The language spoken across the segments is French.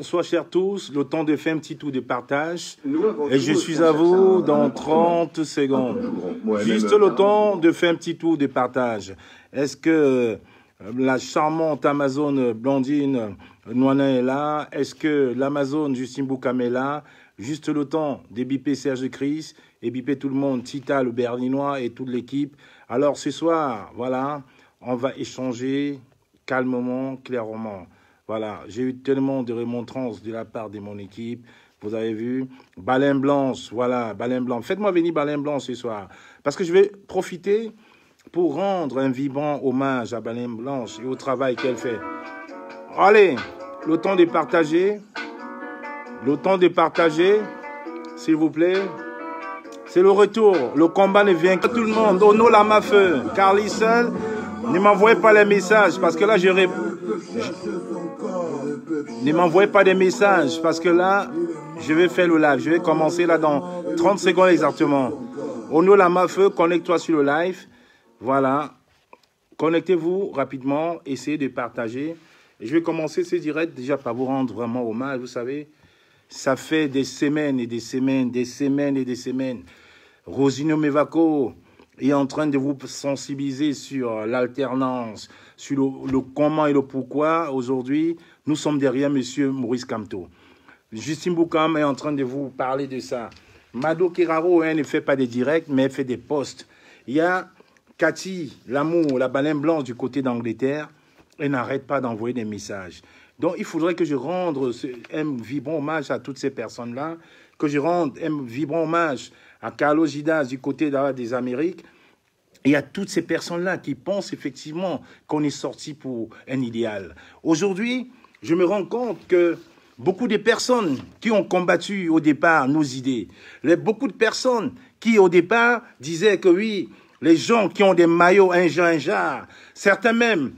bonsoir chers tous. Le temps de faire un petit tour de partage. Et je suis à vous dans 30 secondes. Juste le temps de faire un petit tour de partage. Est-ce que la charmante Amazone Blandine Noana est là? Est-ce que l'Amazone Justine Boukam est là? Juste le temps de biper Serge Chris et biper tout le monde, Tita, le Berlinois et toute l'équipe. Alors ce soir, voilà, on va échanger calmement, clairement. Voilà, j'ai eu tellement de remontrances de la part de mon équipe. Vous avez vu, Baleine Blanche, voilà, Baleine Blanche. Faites-moi venir Baleine Blanche ce soir. Parce que je vais profiter pour rendre un vibrant hommage à Baleine Blanche et au travail qu'elle fait. Allez, le temps de partager. Le temps de partager, s'il vous plaît. C'est le retour. Le combat ne vient que tout le monde. Ono la mafeu. Carly seul. Ne m'envoyez pas les messages parce que là, ne m'envoyez pas des messages parce que là, je vais faire le live. Je vais commencer là dans 30 secondes exactement. Ono la mafeu, connecte-toi sur le live. Voilà. Connectez-vous rapidement. Essayez de partager. Et je vais commencer ce direct déjà par vous rendre vraiment hommage. Vous savez, ça fait des semaines et des semaines, des semaines et des semaines. Rosino Mevako est en train de vous sensibiliser sur l'alternance, sur le comment et le pourquoi. Aujourd'hui, nous sommes derrière M. Maurice Kamto. Justine Boukam est en train de vous parler de ça. Mado Keraro ne fait pas des directs, mais elle fait des posts. Il y a Cathy, l'amour, la baleine blanche du côté d'Angleterre. Elle n'arrête pas d'envoyer des messages. Donc, il faudrait que je rende un vibrant hommage à toutes ces personnes-là, que je rende un vibrant hommage à Carlos Gidas du côté des Amériques, et à toutes ces personnes-là qui pensent effectivement qu'on est sorti pour un idéal. Aujourd'hui, je me rends compte que beaucoup de personnes qui ont combattu au départ nos idées, beaucoup de personnes qui au départ disaient que oui, les gens qui ont des maillots un jar, certains même,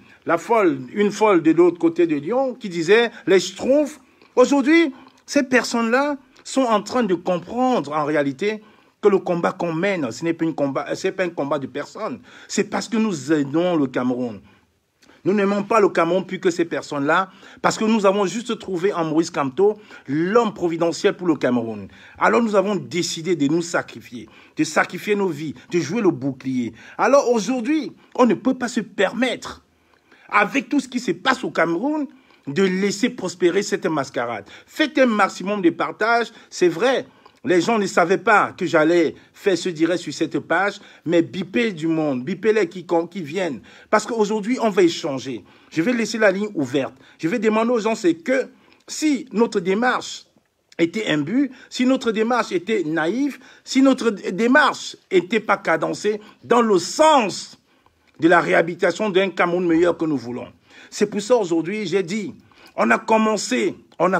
une folle de l'autre côté de Lyon qui disait les Schtroumpfs. Aujourd'hui, ces personnes-là sont en train de comprendre en réalité que le combat qu'on mène, ce n'est pas un combat de personne. C'est parce que nous aidons le Cameroun. Nous n'aimons pas le Cameroun plus que ces personnes-là, parce que nous avons juste trouvé en Maurice Kamto l'homme providentiel pour le Cameroun. Alors nous avons décidé de nous sacrifier, de sacrifier nos vies, de jouer le bouclier. Alors aujourd'hui, on ne peut pas se permettre, avec tout ce qui se passe au Cameroun, de laisser prospérer cette mascarade. Faites un maximum de partage, c'est vrai. Les gens ne savaient pas que j'allais faire ce direct sur cette page, mais bipez du monde, bipez-les qui viennent. Parce qu'aujourd'hui, on va échanger. Je vais laisser la ligne ouverte. Je vais demander aux gens, c'est que si notre démarche était imbue, si notre démarche était naïve, si notre démarche n'était pas cadencée dans le sens de la réhabilitation d'un Cameroun meilleur que nous voulons. C'est pour ça aujourd'hui, j'ai dit, on a commencé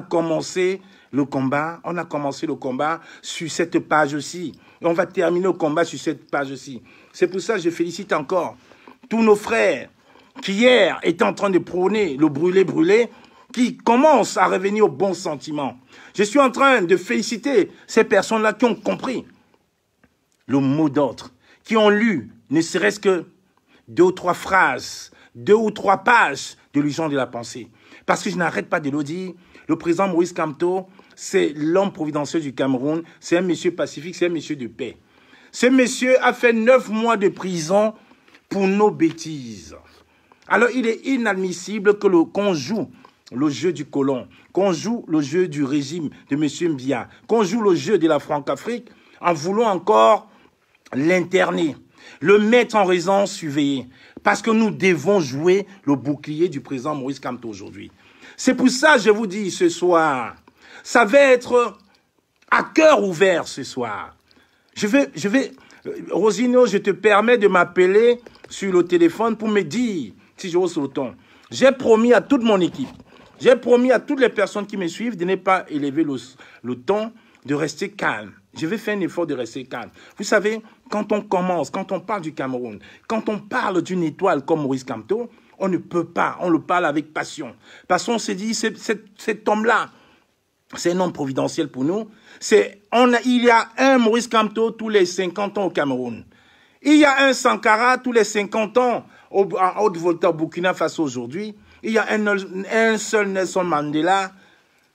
le combat sur cette page aussi. Et on va terminer le combat sur cette page aussi. C'est pour ça que je félicite encore tous nos frères qui hier étaient en train de prôner le brûler, qui commencent à revenir au bon sentiment. Je suis en train de féliciter ces personnes-là qui ont compris le mot d'ordre, qui ont lu, ne serait-ce que 2 ou 3 phrases, 2 ou 3 pages de l'urgence de la pensée. Parce que je n'arrête pas de le dire, le président Maurice Kamto, c'est l'homme providentiel du Cameroun, c'est un monsieur pacifique, c'est un monsieur de paix. Ce monsieur a fait 9 mois de prison pour nos bêtises. Alors il est inadmissible qu'on joue le jeu du colon, qu'on joue le jeu du régime de monsieur Mbia, qu'on joue le jeu de la Franc-Afrique en voulant encore l'interner, le mettre en raison surveillée, parce que nous devons jouer le bouclier du président Maurice Kamto aujourd'hui. C'est pour ça que je vous dis ce soir, ça va être à cœur ouvert ce soir. Rosino, je te permets de m'appeler sur le téléphone pour me dire si je hausse le ton. J'ai promis à toute mon équipe, j'ai promis à toutes les personnes qui me suivent de ne pas élever le ton, de rester calme. Je vais faire un effort de rester calme. Vous savez, quand on commence, quand on parle du Cameroun, quand on parle d'une étoile comme Maurice Kamto, on ne peut pas, on le parle avec passion. Parce qu'on s'est dit, cet homme-là, c'est un homme providentiel pour nous. Il y a un Maurice Kamto tous les 50 ans au Cameroun. Il y a un Sankara tous les 50 ans en Haute-Volta, Burkina Faso aujourd'hui. Il y a un seul Nelson Mandela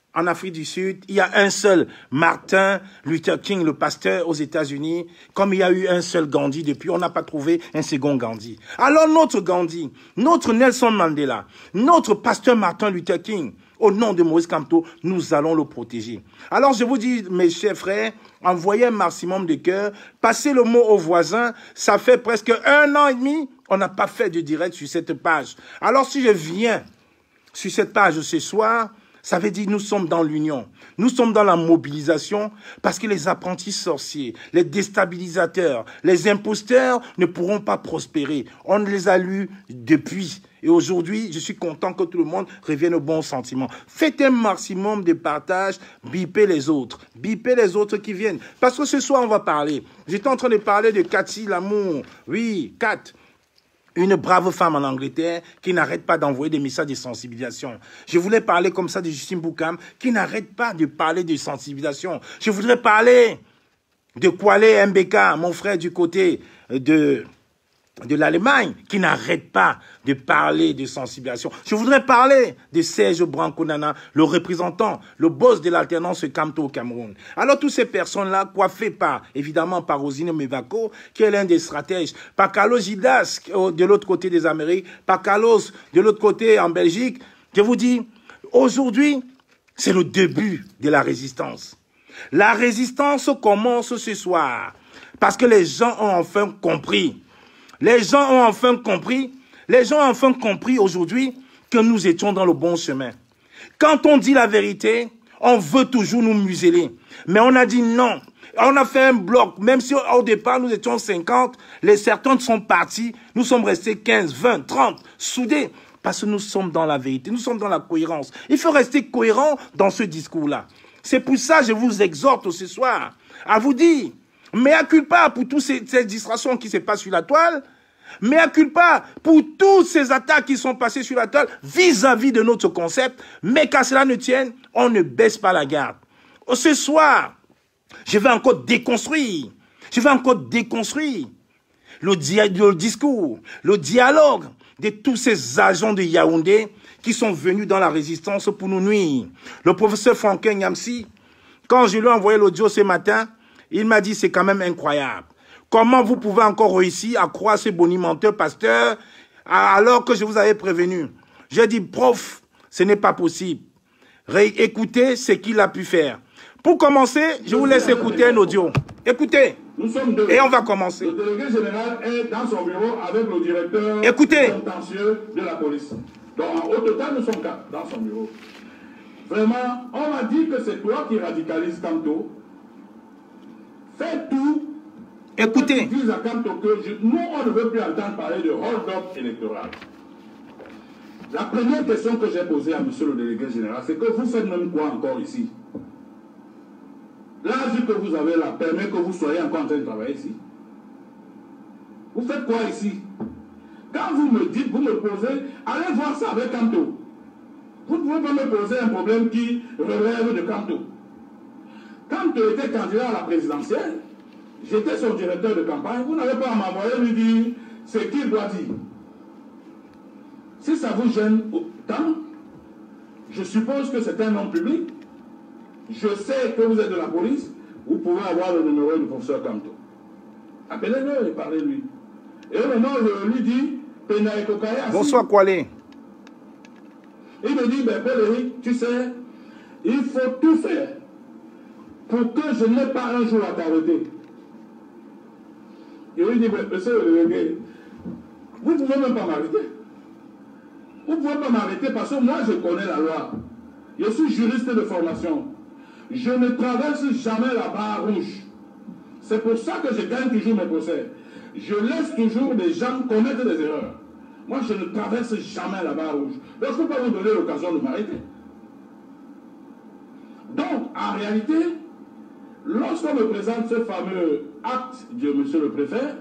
en Afrique du Sud, il y a un seul Martin Luther King, le pasteur aux États-Unis, comme il y a eu un seul Gandhi depuis, on n'a pas trouvé un second Gandhi. Alors notre Gandhi, notre Nelson Mandela, notre pasteur Martin Luther King, au nom de Maurice Kamto, nous allons le protéger. Alors je vous dis, mes chers frères, envoyez un maximum de cœur, passez le mot aux voisins, ça fait presque 1 an et demi, on n'a pas fait de direct sur cette page. Alors si je viens sur cette page ce soir, ça veut dire que nous sommes dans l'union, nous sommes dans la mobilisation parce que les apprentis sorciers, les déstabilisateurs, les imposteurs ne pourront pas prospérer. On les a lus depuis. Et aujourd'hui, je suis content que tout le monde revienne au bon sentiment. Faites un maximum de partage, bipez les autres qui viennent. Parce que ce soir, on va parler. J'étais en train de parler de Cathy Lamour. Oui, Kat. Une brave femme en Angleterre qui n'arrête pas d'envoyer des messages de sensibilisation. Je voulais parler comme ça de Justine Boukam qui n'arrête pas de parler de sensibilisation. Je voudrais parler de Kwale Mbeka, mon frère du côté de l'Allemagne, qui n'arrête pas de parler de sensibilisation. Je voudrais parler de Serge Branco-Nana, le représentant, le boss de l'alternance Kamto au Cameroun. Alors, toutes ces personnes-là, coiffées par, évidemment, par Rosine Mevako, qui est l'un des stratèges, par Carlos Gildas, de l'autre côté des Amériques, par Carlos, de l'autre côté en Belgique. Je vous dis, aujourd'hui, c'est le début de la résistance. La résistance commence ce soir, parce que les gens ont enfin compris. Les gens ont enfin compris aujourd'hui que nous étions dans le bon chemin. Quand on dit la vérité, on veut toujours nous museler. Mais on a dit non. On a fait un bloc, même si au départ nous étions 50, certains sont partis, nous sommes restés 15, 20, 30, soudés. Parce que nous sommes dans la vérité, nous sommes dans la cohérence. Il faut rester cohérent dans ce discours-là. C'est pour ça que je vous exhorte ce soir à vous dire, mea culpa pour toutes ces distractions qui se passent sur la toile, mea culpa pour toutes ces attaques qui sont passées sur la toile vis-à-vis de notre concept, mais qu'à cela ne tienne, on ne baisse pas la garde. Ce soir, je vais encore déconstruire le discours, le dialogue de tous ces agents de Yaoundé qui sont venus dans la résistance pour nous nuire. Le professeur Franklin Nyamsi, quand je lui ai envoyé l'audio ce matin, il m'a dit c'est quand même incroyable. Comment vous pouvez encore réussir à croire ce bonimenteur pasteur alors que je vous avais prévenu? J'ai dit, prof, ce n'est pas possible. Écoutez ce qu'il a pu faire. Pour commencer, je vous laisse écouter un audio. Écoutez. Nous sommes deux. Et on va commencer. Le délégué général est dans son bureau avec le directeur contentieux de la police. Donc, au total, nous sommes 4 dans son bureau. Vraiment, on m'a dit que c'est toi qui radicalise Kamto. Fais tout. Écoutez. Dis à Kamto que nous, on ne veut plus entendre parler de hold-up électoral. La première question que j'ai posée à monsieur le délégué général, c'est que vous faites même quoi encore ici? L'âge que vous avez là permet que vous soyez encore en train de travailler ici. Vous faites quoi ici? Quand vous me dites, vous me posez, allez voir ça avec Kamto. Vous ne pouvez pas me poser un problème qui relève de Kamto. Kamto était candidat à la présidentielle, j'étais son directeur de campagne, vous n'avez pas à m'envoyer lui dire ce qu'il doit dire. Si ça vous gêne autant, je suppose que c'est un homme public. Je sais que vous êtes de la police, vous pouvez avoir le numéro du professeur Kamto. Appelez-le et parlez-lui. Et maintenant, je lui dis, Pena et Kokaya. Bonsoir, Kwale. Il me dit, ben Paul-Éric, tu sais, il faut tout faire pour que je n'ai pas un jour à t'arrêter. Et lui dit, ben, monsieur le délégué, vous ne pouvez même pas m'arrêter. Vous ne pouvez pas m'arrêter parce que moi, je connais la loi. Je suis juriste de formation. Je ne traverse jamais la barre rouge. C'est pour ça que je gagne toujours mes procès. Je laisse toujours des gens commettre des erreurs. Moi, je ne traverse jamais la barre rouge. Donc, je ne peux pas vous donner l'occasion de m'arrêter. Donc, en réalité, lorsqu'on me présente ce fameux acte de monsieur le préfet,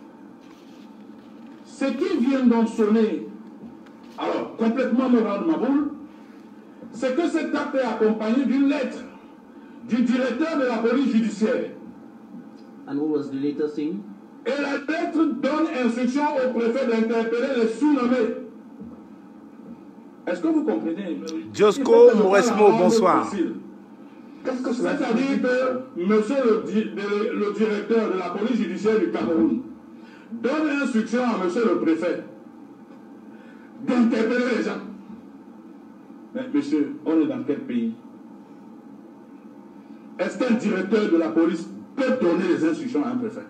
ce qui vient donc sonner, alors, complètement me rendre ma boule, c'est que cet acte est accompagné d'une lettre du directeur de la police judiciaire. And what was the letter saying? Et la lettre donne instruction au préfet d'interpeller les sous-nommés. Est-ce que vous comprenez? Josco Mouresmo, bonsoir. Qu'est-ce que c'est-à-dire que monsieur le directeur de la police judiciaire du Cameroun donne instruction à monsieur le préfet d'interpeller les gens. Mais monsieur, on est dans quel pays? Est-ce qu'un directeur de la police peut donner les instructions à un préfet?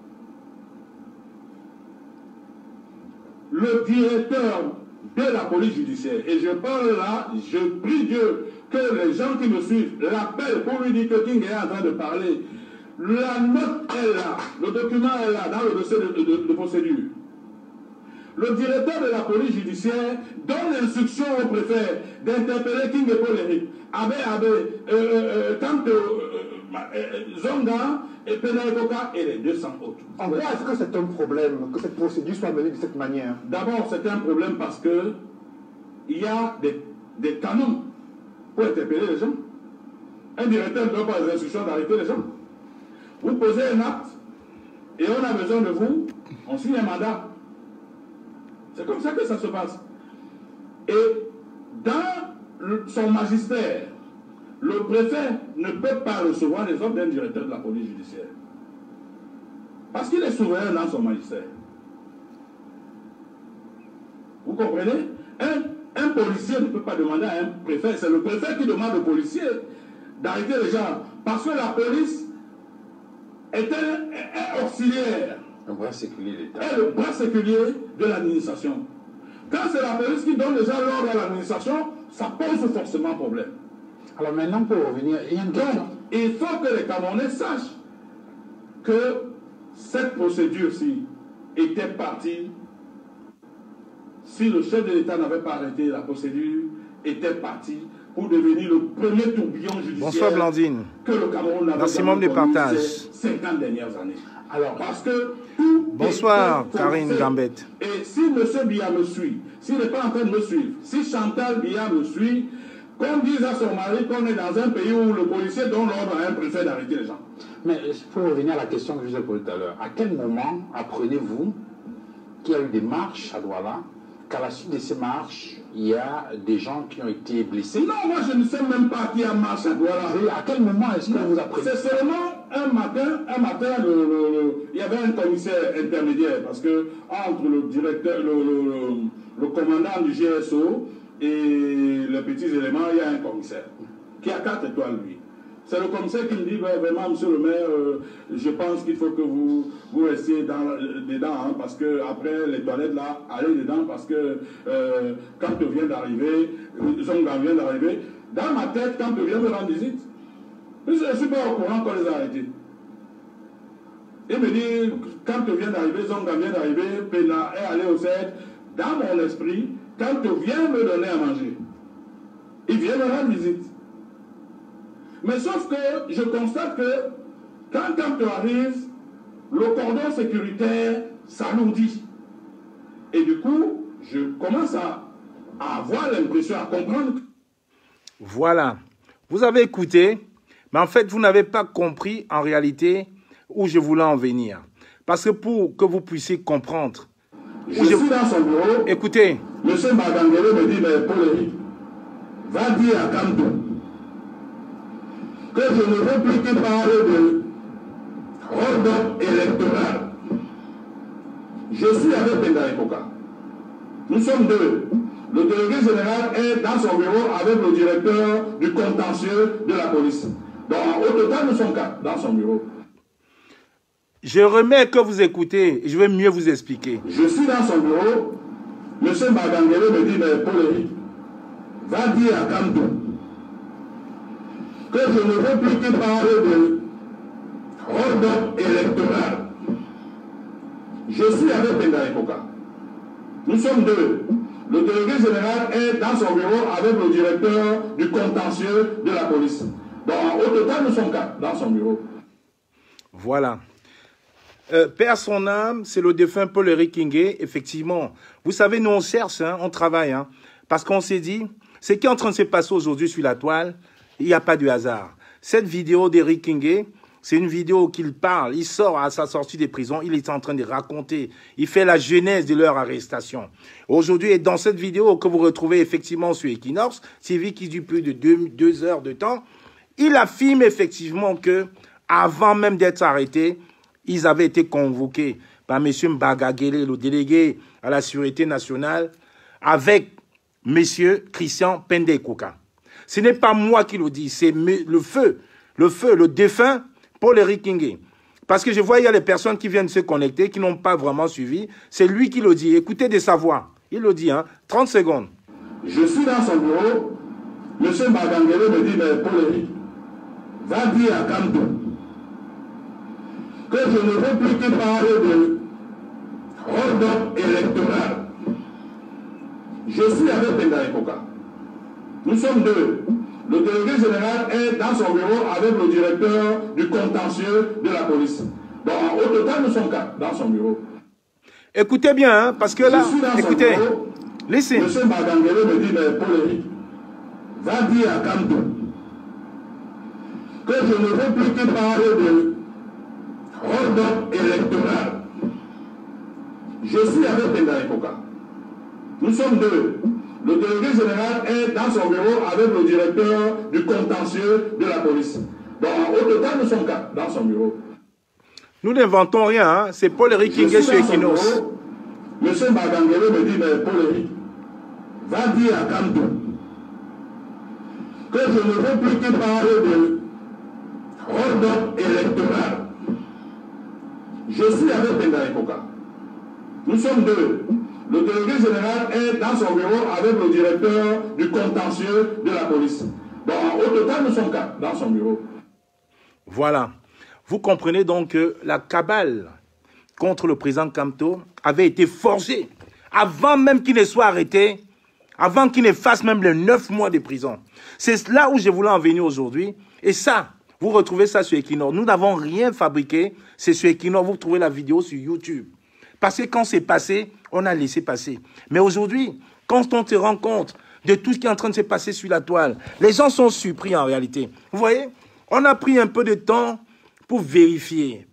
Le directeur de la police judiciaire, et je parle là, je prie Dieu que les gens qui me suivent l'appellent pour lui dire que King est en train de parler. La note est là, le document est là, dans le dossier de procédure. Le directeur de la police judiciaire donne l'instruction au préfet d'interpeller King et Paul-Éric, Zonga et Penaïkoka et les 200 autres. En quoi est-ce que c'est un problème que cette procédure soit menée de cette manière? D'abord, c'est un problème parce que il y a des canons pour interpeller les gens. Un directeur ne donne pas les instructions d'arrêter les gens. Vous posez un acte et on a besoin de vous, on signe un mandat. C'est comme ça que ça se passe. Et dans son magistère, le préfet ne peut pas recevoir les ordres d'un directeur de la police judiciaire. Parce qu'il est souverain dans son magistère. Vous comprenez? Un policier ne peut pas demander à un préfet, c'est le préfet qui demande au policier d'arrêter les gens. Parce que la police est un auxiliaire. Un bras séculier de l'État. Est le bras séculier de l'administration. Quand c'est la police qui donne déjà l'ordre à l'administration, ça pose forcément problème. Alors maintenant, pour revenir, il y a une question. Donc, il faut que les Camerounais sachent que cette procédure-ci était partie, si le chef de l'État n'avait pas arrêté la procédure, était partie pour devenir le premier tourbillon judiciaire. Bonsoir Blandine. Que le Cameroun n'avait Maximum de partage. ces 50 dernières années. Alors, parce que tout bonsoir est Karine forcé. Gambette. Et si M. Biya me suit, s'il n'est pas en train de me suivre, si Chantal Biya me suit, qu'on dise à son mari qu'on est dans un pays où le policier donne l'ordre à un préfet d'arrêter les gens. mais pour revenir à la question que je vous ai posée tout à l'heure, à quel moment apprenez-vous qu'il y a eu des marches à Douala, qu'à la suite de ces marches, il y a des gens qui ont été blessés? Non, moi je ne sais même pas qui a marché à Douala. À quel moment est-ce que vous apprenez? C'est seulement un matin, il y avait un commissaire intermédiaire, parce que entre le directeur, le commandant du GSO et les petits éléments, il y a un commissaire qui a 4 étoiles, lui. C'est le commissaire qui me dit, vraiment, monsieur le maire, je pense qu'il faut que vous restiez dedans, hein, parce que après les toilettes là, allez dedans, parce que quand tu viens d'arriver, Zonga vient d'arriver, dans ma tête, quand tu viens me rendre visite, je ne suis pas au courant qu'on les a arrêtés. Il me dit, quand tu viens d'arriver, Zonga vient d'arriver, Pena est allé au CED, dans mon esprit, quand tu viens me donner à manger, il vient me rendre visite. Mais sauf que je constate que quand tu arrives, le cordon sécuritaire s'alourdit. Et du coup, je commence à avoir l'impression, à comprendre. Voilà. Vous avez écouté, mais en fait, vous n'avez pas compris en réalité où je voulais en venir. Parce que pour que vous puissiez comprendre. Je suis dans son bureau. Écoutez. M. Magangele me dit, mais Paul-Éric, va dire à Kanto que je ne veux plus qu'il parle de ordre électoral. Je suis avec Penaïkoka. Nous sommes deux. Le délégué général est dans son bureau avec le directeur du contentieux de la police. Donc au total, nous sommes 4 dans son bureau. Je remets que vous écoutez et je vais mieux vous expliquer. Je suis dans son bureau. M. Magangele me dit, mais Paul-Éric, va dire à Kanto que je ne veux plus qu'il parle de ordre électoral. Je suis avec Penaïkoka. Nous sommes deux. Le délégué général est dans son bureau avec le directeur du contentieux de la police. Donc au total, nous sommes 4 dans son bureau. Voilà. Père son âme, c'est le défunt Paul-Éric Kingé, effectivement. Vous savez, nous on cherche, hein, on travaille, hein, parce qu'on s'est dit, ce qui est en train de se passer aujourd'hui sur la toile, il n'y a pas de hasard. Cette vidéo d'Éric Kingé, C'est une vidéo qu'il parle. Il sort à sa sortie des prisons. Il est en train de raconter. Il fait la genèse de leur arrestation. Aujourd'hui, et dans cette vidéo que vous retrouvez effectivement sur Equinox TV, qui dure plus de 2 heures de temps, il affirme effectivement que, avant même d'être arrêtés, ils avaient été convoqués par M. Mbagagele, le délégué à la sécurité nationale, avec M. Christian Pendé-Koka. Ce n'est pas moi qui le dis, c'est le défunt Paul-Éric Kingé. Parce que je vois, il y a des personnes qui viennent se connecter, qui n'ont pas vraiment suivi. C'est lui qui le dit. Écoutez de sa voix. Il le dit, hein. 30 secondes. Je suis dans son bureau. M. Mbagagele me dit, mais Paul-Éric, va dire à Kamto que je ne veux plus qu'il parle de ordre électoral. Je suis avec Pendé-Koka. Nous sommes deux. Le délégué général est dans son bureau avec le directeur du contentieux de la police. Donc, au total, nous sommes 4 dans son bureau. Écoutez bien, hein, parce que là, écoutez, listen. M. Mbagagele me dit, mais Paul-Éric, va dire à Kamto que je ne veux plus qu'il parle de ordre électoral. Je suis avec Pendé-Koka. Nous sommes deux. Le délégué général est dans son bureau avec le directeur du contentieux de la police. Donc, au total, nous sommes 4 dans son bureau. Nous n'inventons rien, hein. C'est Paul-Éric Kingé sur Equinox. M. Mbagagele me dit, mais Paul-Éric, va dire à Kamto que je ne veux plus qu'il parle de ordre électoral. Je suis avec Pendé-Koka. Nous sommes deux. Le délégué général est dans son bureau avec le directeur du contentieux de la police. Donc, au total, nous sommes 4 dans son bureau. Voilà. Vous comprenez donc que la cabale contre le président Kamto avait été forgée avant même qu'il ne soit arrêté, avant qu'il ne fasse même les 9 mois de prison. C'est là où je voulais en venir aujourd'hui. Et ça, vous retrouvez ça sur Equinox. Nous n'avons rien fabriqué. C'est sur Equinox. Vous trouvez la vidéo sur YouTube. Parce que quand c'est passé, on a laissé passer. Mais aujourd'hui, quand on se rend compte de tout ce qui est en train de se passer sur la toile, les gens sont surpris en réalité. Vous voyez, on a pris un peu de temps pour vérifier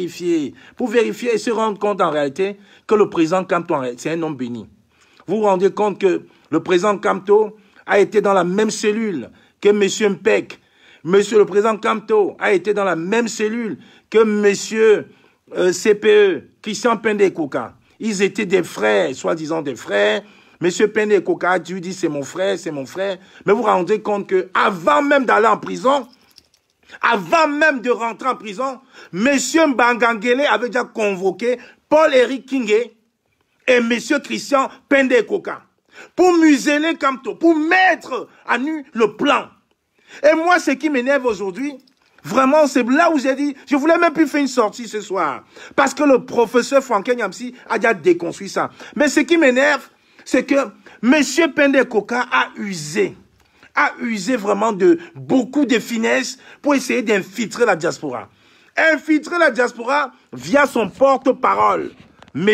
et se rendre compte en réalité que le président Kamto, c'est un homme béni. Vous vous rendez compte que le président Kamto a été dans la même cellule que M. Mpek. Le président Kamto a été dans la même cellule que M. CPE, Christian Pendé-Koka. Ils étaient des frères, soi-disant des frères. Monsieur Pendé-Koka, tu dis c'est mon frère, c'est mon frère. Mais vous vous rendez compte que avant même d'aller en prison, avant même de rentrer en prison, Monsieur Mbagagele avait déjà convoqué Paul-Éric Kingé et Monsieur Christian Pendé-Koka pour museler Kamto, pour mettre à nu le plan. Et moi, ce qui m'énerve aujourd'hui, vraiment, c'est là où j'ai dit, je voulais même plus faire une sortie ce soir. Parce que le professeur Franklin Nyamsi a déjà déconstruit ça. Mais ce qui m'énerve, c'est que M. Pendé-Koka a usé vraiment de beaucoup de finesse pour essayer d'infiltrer la diaspora. Infiltrer la diaspora via son porte-parole, M.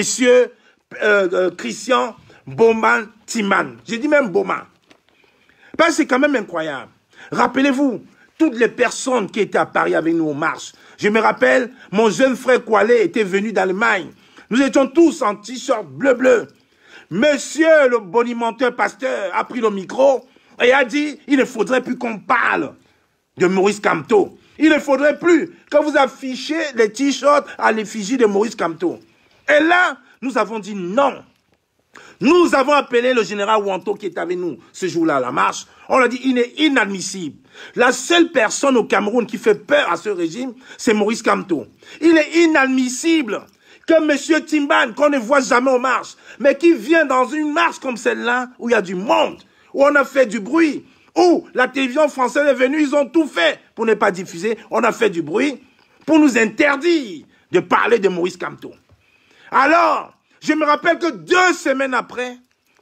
Christian Boman-Timan. J'ai dit même Boman. Parce que c'est quand même incroyable. Rappelez-vous, toutes les personnes qui étaient à Paris avec nous aux marches. Je me rappelle, mon jeune frère Koualé était venu d'Allemagne. Nous étions tous en t-shirt bleu-bleu. Monsieur le bonimenteur pasteur a pris le micro et a dit, il ne faudrait plus qu'on parle de Maurice Kamto. Il ne faudrait plus que vous affichiez les t-shirts à l'effigie de Maurice Kamto. Et là, nous avons dit non. Nous avons appelé le général Wanto qui est avec nous ce jour-là à la marche. On a dit, il est inadmissible. La seule personne au Cameroun qui fait peur à ce régime, c'est Maurice Kamto. Il est inadmissible que M. Timban, qu'on ne voit jamais aux marches, mais qui vient dans une marche comme celle-là, où il y a du monde, où on a fait du bruit, où la télévision française est venue, ils ont tout fait pour ne pas diffuser. On a fait du bruit pour nous interdire de parler de Maurice Kamto. Alors, je me rappelle que 2 semaines après,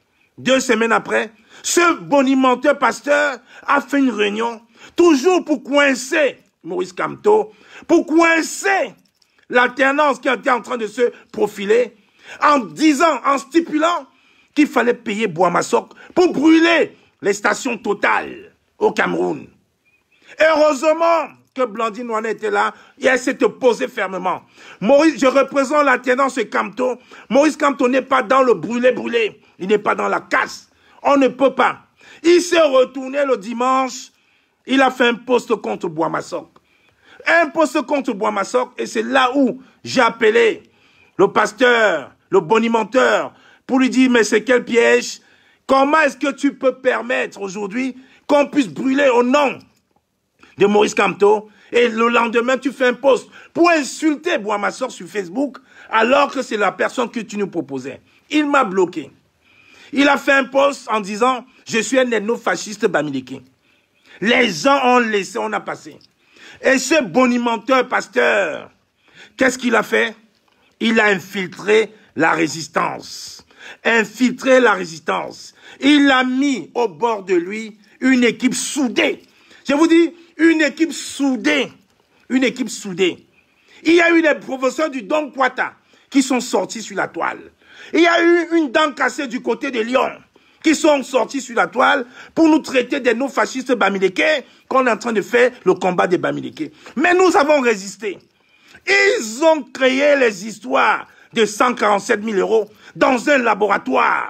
ce bonimenteur pasteur a fait une réunion, toujours pour coincer Maurice Kamto, pour coincer l'alternance qui était en train de se profiler, en disant, en stipulant qu'il fallait payer Boamasok pour brûler les stations Total au Cameroun. Heureusement que Blandine Ouané était là, et elle s'est opposée fermement. Maurice, je représente la tendance Kamto. Maurice Kamto n'est pas dans le brûlé-brûlé. Il n'est pas dans la casse. On ne peut pas. Il s'est retourné le dimanche. Il a fait un post contre Bouamassok. Un post contre Bouamassok, et c'est là où j'ai appelé le pasteur, le bonimenteur, pour lui dire, mais c'est quel piège? Comment est-ce que tu peux permettre aujourd'hui qu'on puisse brûler au nom de Maurice Kamto, et le lendemain, tu fais un post pour insulter Bouamassok sur Facebook, alors que c'est la personne que tu nous proposais. Il m'a bloqué. Il a fait un post en disant, je suis un ethno-fasciste bamileke. Les gens ont laissé, on a passé. Et ce bonimenteur pasteur, qu'est-ce qu'il a fait? Il a infiltré la résistance. Infiltré la résistance. Il a mis au bord de lui une équipe soudée. Je vous dis, une équipe soudée. Une équipe soudée. Il y a eu des professeurs du Don Kwata qui sont sortis sur la toile. Il y a eu une dent cassée du côté de Lyon qui sont sortis sur la toile pour nous traiter des non-fascistes bamileke qu'on est en train de faire le combat des bamileke. Mais nous avons résisté. Ils ont créé les histoires de 147 000 € dans un laboratoire.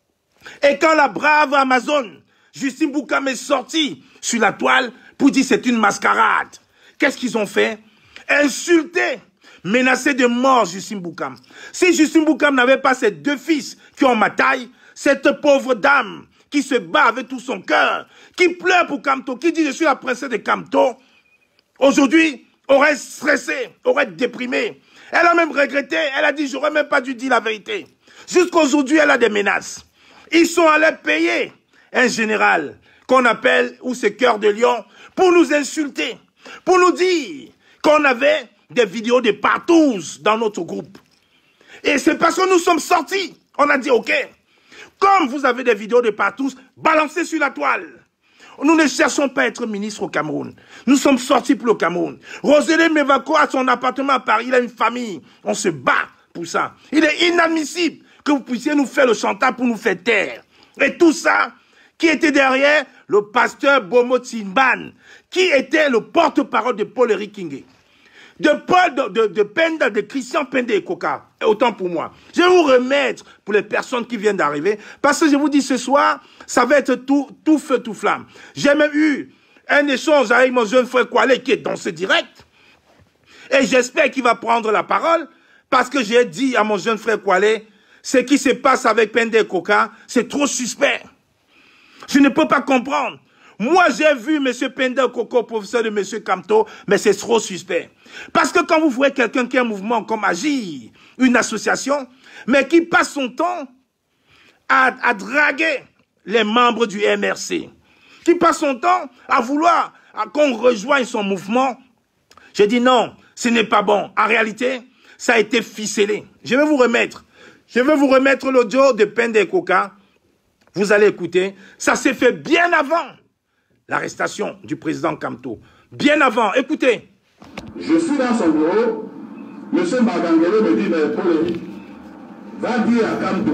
Et quand la brave Amazon, Justine Boukam, est sortie sur la toile pour dire c'est une mascarade, qu'est-ce qu'ils ont fait? Insulter, menacer de mort Justine Boukam. Si Justine Boukam n'avait pas ses deux fils qui ont ma taille, cette pauvre dame qui se bat avec tout son cœur, qui pleure pour Kamto, qui dit je suis la princesse de Kamto, aujourd'hui aurait stressé, aurait déprimé. Elle a même regretté, elle a dit j'aurais même pas dû dire la vérité. Jusqu'aujourd'hui elle a des menaces. Ils sont allés payer un général qu'on appelle, ou c'est Cœur de Lion, pour nous insulter, pour nous dire qu'on avait des vidéos de partous dans notre groupe. Et c'est parce que nous sommes sortis. On a dit, ok, comme vous avez des vidéos de partous, balancez sur la toile. Nous ne cherchons pas à être ministre au Cameroun. Nous sommes sortis pour le Cameroun. Roselé Mevako a son appartement à Paris, il a une famille. On se bat pour ça. Il est inadmissible que vous puissiez nous faire le chantage pour nous faire taire. Et tout ça, qui était derrière le pasteur Bomo Tsimban, qui était le porte-parole de Paul Eric Kingé, de Christian Pende Koka, autant pour moi. Je vais vous remettre pour les personnes qui viennent d'arriver, parce que je vous dis ce soir, ça va être tout feu, tout flamme. J'ai même eu un échange avec mon jeune frère Kwale qui est dans ce direct, et j'espère qu'il va prendre la parole, parce que j'ai dit à mon jeune frère Kwale, ce qui se passe avec Pende Koka, c'est trop suspect. Je ne peux pas comprendre. Moi, j'ai vu M. Pende Koko, professeur de M. Kamto, mais c'est trop suspect. Parce que quand vous voyez quelqu'un qui a un mouvement comme Agir, une association, mais qui passe son temps à draguer les membres du MRC, qui passe son temps à vouloir qu'on rejoigne son mouvement, j'ai dit non, ce n'est pas bon. En réalité, ça a été ficelé. Je vais vous remettre l'audio de Pende Koka. Vous allez écouter. Ça s'est fait bien avant l'arrestation du président Kamto. Bien avant. Écoutez. Je suis dans son bureau. M. Magangele me dit, mais Paul, va dire à Kamto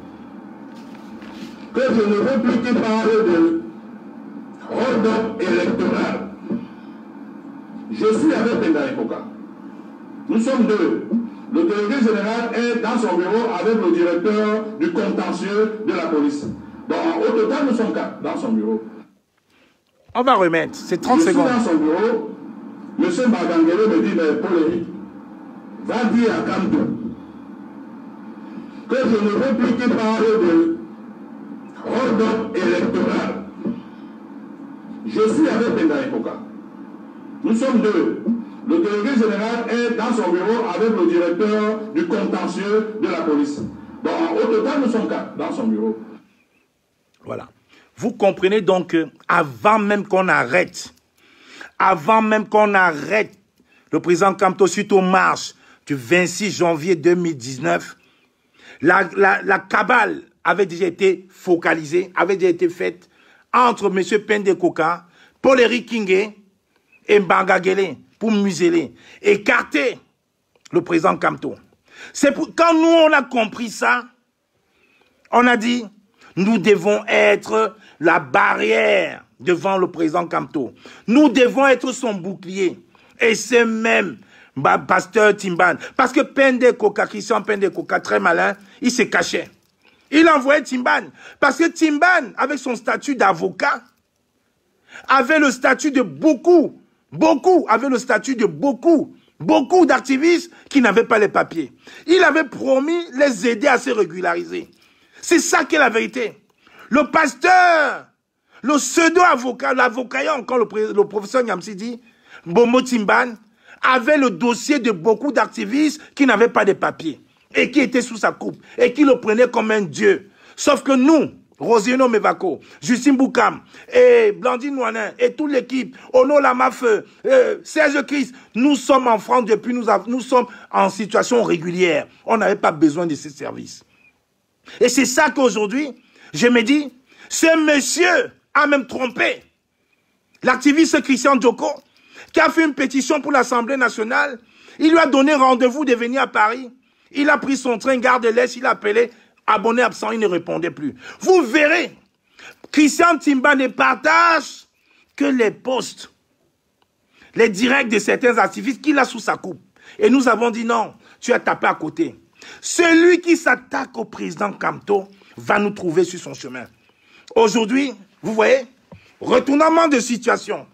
que je ne veux plus qu'il parle de ordre électoral. Je suis avec Penda Koka. Nous sommes deux. Le délégué général est dans son bureau avec le directeur du contentieux de la police. Donc, au total, nous sommes quatre dans son bureau. On va remettre, c'est 30 secondes. Je suis dans son bureau. M. Magangele me dit, mais Paul, va dire à Kamto que je ne veux plus qu'il parle de ordre électoral. Je suis avec Penda Koka. Nous sommes deux. Le délégué général est dans son bureau avec le directeur du contentieux de la police. Donc, au total, nous sommes quatre dans son bureau. Voilà. Vous comprenez donc qu'avant même qu'on arrête le président Kamto suite aux marches du 26 janvier 2019, la cabale avait déjà été focalisée, avait déjà été faite entre M. Pende Koka, Paul Eric Kingé et Mbangagele pour museler, écarter le président Kamto. C'est quand nous on a compris ça, on a dit nous devons être la barrière devant le président Kamto. Nous devons être son bouclier. Et c'est même pasteur Timban. Parce que Pendekoka, Christian Pendekoka, très malin, il s'est caché. Il envoyait Timban. Parce que Timban, avec son statut d'avocat, avait le statut de beaucoup d'activistes qui n'avaient pas les papiers. Il avait promis les aider à se régulariser. C'est ça qui est la vérité. Le pasteur, le pseudo-avocat, l'avocat, encore le professeur Nyamsi dit, Bomo Timban, avait le dossier de beaucoup d'activistes qui n'avaient pas de papiers et qui étaient sous sa coupe et qui le prenaient comme un dieu. Sauf que nous, Rosino Mevako, Justine Boukam, et Blandine Nouanin, et toute l'équipe, Ono Lamafeu, Serge Christ, nous sommes en France depuis, nous sommes en situation régulière. On n'avait pas besoin de ces services. Et c'est ça qu'aujourd'hui, je me dis, ce monsieur a même trompé l'activiste Christian Djoko, qui a fait une pétition pour l'Assemblée nationale. Il lui a donné rendez-vous de venir à Paris. Il a pris son train, gare de l'Est, il a appelé, abonné absent, il ne répondait plus. Vous verrez, Christian Timban ne partage que les posts, les directs de certains activistes qu'il a sous sa coupe. Et nous avons dit non, tu as tapé à côté. Celui qui s'attaque au président Kamto va nous trouver sur son chemin. Aujourd'hui, vous voyez, retournement de situation,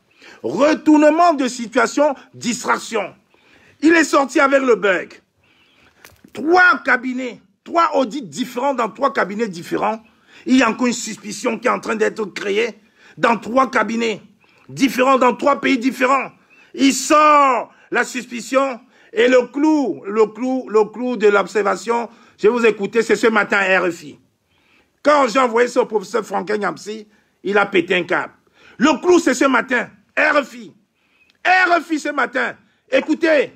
distraction. Il est sorti avec le bug. 3 cabinets, 3 audits différents dans 3 cabinets différents. Il y a encore une suspicion qui est en train d'être créée dans 3 cabinets différents, dans 3 pays différents. Il sort la suspicion et le clou de l'observation, je vais vous écouter, c'est ce matin à RFI. Quand j'ai envoyé ça au professeur Franklin Nyamsi, il a pété un câble. Le clou, c'est ce matin, RFI. RFI ce matin. Écoutez.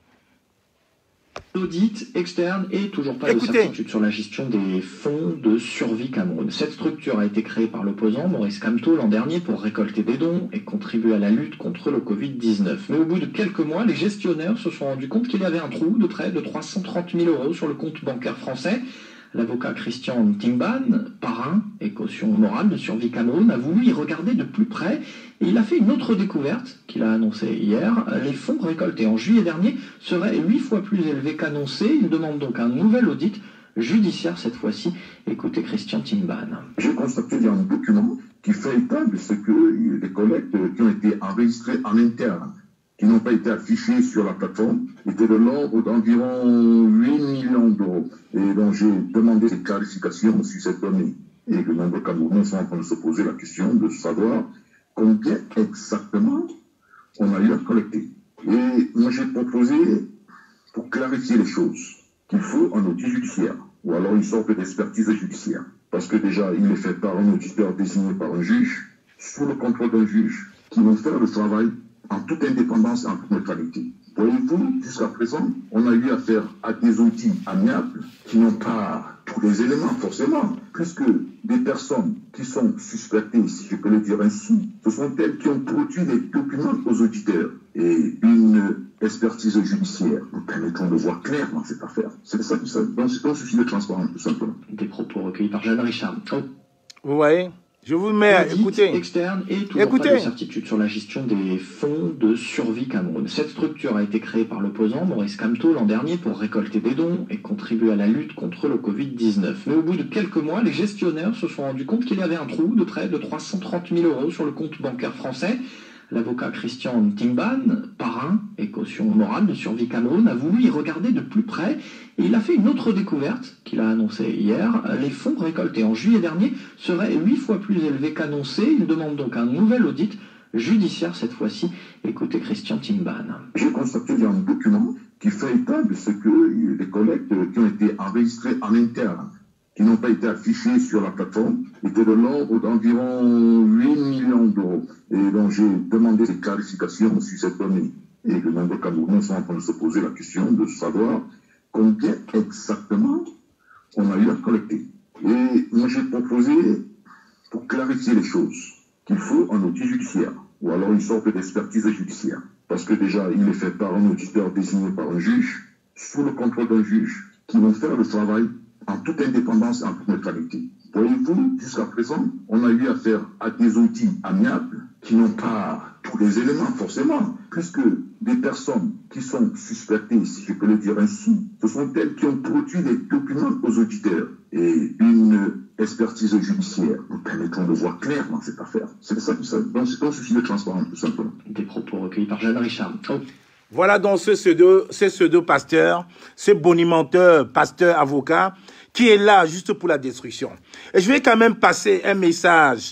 L'audit externe et toujours pas de certitude sur la gestion des fonds de survie Cameroun. Cette structure a été créée par l'opposant Maurice Kamto l'an dernier pour récolter des dons et contribuer à la lutte contre le Covid-19. Mais au bout de quelques mois, les gestionnaires se sont rendus compte qu'il y avait un trou de près de 330 000 € sur le compte bancaire français. L'avocat Christian Timban, parrain et caution morale de Survie Cameroun, a voulu y regarder de plus près et il a fait une autre découverte qu'il a annoncée hier. Les fonds récoltés en juillet dernier seraient 8 fois plus élevés qu'annoncé. Il demande donc un nouvel audit judiciaire cette fois-ci. Écoutez Christian Timban. J'ai constaté qu'il y a un document qui fait état de ce que les collectes qui ont été enregistrées en interne, qui n'ont pas été affichés sur la plateforme, étaient de l'ordre d'environ 8 millions d'euros. Et donc j'ai demandé des clarifications sur cette donnée. Et de nombreux Camerounais sont en train de se poser la question de savoir combien exactement on a eu à collecter. Et moi j'ai proposé, pour clarifier les choses, qu'il faut un audit judiciaire, ou alors une sorte d'expertise judiciaire. Parce que déjà, il est fait par un auditeur désigné par un juge, sous le contrôle d'un juge, qui vont faire le travail en toute indépendance et en toute neutralité. Voyez-vous, jusqu'à présent, on a eu affaire à des outils amiables qui n'ont pas tous les éléments, forcément, puisque des personnes qui sont suspectées, si je peux le dire ainsi, ce sont elles qui ont produit les documents aux auditeurs. Et une expertise judiciaire nous permettront de voir clair dans cette affaire. C'est ça, donc c'est un souci de transparence, tout simplement. Des propos recueillis par Jeanne Richard. Vous voyez ? Je vous mets, écoutez. Externe et toujours pas de certitude sur la gestion des fonds de survie Cameroun. Cette structure a été créée par l'opposant Maurice Kamto l'an dernier pour récolter des dons et contribuer à la lutte contre le Covid-19. Mais au bout de quelques mois, les gestionnaires se sont rendus compte qu'il y avait un trou de près de 330 000 € sur le compte bancaire français. L'avocat Christian Timban, parrain et caution morale de Survie Cameroun, a voulu y regarder de plus près et il a fait une autre découverte qu'il a annoncée hier. Les fonds récoltés en juillet dernier seraient 8 fois plus élevés qu'annoncé. Il demande donc un nouvel audit judiciaire cette fois-ci. Écoutez Christian Timban. J'ai constaté qu'il y a un document qui fait état de ce que les collectes qui ont été enregistrées en interne, qui n'ont pas été affichés sur la plateforme, étaient de l'ordre d'environ 8 millions d'euros. Et donc j'ai demandé des clarifications sur cette donnée. Et de nombreux Camerounais sont en train de se poser la question de savoir combien exactement on a eu à collecter. Et moi j'ai proposé, pour clarifier les choses, qu'il faut un audit judiciaire, ou alors une sorte d'expertise judiciaire. Parce que déjà, il est fait par un auditeur désigné par un juge, sous le contrôle d'un juge, qui vont faire le travail en toute indépendance et en toute neutralité. Voyez-vous, jusqu'à présent, on a eu affaire à des outils amiables qui n'ont pas tous les éléments, forcément, puisque des personnes qui sont suspectées, si je peux le dire ainsi, ce sont elles qui ont produit des documents aux auditeurs. Et une expertise judiciaire nous permettront de voir clair dans cette affaire. C'est ça, donc c'est un souci de transparence, tout simplement. Des propos recueillis par Jeanne Richard. Oh. Voilà donc ce pseudo-pasteur, ce bonimenteur, pasteur, avocat, qui est là juste pour la destruction. Et je vais quand même passer un message.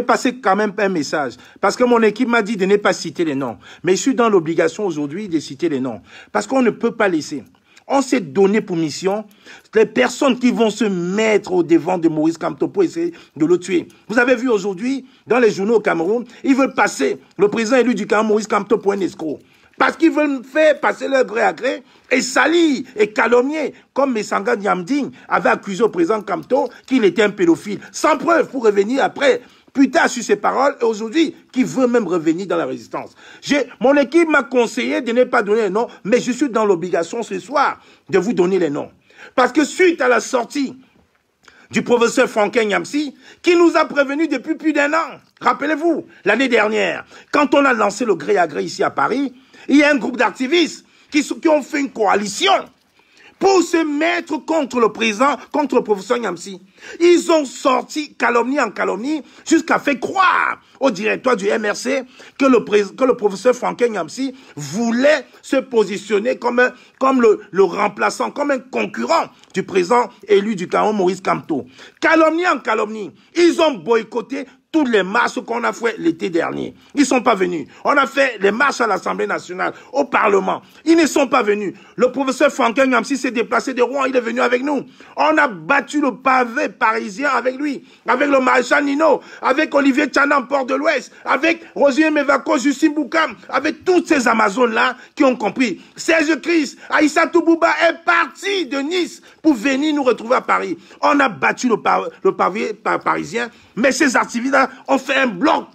Parce que mon équipe m'a dit de ne pas citer les noms. Mais je suis dans l'obligation aujourd'hui de citer les noms. Parce qu'on ne peut pas laisser. On s'est donné pour mission les personnes qui vont se mettre au devant de Maurice Kamto pour essayer de le tuer. Vous avez vu aujourd'hui, dans les journaux au Cameroun, ils veulent passer le président élu du Cameroun, Maurice Kamto, pour un escroc. Parce qu'ils veulent faire passer leur gré à gré et salir et calomnier, comme Messanga Nyamding avait accusé au président Kamto qu'il était un pédophile, sans preuve, pour revenir après, plus tard sur ses paroles, et aujourd'hui, qui veut même revenir dans la résistance. Mon équipe m'a conseillé de ne pas donner les noms, mais je suis dans l'obligation ce soir de vous donner les noms. Parce que suite à la sortie du professeur Franquin Nyamsi, qui nous a prévenus depuis plus d'1 an, rappelez-vous, l'année dernière, quand on a lancé le gré à gré ici à Paris, il y a un groupe d'activistes qui ont fait une coalition pour se mettre contre le président, contre le professeur Nyamsi. Ils ont sorti calomnie en calomnie jusqu'à faire croire au directoire du MRC que le professeur Franquin Nyamsi voulait se positionner comme le remplaçant, comme un concurrent du président élu du Cameroun, Maurice Kamto. Calomnie en calomnie. Ils ont boycotté toutes les marches qu'on a fait l'été dernier. Ils ne sont pas venus. On a fait les marches à l'Assemblée nationale, au Parlement. Ils ne sont pas venus. Le professeur Franquin Nyamsi s'est déplacé de Rouen, il est venu avec nous. On a battu le pavé parisien avec lui, avec le maréchal Nino, avec Olivier Tchanan, Port de l'Ouest, avec Rosier Mevako, Justin Boukam, avec toutes ces Amazones-là qui ont compris. Serge Christ, Aïssa Toubouba est parti de Nice pour venir nous retrouver à Paris. On a battu le pavé parisien, mais ces activistes-là ont fait un bloc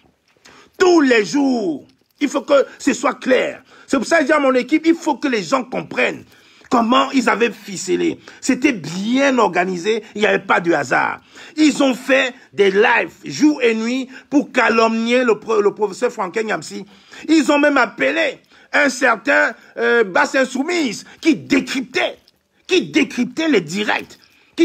tous les jours. Il faut que ce soit clair. C'est pour ça que je dis à mon équipe, il faut que les gens comprennent comment ils avaient ficelé. C'était bien organisé, il n'y avait pas de hasard. Ils ont fait des lives jour et nuit pour calomnier le professeur Franquin Nyamsi. Ils ont même appelé un certain Basse Insoumise qui décryptait les directs,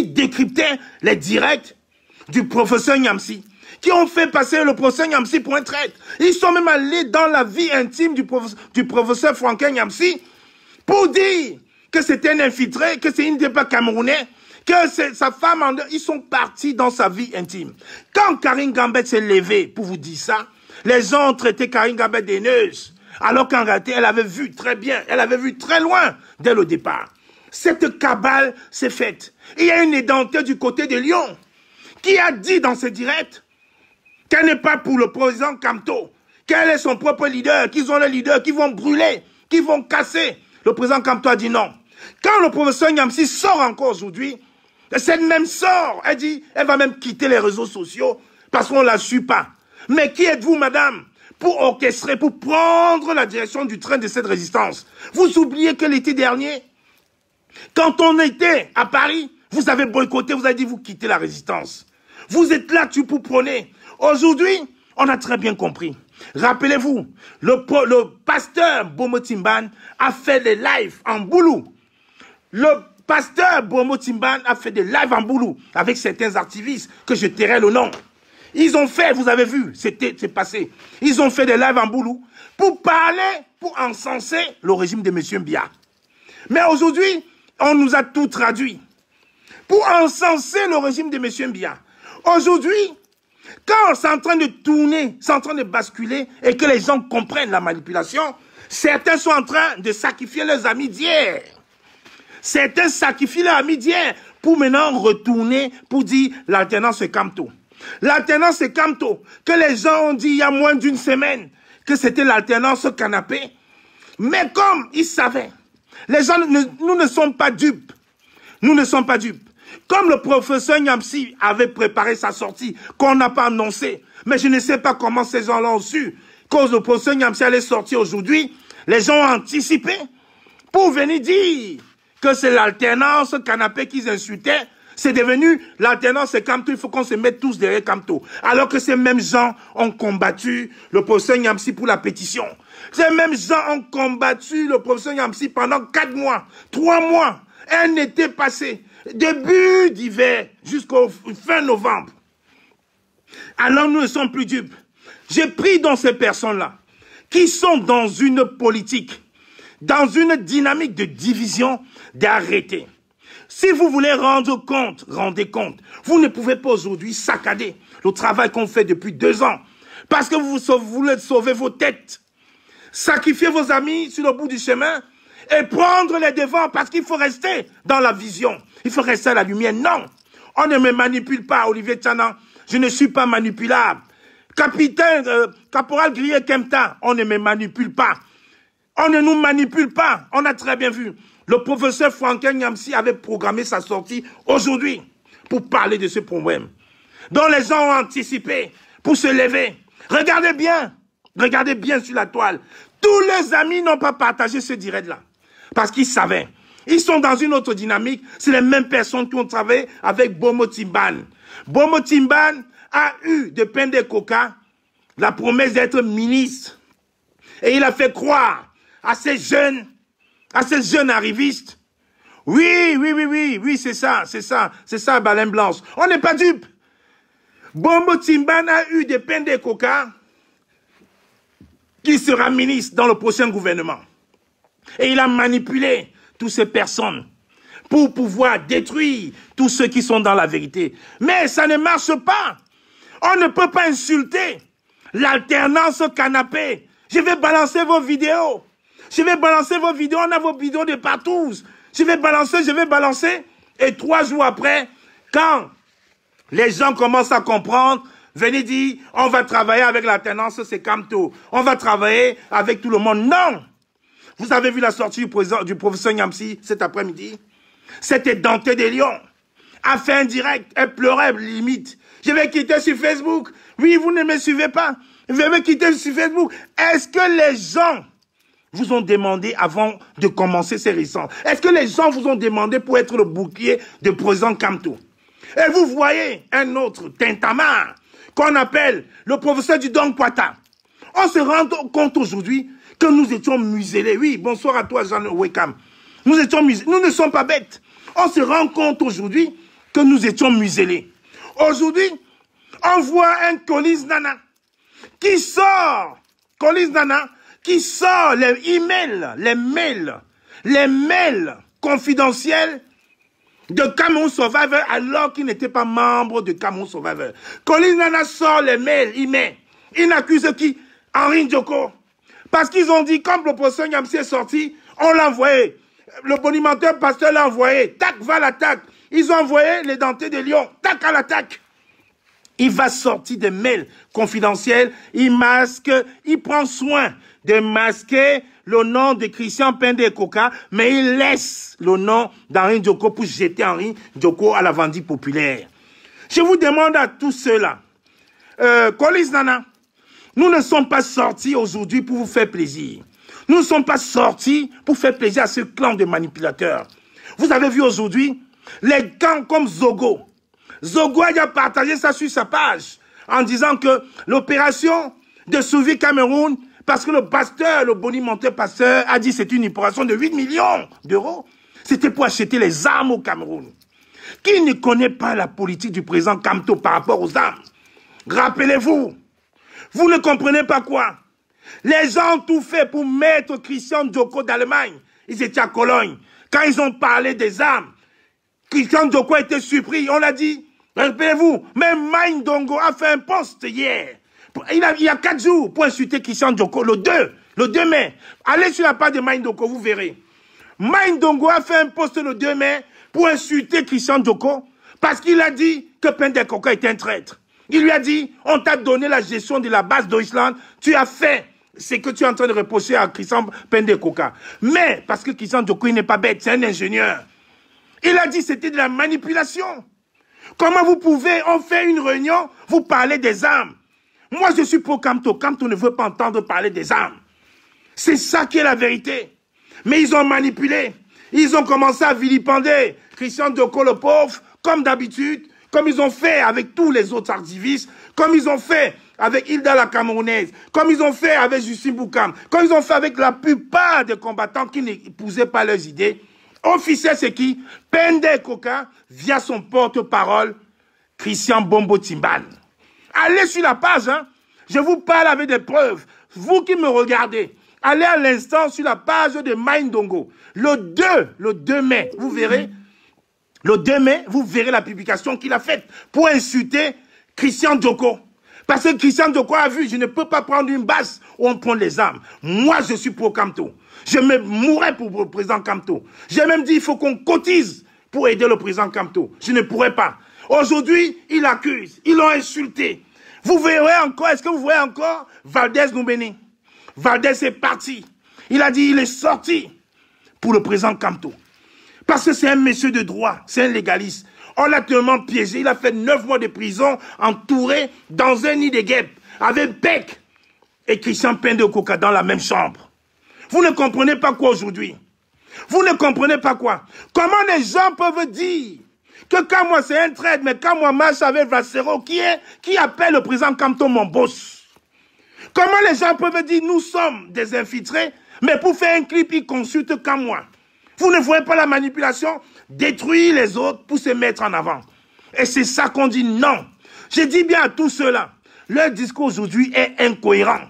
du professeur Nyamsi, qui ont fait passer le professeur Nyamsi pour un traître. Ils sont même allés dans la vie intime du professeur Franquin Nyamsi pour dire que c'était un infiltré, que c'est une des pas camerounais, que c'est sa femme. Ils sont partis dans sa vie intime. Quand Karine Gambet s'est levée pour vous dire ça, les gens ont traité Karine Gambet d'haineuse, alors qu'en réalité, elle avait vu très bien, elle avait vu très loin dès le départ. Cette cabale s'est faite. Il y a une identité du côté de Lyon qui a dit dans ce direct qu'elle n'est pas pour le président Kamto, qu'elle est son propre leader, qu'ils ont le leader, qui vont brûler, qui vont casser. Le président Kamto a dit non. Quand le professeur Nyamsi sort encore aujourd'hui, cette même sort, elle dit, elle va même quitter les réseaux sociaux parce qu'on ne la suit pas. Mais qui êtes-vous, madame, pour orchestrer, pour prendre la direction du train de cette résistance? Vous oubliez que l'été dernier, quand on était à Paris, vous avez boycotté, vous avez dit, vous quittez la résistance. Vous êtes là, pour prôner. Aujourd'hui, on a très bien compris. Rappelez-vous, le pasteur Bomo Timban a fait des lives en Boulou. Le pasteur Bomo Timban a fait des lives en Boulou avec certains activistes que je tairai le nom. Ils ont fait, vous avez vu, c'est passé. Ils ont fait des lives en Boulou pour parler, pour encenser le régime de M. Biya. Mais aujourd'hui, on nous a tout traduit pour encenser le régime de M. Biya. Aujourd'hui, quand c'est en train de tourner, c'est en train de basculer et que les gens comprennent la manipulation, certains sont en train de sacrifier leurs amis d'hier. Certains sacrifient leurs amis d'hier pour maintenant retourner pour dire l'alternance c'est Kamto. L'alternance c'est Kamto, que les gens ont dit il y a moins d'une semaine que c'était l'alternance canapé. Mais comme ils savaient, les gens, nous ne sommes pas dupes. Nous ne sommes pas dupes. Comme le professeur Nyamsi avait préparé sa sortie, qu'on n'a pas annoncé, mais je ne sais pas comment ces gens-là ont su, que le professeur Nyamsi allait sortir aujourd'hui, les gens ont anticipé pour venir dire que c'est l'alternance canapé qu'ils insultaient. C'est devenu l'alternance c'est Kamto, il faut qu'on se mette tous derrière Kamto. Alors que ces mêmes gens ont combattu le professeur Nyamsi pour la pétition. Ces mêmes gens ont combattu le professeur Yamsi pendant 4 mois, 3 mois, un été passé, début d'hiver jusqu'au fin novembre. Alors nous ne sommes plus dupes. J'ai pris dans ces personnes-là, qui sont dans une politique, dans une dynamique de division, d'arrêter. Si vous voulez rendre compte, rendez compte. Vous ne pouvez pas aujourd'hui saccader le travail qu'on fait depuis 2 ans. Parce que vous voulez sauver vos têtes. Sacrifier vos amis sur le bout du chemin et prendre les devants parce qu'il faut rester dans la vision. Il faut rester à la lumière. Non, on ne me manipule pas, Olivier Tchanan. Je ne suis pas manipulable. Caporal Grier Kempta, on ne me manipule pas. On ne nous manipule pas. On a très bien vu. Le professeur Franklin Yamsi avait programmé sa sortie aujourd'hui pour parler de ce problème, dont les gens ont anticipé pour se lever. Regardez bien sur la toile. Tous les amis n'ont pas partagé ce direct-là parce qu'ils savaient. Ils sont dans une autre dynamique. C'est les mêmes personnes qui ont travaillé avec Bomo Timban. Bomo Timban a eu de Pende Koka la promesse d'être ministre. Et il a fait croire à ces jeunes arrivistes. Oui, c'est ça, baleine blanche. On n'est pas dupes. Bomo Timban a eu de Pende Koka qui sera ministre dans le prochain gouvernement. Et il a manipulé toutes ces personnes pour pouvoir détruire tous ceux qui sont dans la vérité. Mais ça ne marche pas. On ne peut pas insulter l'alternance canapé. Je vais balancer vos vidéos. On a vos vidéos de partout. Je vais balancer. Et 3 jours après, quand les gens commencent à comprendre, venez dire, on va travailler avec l'alternance, c'est Kamto. On va travailler avec tout le monde. Non! Vous avez vu la sortie du professeur Yamsi cet après-midi? C'était Dante de Lyon. A fait un direct, elle pleurait limite. Je vais quitter sur Facebook. Oui, vous ne me suivez pas. Je vais quitter sur Facebook. Est-ce que les gens vous ont demandé avant de commencer ces récents? Est-ce que les gens vous ont demandé pour être le bouclier de président Kamto? Et vous voyez un autre tintamarre qu'on appelle le professeur du Don Poita. On se rend compte aujourd'hui que nous étions muselés. Oui, bonsoir à toi, Jean Wekam. Nous étions muselés. Nous ne sommes pas bêtes. On se rend compte aujourd'hui que nous étions muselés. Aujourd'hui, on voit un Collins Nana qui sort, les mails confidentiels de Cameroun Survivor alors qu'il n'était pas membre de Cameroun Survivor. Collins Nana sort les mails, il n'accuse qui? Henri Ndjoko. Parce qu'ils ont dit, comme le professeur Yamsi est sorti, on l'a envoyé. Le bonimenteur pasteur l'a envoyé. Tac, va à l'attaque. Ils ont envoyé les dentés de Lyon. Tac, à l'attaque. Il va sortir des mails confidentiels. Il masque, il prend soin de masquer le nom de Christian Pende Koka, mais il laisse le nom d'Henri Ndjoko pour jeter Henri Ndjoko à la vendue populaire. Je vous demande à tous ceux-là, Collins Nana, nous ne sommes pas sortis aujourd'hui pour vous faire plaisir. Nous ne sommes pas sortis pour faire plaisir à ce clan de manipulateurs. Vous avez vu aujourd'hui les camps comme Zogo. Zogo a partagé ça sur sa page en disant que l'opération de Sauver Cameroun, parce que le pasteur, le bonimenteur pasteur, a dit que c'est une opération de 8 millions d'euros. C'était pour acheter les armes au Cameroun. Qui ne connaît pas la politique du président Kamto par rapport aux armes? Rappelez-vous, vous ne comprenez pas quoi? Les gens ont tout fait pour mettre Christian Ndjoko d'Allemagne. Ils étaient à Cologne. Quand ils ont parlé des armes, Christian Ndjoko a été surpris. On l'a dit, rappelez-vous, même Mike Ndongo a fait un post hier. Il y a 4 jours pour insulter Christian Ndjoko, le 2 mai. Allez sur la page de Mike Ndongo, vous verrez. Mike Ndongo a fait un post le 2 mai pour insulter Christian Ndjoko parce qu'il a dit que Pende Koka était un traître. Il lui a dit, on t'a donné la gestion de la base d'Oisland, tu as fait ce que tu es en train de reprocher à Christian Pende Koka. Mais, parce que Christian Ndjoko, il n'est pas bête, c'est un ingénieur. Il a dit que c'était de la manipulation. Comment vous pouvez, on fait une réunion, vous parlez des armes. Moi, je suis pour Kamto. Kamto ne veut pas entendre parler des armes. C'est ça qui est la vérité. Mais ils ont manipulé. Ils ont commencé à vilipender Christian Ndjoko, le pauvre, comme d'habitude. comme ils ont fait avec tous les autres activistes, comme ils ont fait avec Hilda la Camerounaise, comme ils ont fait avec Justin Boukam, comme ils ont fait avec la plupart des combattants qui n'épousaient pas leurs idées. Officiel, c'est qui? Pende Koka, via son porte-parole, Christian Bombo Timban. Allez sur la page, hein. Je vous parle avec des preuves. Vous qui me regardez, allez à l'instant sur la page de Mindongo. Le 2 mai, vous verrez. Le 2 mai, vous verrez la publication qu'il a faite pour insulter Christian Djoko. Parce que Christian Djoko a vu, je ne peux pas prendre une base où on prend les armes. Moi, je suis pro Kamto. Je me mourrais pour le président Kamto. J'ai même dit, il faut qu'on cotise pour aider le président Kamto. Je ne pourrais pas. Aujourd'hui, il accuse. Ils l'ont insulté. Vous verrez encore, est-ce que vous voyez encore Valdez Noumbéni? Valdez est parti. Il a dit, il est sorti pour le président Kamto. Parce que c'est un monsieur de droit, c'est un légaliste. On l'a tellement piégé, il a fait 9 mois de prison, entouré dans un nid de guêpes, avec Beck et Christian Pende Koka dans la même chambre. Vous ne comprenez pas quoi aujourd'hui? Vous ne comprenez pas quoi? Comment les gens peuvent dire que quand moi c'est un trade, mais quand moi marche avec Vassero, qui appelle le président Kamto mon boss? Comment les gens peuvent dire nous sommes des infiltrés, mais pour faire un clip, ils consultent quand moi? Vous ne voyez pas la manipulation? Détruire les autres pour se mettre en avant. Et c'est ça qu'on dit non. Je dis bien à tous ceux-là, leur discours aujourd'hui est incohérent.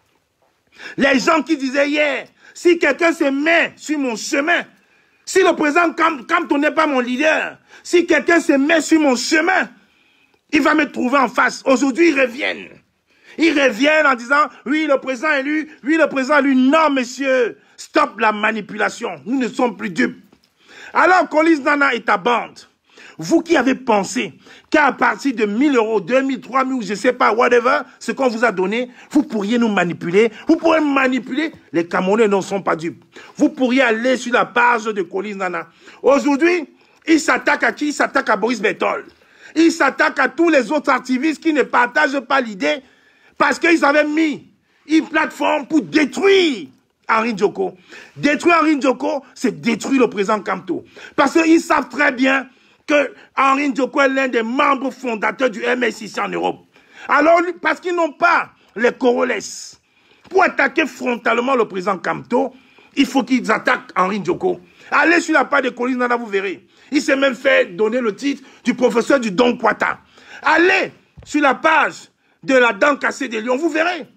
Les gens qui disaient hier, si quelqu'un se met sur mon chemin, si le président Kamto n'est pas mon leader, si quelqu'un se met sur mon chemin, il va me trouver en face. Aujourd'hui, ils reviennent. Ils reviennent en disant, oui, le président est élu, oui, le président est élu. Non, monsieur, stop la manipulation. Nous ne sommes plus dupes. Alors, Collins Nana est ta bande. Vous qui avez pensé qu'à partir de 1 000 euros, 2 000, 3 000, je ne sais pas, whatever, ce qu'on vous a donné, vous pourriez nous manipuler. Vous pourriez manipuler. Les Camerounais ne sont pas dupes. Vous pourriez aller sur la page de Collins Nana. Aujourd'hui, il s'attaque à qui? Il s'attaque à Boris Berthold. Il s'attaque à tous les autres activistes qui ne partagent pas l'idée parce qu'ils avaient mis une plateforme pour détruire Henri Djoko. Détruire Henri Djoko, c'est détruire le président Kamto. Parce qu'ils savent très bien que Henri Djoko est l'un des membres fondateurs du MS ici en Europe. Alors, parce qu'ils n'ont pas les Coroles pour attaquer frontalement le président Kamto, il faut qu'ils attaquent Henri Djoko. Allez sur la page de Collins Nana, vous verrez. Il s'est même fait donner le titre du professeur du Don Kwata. Allez sur la page de la dent cassée des lions, vous verrez.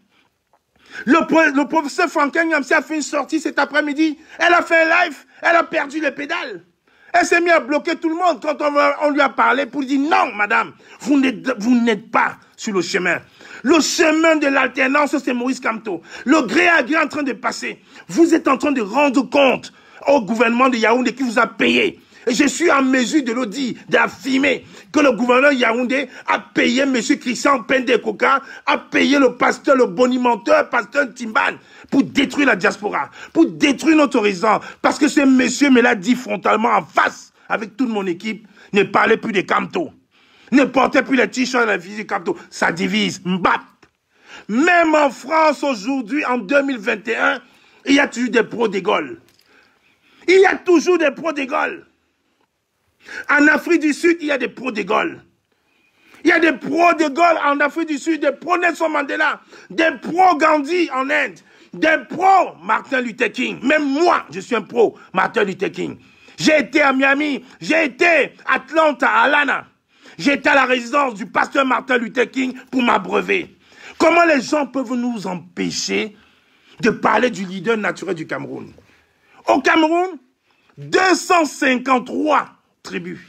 Le professeur Franklin Nyamsi a fait une sortie cet après-midi. Elle a fait un live, elle a perdu les pédales. Elle s'est mise à bloquer tout le monde quand on lui a parlé pour dire non, madame, vous n'êtes pas sur le chemin. Le chemin de l'alternance, c'est Maurice Kamto. Le gré à gré en train de passer. Vous êtes en train de rendre compte au gouvernement de Yaoundé qui vous a payé. Et je suis en mesure de le dire, d'affirmer que le gouverneur Yaoundé a payé M. Christian Pende Koka, a payé le pasteur, le bonimenteur, pasteur Timban, pour détruire la diaspora, pour détruire notre résident. Parce que ce monsieur me l'a dit frontalement en face, avec toute mon équipe, ne parlait plus de Kamto. Ne portait plus les t-shirts de la visite Kamto. Ça divise, mbap. Même en France aujourd'hui, en 2021, il y a toujours des pros de Gaulle. Il y a toujours des pros de Gaulle. En Afrique du Sud, il y a des pros de Gaulle. Il y a des pros de Gaulle en Afrique du Sud, des pros Nelson Mandela, des pros Gandhi en Inde, des pros Martin Luther King. Même moi, je suis un pro Martin Luther King. J'ai été à Miami, j'ai été à Atlanta, à Atlanta. J'ai été à la résidence du pasteur Martin Luther King pour m'abreuver. Comment les gens peuvent nous empêcher de parler du leader naturel du Cameroun? Au Cameroun, 253 tribus,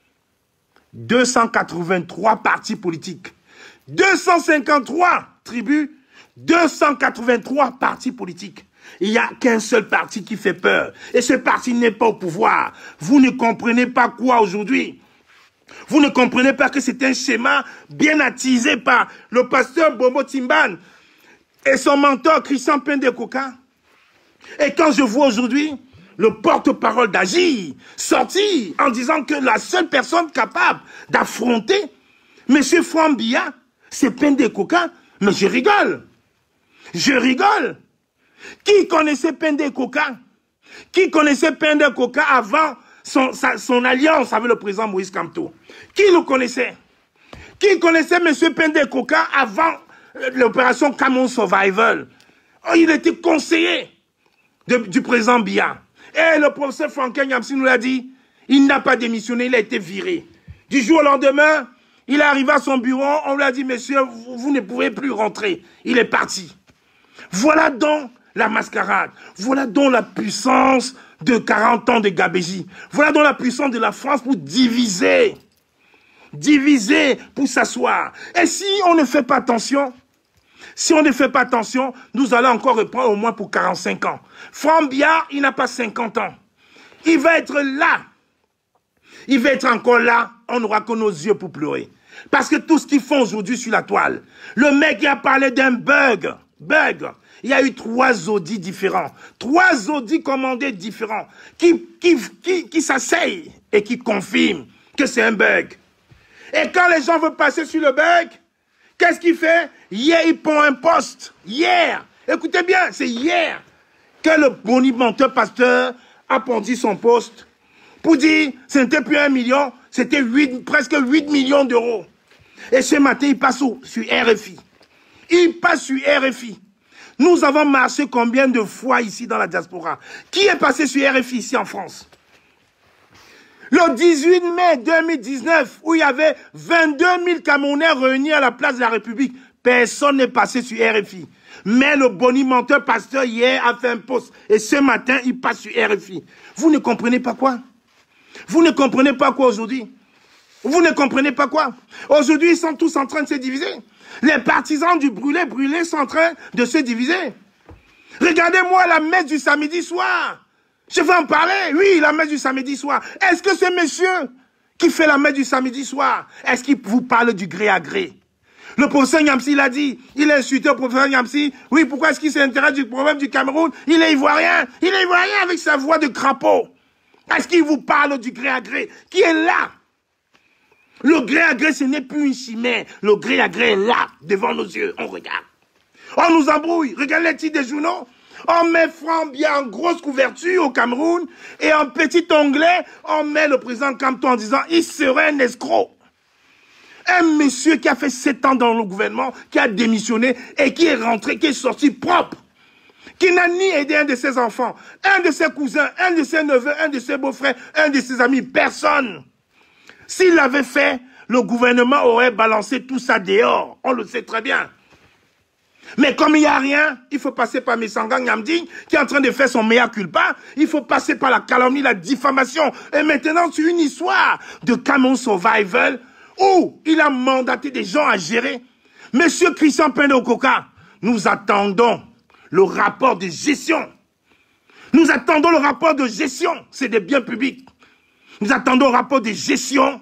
283 partis politiques, 253 tribus, 283 partis politiques. Il n'y a qu'un seul parti qui fait peur. Et ce parti n'est pas au pouvoir. Vous ne comprenez pas quoi aujourd'hui? Vous ne comprenez pas que c'est un schéma bien attisé par le pasteur Bombo Timban et son mentor Christian Pende Koka. Et quand je vois aujourd'hui le porte-parole d'Agir sorti en disant que la seule personne capable d'affronter M. Frambia, c'est Pende Koka, mais je rigole. Je rigole. Qui connaissait Pende Koka? Qui connaissait Pende Koka avant son alliance avec le président Moïse Kamto. Qui le connaissait? Qui connaissait M. Pende Koka avant l'opération Cameroun Survival? Oh, il était conseiller du président Biya. Et le professeur Franklin Nyamsi nous l'a dit, il n'a pas démissionné, il a été viré. Du jour au lendemain, il est arrivé à son bureau, on lui a dit, monsieur, vous ne pouvez plus rentrer. Il est parti. Voilà donc la mascarade. Voilà donc la puissance de 40 ans de Gabéji. Voilà donc la puissance de la France pour diviser. Diviser pour s'asseoir. Et si on ne fait pas attention, nous allons encore reprendre au moins pour 45 ans. Franck Biya, il n'a pas 50 ans. Il va être là. Il va être encore là. On n'aura que nos yeux pour pleurer. Parce que tout ce qu'ils font aujourd'hui sur la toile, le mec qui a parlé d'un bug. Il y a eu 3 audits différents. 3 audits commandés différents qui s'asseyent et qui confirment que c'est un bug. Et quand les gens veulent passer sur le bug, qu'est-ce qu'il fait? Hier, il prend un poste. Hier. Écoutez bien, c'est hier que le bonimenteur pasteur a pondu son poste pour dire ce n'était plus 1 million, c'était presque 8 millions d'euros. Et ce matin, il passe sur RFI. Il passe sur RFI. Nous avons marché combien de fois ici dans la diaspora? Qui est passé sur RFI ici en France? Le 18 mai 2019, où il y avait 22 000 Camerounais réunis à la place de la République, personne n'est passé sur RFI. Mais le bonimenteur pasteur hier a fait un post. Et ce matin, il passe sur RFI. Vous ne comprenez pas quoi? Vous ne comprenez pas quoi aujourd'hui? Vous ne comprenez pas quoi? Aujourd'hui, ils sont tous en train de se diviser. Les partisans du brûlé sont en train de se diviser. Regardez-moi la messe du samedi soir. Je vais en parler. Oui, la messe du samedi soir. Est-ce que ce monsieur qui fait la messe du samedi soir, est-ce qu'il vous parle du gré à gré? Le professeur Nyamsi l'a dit. Il a insulté au professeur Nyamsi. Oui, pourquoi est-ce qu'il s'intéresse du problème du Cameroun? Il est ivoirien. Il est ivoirien avec sa voix de crapaud. Est-ce qu'il vous parle du gré à gré? Qui est là? Le gré à gré, ce n'est plus une chimère. Le gré à gré est là, devant nos yeux. On regarde. On nous embrouille. Regardez les titres des journaux. On met Franck Biya en grosse couverture au Cameroun. Et en petit onglet, on met le président Kamto en disant il serait un escroc. Un monsieur qui a fait 7 ans dans le gouvernement, qui a démissionné et qui est rentré, qui est sorti propre. Qui n'a ni aidé un de ses enfants, un de ses cousins, un de ses neveux, un de ses beaux-frères, un de ses amis. Personne. S'il l'avait fait, le gouvernement aurait balancé tout ça dehors. On le sait très bien. Mais comme il n'y a rien, il faut passer par Messanga Nyamdi, qui est en train de faire son mea culpa. Il faut passer par la calomnie, la diffamation. Et maintenant, c'est une histoire de Cameroun Survival où il a mandaté des gens à gérer. Monsieur Christian Pende Koka, nous attendons le rapport de gestion. Nous attendons le rapport de gestion. C'est des biens publics. Nous attendons le rapport de gestion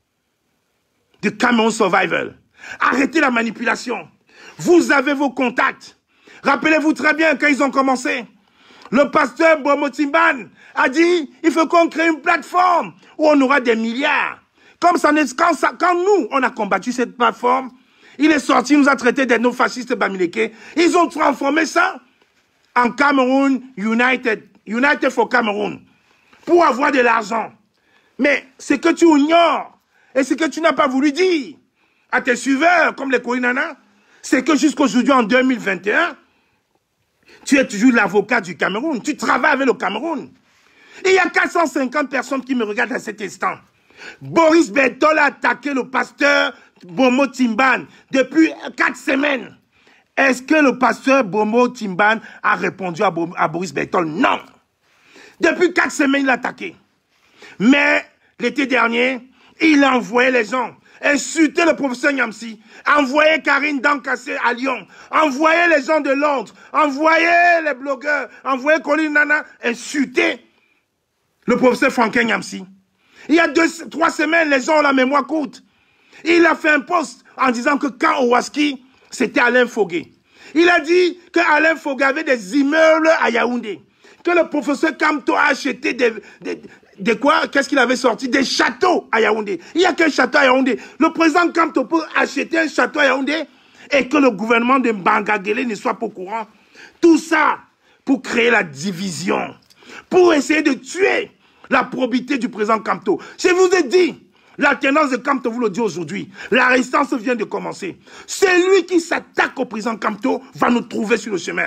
de Cameroun Survival. Arrêtez la manipulation. Vous avez vos contacts. Rappelez-vous très bien quand ils ont commencé. Le pasteur Bomo Timban a dit, il faut qu'on crée une plateforme où on aura des milliards. Comme ça, quand nous, on a combattu cette plateforme, il est sorti, il nous a traité des néo-fascistes bamileke. Ils ont transformé ça en Cameroun United. United for Cameroun. Pour avoir de l'argent. Mais ce que tu ignores et ce que tu n'as pas voulu dire à tes suiveurs, comme les Koinana, c'est que jusqu'aujourd'hui, en 2021, tu es toujours l'avocat du Cameroun. Tu travailles avec le Cameroun. Et il y a 450 personnes qui me regardent à cet instant. Boris Bertol a attaqué le pasteur Bomo Timban depuis 4 semaines. Est-ce que le pasteur Bomo Timban a répondu à Boris Bertol? Non. Depuis 4 semaines, il a attaqué. Mais l'été dernier, il a envoyé les gens, insulté le professeur Nyamsi, envoyé Karine Dankassé à Lyon, envoyé les gens de Londres, envoyé les blogueurs, envoyé Colin Nana, insulté le professeur Franklin Nyamsi. Il y a 3 semaines, les gens ont la mémoire courte. Il a fait un post en disant que quand Owaski, c'était Alain Fogué. Il a dit que Alain Fogué avait des immeubles à Yaoundé. Que le professeur Kamto a acheté des quoi? Qu'est-ce qu'il avait sorti? Des châteaux à Yaoundé. Il n'y a qu'un château à Yaoundé. Le président Kamto peut acheter un château à Yaoundé et que le gouvernement de Mbangagele ne soit pas au courant. Tout ça pour créer la division. Pour essayer de tuer la probité du président Kamto. Je vous ai dit, l'alternance de Kamto vous le dit aujourd'hui. La résistance vient de commencer. Celui qui s'attaque au président Kamto va nous trouver sur le chemin.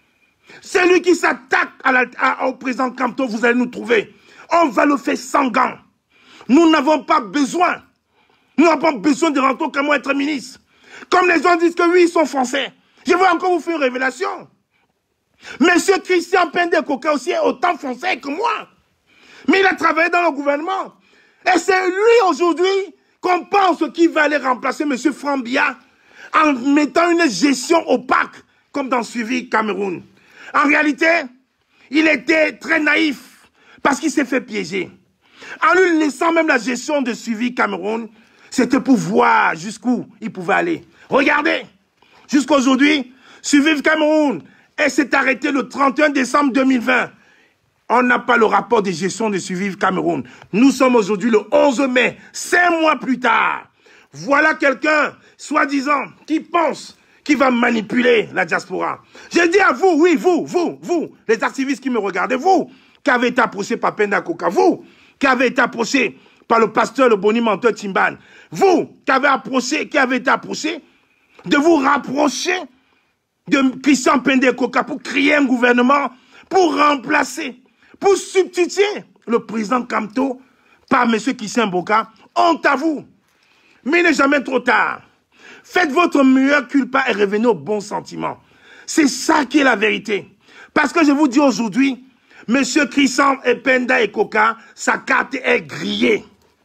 Celui qui s'attaque au président Kamto, vous allez nous trouver. On va le faire sans gants. Nous n'avons pas besoin. Nous n'avons pas besoin de rentrer comme être ministre. Comme les gens disent que oui, ils sont français. Je vais encore vous faire une révélation. Monsieur Christian Pende-Koka aussi est autant français que moi. Mais il a travaillé dans le gouvernement. Et c'est lui aujourd'hui qu'on pense qu'il va aller remplacer monsieur Frambia en mettant une gestion opaque comme dans Suivi Cameroun. En réalité, il était très naïf parce qu'il s'est fait piéger. En lui laissant même la gestion de Suivi Cameroun, c'était pour voir jusqu'où il pouvait aller. Regardez, jusqu'aujourd'hui, Suivi Cameroun, et s'est arrêté le 31 décembre 2020. On n'a pas le rapport de gestion de Suivi Cameroun. Nous sommes aujourd'hui le 11 mai, 5 mois plus tard. Voilà quelqu'un, soi-disant, qui pense qu'il va manipuler la diaspora. Je dis à vous, oui, vous, les activistes qui me regardez, vous, qui avez été approchés par Penda-Koka, vous, qui avez été approchés par le pasteur, le bonimenteur Timban, vous, qui avez été approchés de vous rapprocher de Christian Pende-Koka pour créer un gouvernement, pour remplacer, pour substituer le président Kamto par M. Christian Boka. Honte à vous. Mais il n'est jamais trop tard. Faites votre meilleur culpa et revenez au bon sentiment. C'est ça qui est la vérité. Parce que je vous dis aujourd'hui, M. Christian et Penda et Koka, sa carte est grillée.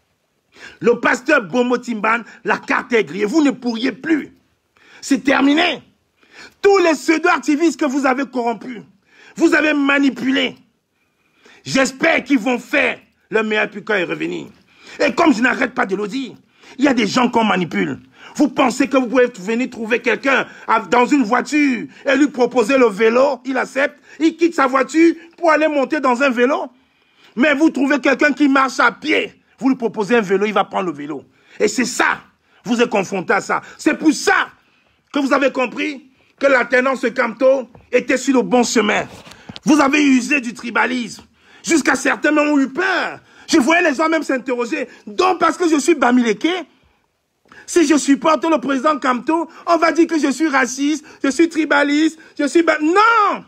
Le pasteur Bomo Timban, la carte est grillée. Vous ne pourriez plus. C'est terminé. Tous les pseudo-activistes que vous avez corrompus, vous avez manipulés. J'espère qu'ils vont faire le meilleur putain et revenir. Et comme je n'arrête pas de le dire, il y a des gens qu'on manipule. Vous pensez que vous pouvez venir trouver quelqu'un dans une voiture et lui proposer le vélo, il accepte, il quitte sa voiture pour aller monter dans un vélo. Mais vous trouvez quelqu'un qui marche à pied, vous lui proposez un vélo, il va prendre le vélo. Et c'est ça, vous êtes confronté à ça. C'est pour ça que vous avez compris que l'alternance Kamto était sur le bon chemin. Vous avez usé du tribalisme. Jusqu'à certains moments ont eu peur. Je voyais les gens même s'interroger. Donc parce que je suis Bamileke, si je supporte le président Kamto, on va dire que je suis raciste, je suis tribaliste, je suis... Non!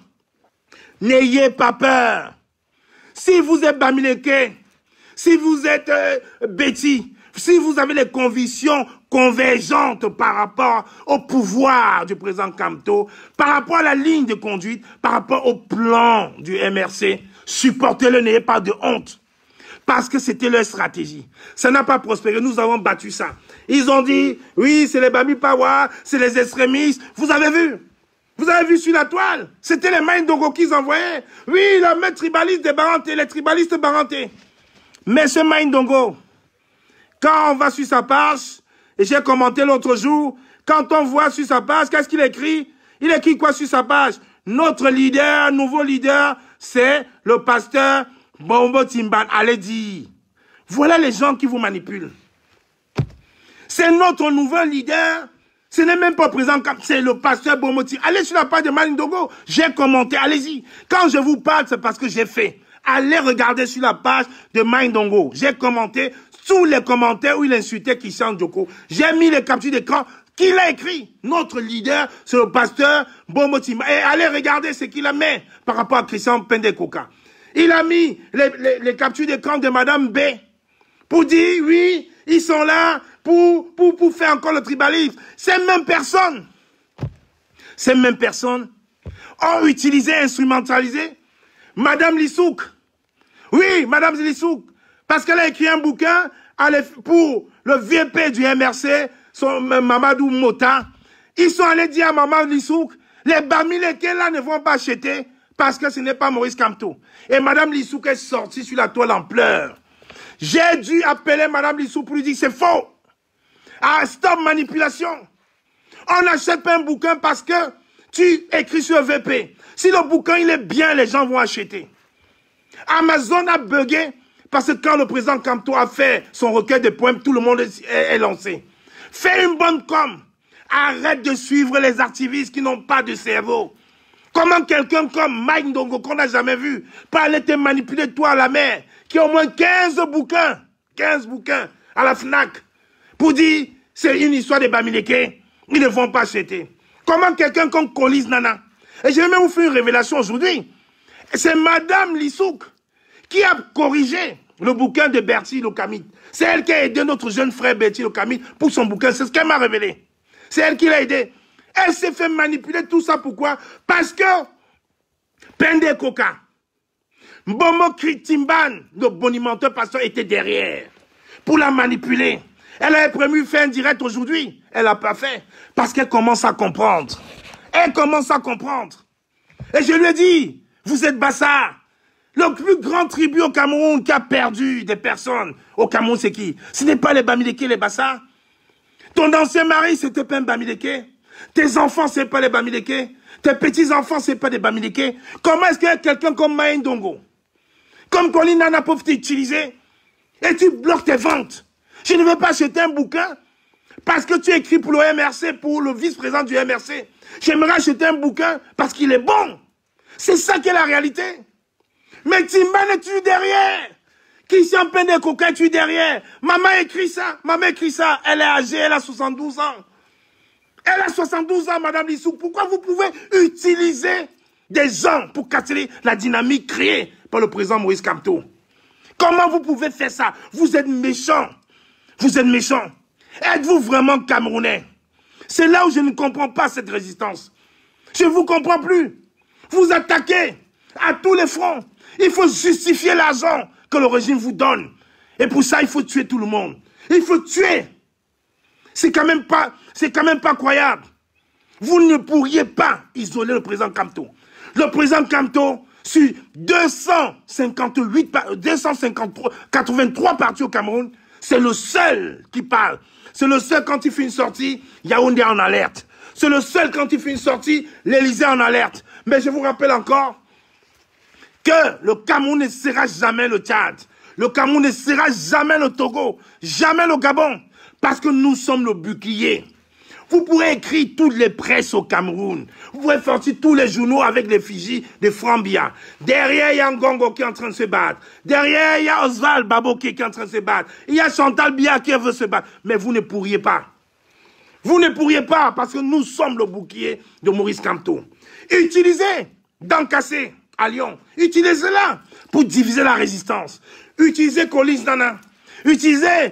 N'ayez pas peur. Si vous êtes Bamileke, si vous êtes Betty, si vous avez des convictions convergentes par rapport au pouvoir du président Kamto, par rapport à la ligne de conduite, par rapport au plan du MRC, supportez-le, n'ayez pas de honte. Parce que c'était leur stratégie. Ça n'a pas prospéré, nous avons battu ça. Ils ont dit, oui, c'est les Bami Pawa, c'est les extrémistes. Vous avez vu? Vous avez vu sur la toile? C'était les Maïndongo qu'ils envoyaient. Oui, la main tribaliste des Barantés, les tribalistes Barantés. Mais ce Maïndongo, quand on va sur sa page, et j'ai commenté l'autre jour, quand on voit sur sa page, qu'est-ce qu'il écrit? Il écrit quoi sur sa page? Notre leader, nouveau leader, c'est le pasteur Bombo Timban. Allez dire. Voilà les gens qui vous manipulent. C'est notre nouveau leader. Ce n'est même pas présent, c'est le pasteur Bombo Timban. Allez sur la page de Malindogo. J'ai commenté, allez-y. Quand je vous parle, c'est parce que j'ai fait. Allez regarder sur la page de Maïndongo. J'ai commenté tous les commentaires où il insultait Christian Djoko. J'ai mis les captures d'écran qu'il a écrit. Notre leader, c'est le pasteur Bombo Timban. Et allez regarder ce qu'il a mis par rapport à Christian Pende-Koka. Il a mis les captures d'écran de Madame B pour dire, oui, ils sont là pour faire encore le tribalisme. Ces mêmes personnes ont utilisé, instrumentalisé Madame Lissouk. Oui, Madame Lissouk. Parce qu'elle a écrit un bouquin pour le VP du MRC, son Mamadou Mota. Ils sont allés dire à Maman Lissouk, les Bamileke là ne vont pas acheter parce que ce n'est pas Maurice Kamto. Et Madame Lissouk est sortie sur la toile en pleurs. J'ai dû appeler Madame Lissouk pour lui dire c'est faux. Ah, stop manipulation. On n'achète pas un bouquin parce que tu écris sur VP. Si le bouquin il est bien, les gens vont acheter. Amazon a bugué parce que quand le président Kamto a fait son recueil de poèmes, tout le monde est lancé. Fais une bonne com. Arrête de suivre les activistes qui n'ont pas de cerveau. Comment quelqu'un comme Mike Ndongo, qu'on n'a jamais vu, peut aller te manipuler toi à la mer, qui a au moins 15 bouquins à la FNAC pour dire c'est une histoire de Bamileke, ils ne vont pas acheter. Comment quelqu'un comme Collins Nana, et je vais même vous faire une révélation aujourd'hui, c'est Madame Lissouk qui a corrigé le bouquin de Bertie Lokamit. C'est elle qui a aidé notre jeune frère Bertie Lokamit pour son bouquin, c'est ce qu'elle m'a révélé. C'est elle qui l'a aidé. Elle s'est fait manipuler tout ça, pourquoi? Parce que Pende Koka, Mbomo Kritimban, le bonimenteur pasteur, était derrière pour la manipuler. Elle avait prévu faire un direct aujourd'hui. Elle n'a pas fait parce qu'elle commence à comprendre. Elle commence à comprendre. Et je lui ai dit, vous êtes Bassa. Le plus grand tribu au Cameroun qui a perdu des personnes au Cameroun, c'est qui? Ce n'est pas les Bamileke, les Bassa. Ton ancien mari, c'était pas un Bamileke. Tes enfants, c'est pas les Bamileke. Tes petits-enfants, c'est pas des Bamileke. Comment est-ce qu'il y a quelqu'un comme Maïn Dongo, comme Colin Nana peuvent t'utiliser et tu bloques tes ventes? Je ne vais pas acheter un bouquin parce que tu écris pour le MRC, pour le vice-président du MRC. J'aimerais acheter un bouquin parce qu'il est bon. C'est ça qui est la réalité. Mais Timban est tu derrière. Christian Pende Koka est tu derrière. Maman écrit ça. Maman écrit ça. Elle est âgée, elle a 72 ans. Elle a 72 ans, Madame Lissou. Pourquoi vous pouvez utiliser des gens pour casser la dynamique créée par le président Maurice Kamto? Comment vous pouvez faire ça? Vous êtes méchants. Vous êtes méchants. Êtes-vous vraiment Camerounais? C'est là où je ne comprends pas cette résistance. Je ne vous comprends plus. Vous attaquez à tous les fronts. Il faut justifier l'argent que le régime vous donne. Et pour ça, il faut tuer tout le monde. Il faut tuer. C'est quand même pas croyable. Vous ne pourriez pas isoler le président Kamto. Le président Kamto, sur 283 partis au Cameroun, c'est le seul qui parle. C'est le seul quand il fait une sortie, Yaoundé en alerte. C'est le seul quand il fait une sortie, l'Élysée en alerte. Mais je vous rappelle encore que le Cameroun ne sera jamais le Tchad. Le Cameroun ne sera jamais le Togo, jamais le Gabon. Parce que nous sommes le bouclier. Vous pourrez écrire toutes les presses au Cameroun. Vous pourrez sortir tous les journaux avec l'effigie de Frambia. Derrière, il y a Ngongo qui est en train de se battre. Derrière, il y a Oswald Baboké qui est en train de se battre. Il y a Chantal Biya qui veut se battre. Mais vous ne pourriez pas. Vous ne pourriez pas parce que nous sommes le bouclier de Maurice Kamto. Utilisez Dankassé à Lyon. Utilisez-la pour diviser la résistance. Utilisez Collins Nana. Utilisez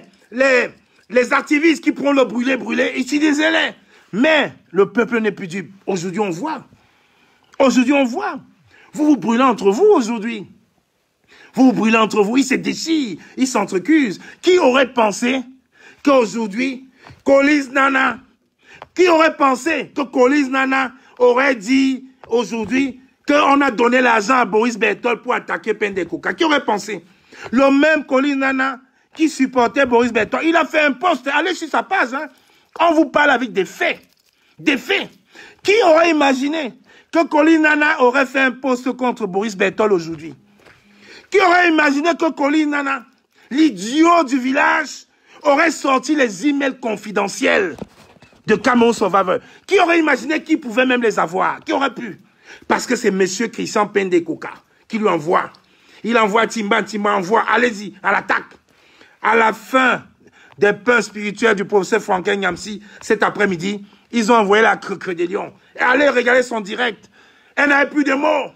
les activistes qui pourront le brûler, utilisez-les. Mais le peuple n'est plus dupe. Aujourd'hui, on voit. Aujourd'hui, on voit. Vous vous brûlez entre vous aujourd'hui. Vous vous brûlez entre vous. Ils se déchirent. Ils s'entrecusent. Qui aurait pensé qu'aujourd'hui, Collins Nana, qui aurait pensé que Collins Nana aurait dit aujourd'hui qu'on a donné l'argent à Boris Berthold pour attaquer Pende Koka? Qui aurait pensé? Le même Collins Nana qui supportait Boris Berthold, il a fait un post, allez sur sa page, hein. On vous parle avec des faits. Des faits. Qui aurait imaginé que Collins Nana aurait fait un post contre Boris Berthold aujourd'hui? Qui aurait imaginé que Collins Nana, l'idiot du village, aurait sorti les emails confidentiels de Cameroun Survivor? Qui aurait imaginé qu'il pouvait même les avoir? Qui aurait pu? Parce que c'est M. Christian Pende Koka qui lui envoie. Il envoie Timban envoie, allez-y, à l'attaque. À la fin des pains spirituels du professeur Franklin Nyamsi, cet après-midi, ils ont envoyé la Creux des Lions. Et allez regarder son direct. Elle n'avait plus de mots.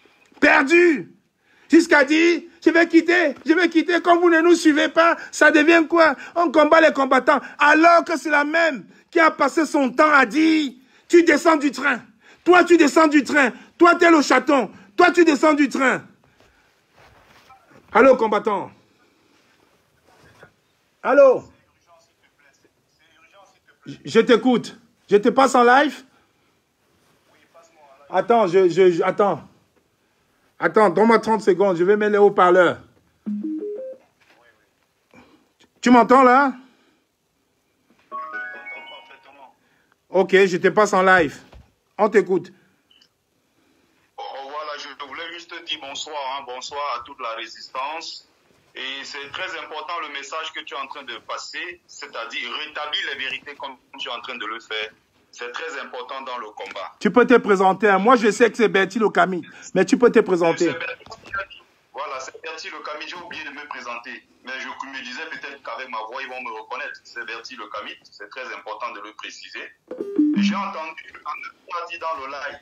Perdu. Jusqu'à dire, je vais quitter. Comme vous ne nous suivez pas, ça devient quoi? On combat les combattants. Alors que c'est la même qui a passé son temps à dire, tu descends du train. Toi, tu descends du train. Toi, t'es le chaton. Toi, tu descends du train. Allô, combattant. Allô? Je t'écoute. Je te passe en live? Attends, attends. Attends, donne-moi 30 secondes. Je vais mettre les haut-parleurs. Tu m'entends là? Ok, je te passe en live. On t'écoute. Voilà, je voulais juste te dire bonsoir. Hein, bonsoir à toute la résistance. Et c'est très important le message que tu es en train de passer, c'est-à-dire rétablir les vérités comme tu es en train de le faire. C'est très important dans le combat. Tu peux te présenter. Hein. Moi, je sais que c'est Bertie Lokamit, mais tu peux te présenter. Voilà, c'est Bertie Le Camit. J'ai oublié de me présenter. Mais je me disais peut-être qu'avec ma voix, ils vont me reconnaître. C'est Bertie Le Camit. C'est très important de le préciser. J'ai entendu, on a dit dans le live,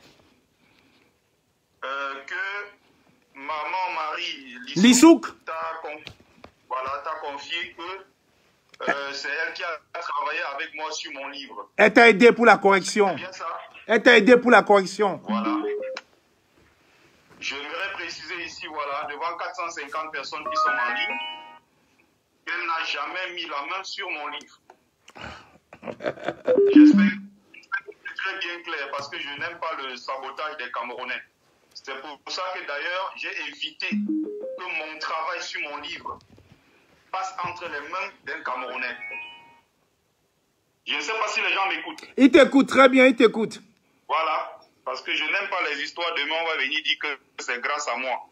que maman Marie Lissouk t'a confié que c'est elle qui a travaillé avec moi sur mon livre. Elle t'a aidé pour la correction. C'est bien ça? Elle t'a aidé pour la correction. Voilà. J'aimerais préciser ici, voilà, devant 450 personnes qui sont en ligne, qu'elle n'a jamais mis la main sur mon livre. J'espère que c'est très bien clair parce que je n'aime pas le sabotage des Camerounais. C'est pour ça que d'ailleurs, j'ai évité que mon travail sur mon livre passe entre les mains d'un Camerounais. Je ne sais pas si les gens m'écoutent. Il t'écoute très bien, il t'écoute. Voilà, parce que je n'aime pas les histoires. Demain, on va venir dire que c'est grâce à moi.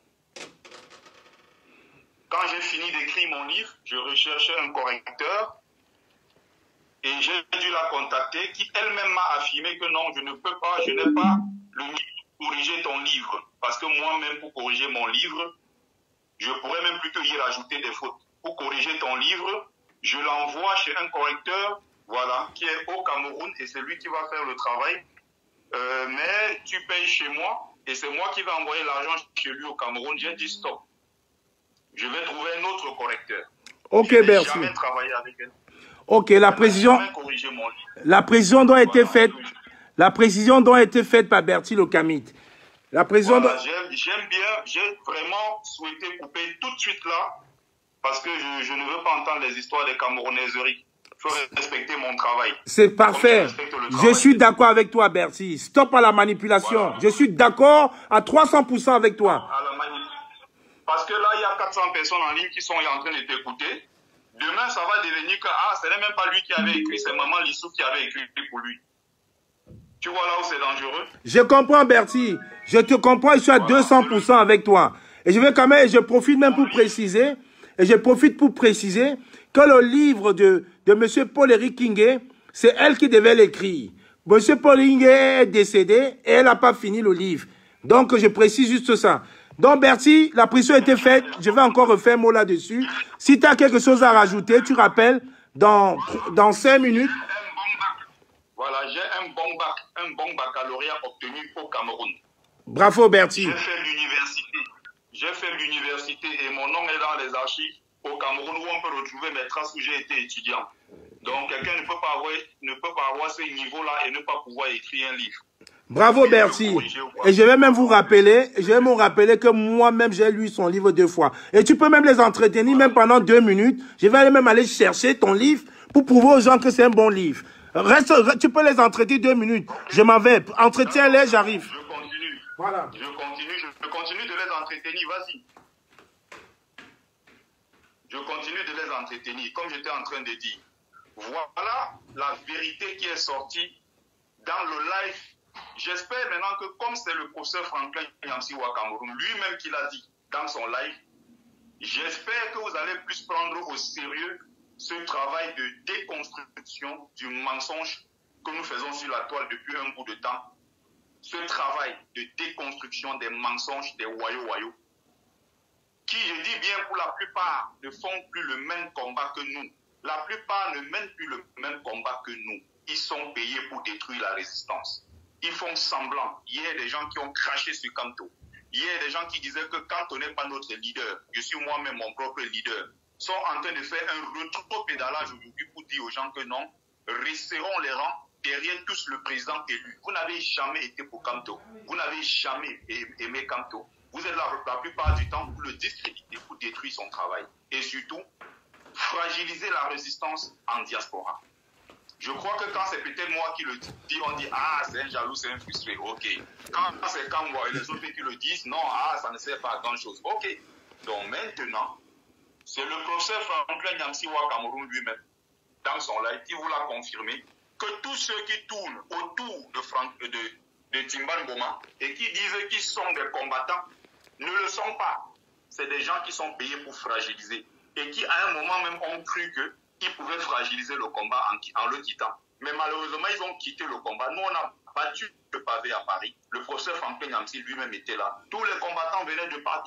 Quand j'ai fini d'écrire mon livre, je recherchais un correcteur et j'ai dû la contacter qui elle-même m'a affirmé que non, je ne peux pas, je n'ai pas le niveau pour corriger ton livre. Parce que moi-même, pour corriger mon livre, je pourrais même plutôt y rajouter des fautes. Pour corriger ton livre, je l'envoie chez un correcteur, voilà, qui est au Cameroun et c'est lui qui va faire le travail. Mais tu payes chez moi et c'est moi qui vais envoyer l'argent chez lui au Cameroun. J'ai dit stop. Je vais trouver un autre correcteur. Ok, je n'ai merci. jamais travaillé avec elle. Ok, la précision doit être faite. La précision doit être faite par Bertie Le Camit. La précision voilà, j'aime bien, j'ai vraiment souhaité couper tout de suite là, parce que je ne veux pas entendre les histoires des Camerounaiseries. Il faut respecter mon travail. C'est parfait. Je suis d'accord avec toi, Bertie. Stop à la manipulation. Voilà. Je suis d'accord à 300% avec toi. Parce que là, il y a 400 personnes en ligne qui sont en train de t'écouter. Demain, ça va devenir que ce n'est même pas lui qui avait écrit, c'est maman Lissou qui avait écrit pour lui. Tu vois là où c'est dangereux? Je comprends, Bertie. Je te comprends, je suis à 200% avec toi. Et je vais quand même, je profite même pour préciser, que le livre de M. Paul-Éric Kingé, c'est elle qui devait l'écrire. M. Paul Kingé est décédé et elle n'a pas fini le livre. Donc, je précise juste ça. Donc, Bertie, la pression a été faite. Je vais encore refaire un mot là-dessus. Si tu as quelque chose à rajouter, tu rappelles dans 5 minutes. Voilà, j'ai un bon baccalauréat obtenu au Cameroun. Bravo, Bertie. J'ai fait l'université et mon nom est dans les archives au Cameroun où on peut retrouver mes traces où j'ai été étudiant. Donc, quelqu'un ne peut pas avoir ce niveau-là et ne pas pouvoir écrire un livre. Bravo, Bertie. Et je vais même vous rappeler, que moi-même, j'ai lu son livre 2 fois. Et tu peux même les entretenir, même pendant 2 minutes. Je vais même aller chercher ton livre pour prouver aux gens que c'est un bon livre. Reste, tu peux les entretenir 2 minutes. Je m'en vais. Entretiens-les, j'arrive. Je continue. Voilà. Je continue de les entretenir. Vas-y. Je continue de les entretenir, comme j'étais en train de dire. Voilà la vérité qui est sortie dans le live. J'espère maintenant que comme c'est le professeur Franklin Nyamsiwa Cameroun, lui-même qui l'a dit dans son live, j'espère que vous allez plus prendre au sérieux ce travail de déconstruction du mensonge que nous faisons sur la toile depuis un bout de temps. Ce travail de déconstruction des mensonges des voyous, qui, je dis bien, pour la plupart, ne font plus le même combat que nous. La plupart ne mènent plus le même combat que nous. Ils sont payés pour détruire la résistance. Ils font semblant. Il y a des gens qui ont craché sur Kanto. Il y a des gens qui disaient que Kanto n'est pas notre leader. Je suis moi-même mon propre leader. Sont en train de faire un rétro-pédalage aujourd'hui pour dire aux gens que non, resserrons les rangs derrière tous le président élu. Vous n'avez jamais été pour Kanto. Vous n'avez jamais aimé Kanto. Vous êtes là la plupart du temps pour le discréditer, pour détruire son travail. Et surtout, fragiliser la résistance en diaspora. Je crois que quand c'est peut-être moi qui le dis, on dit « Ah, c'est un jaloux, c'est un frustré. » Ok. Quand c'est comme moi et les autres qui le disent, non, ça ne sert pas à grand-chose. Ok. Donc maintenant, c'est le professeur Franklin Nyamsiwa Cameroun lui-même, dans son live, qui vous l'a confirmé, que tous ceux qui tournent autour de Timban Goma et qui disent qu'ils sont des combattants, ne le sont pas. C'est des gens qui sont payés pour fragiliser et qui, à un moment même, ont cru qu'ils pouvaient fragiliser le combat en le quittant. Mais malheureusement, ils ont quitté le combat. Nous, on a battu le pavé à Paris. Le professeur Franklin Nyamsi lui-même était là. Tous les combattants venaient de partout.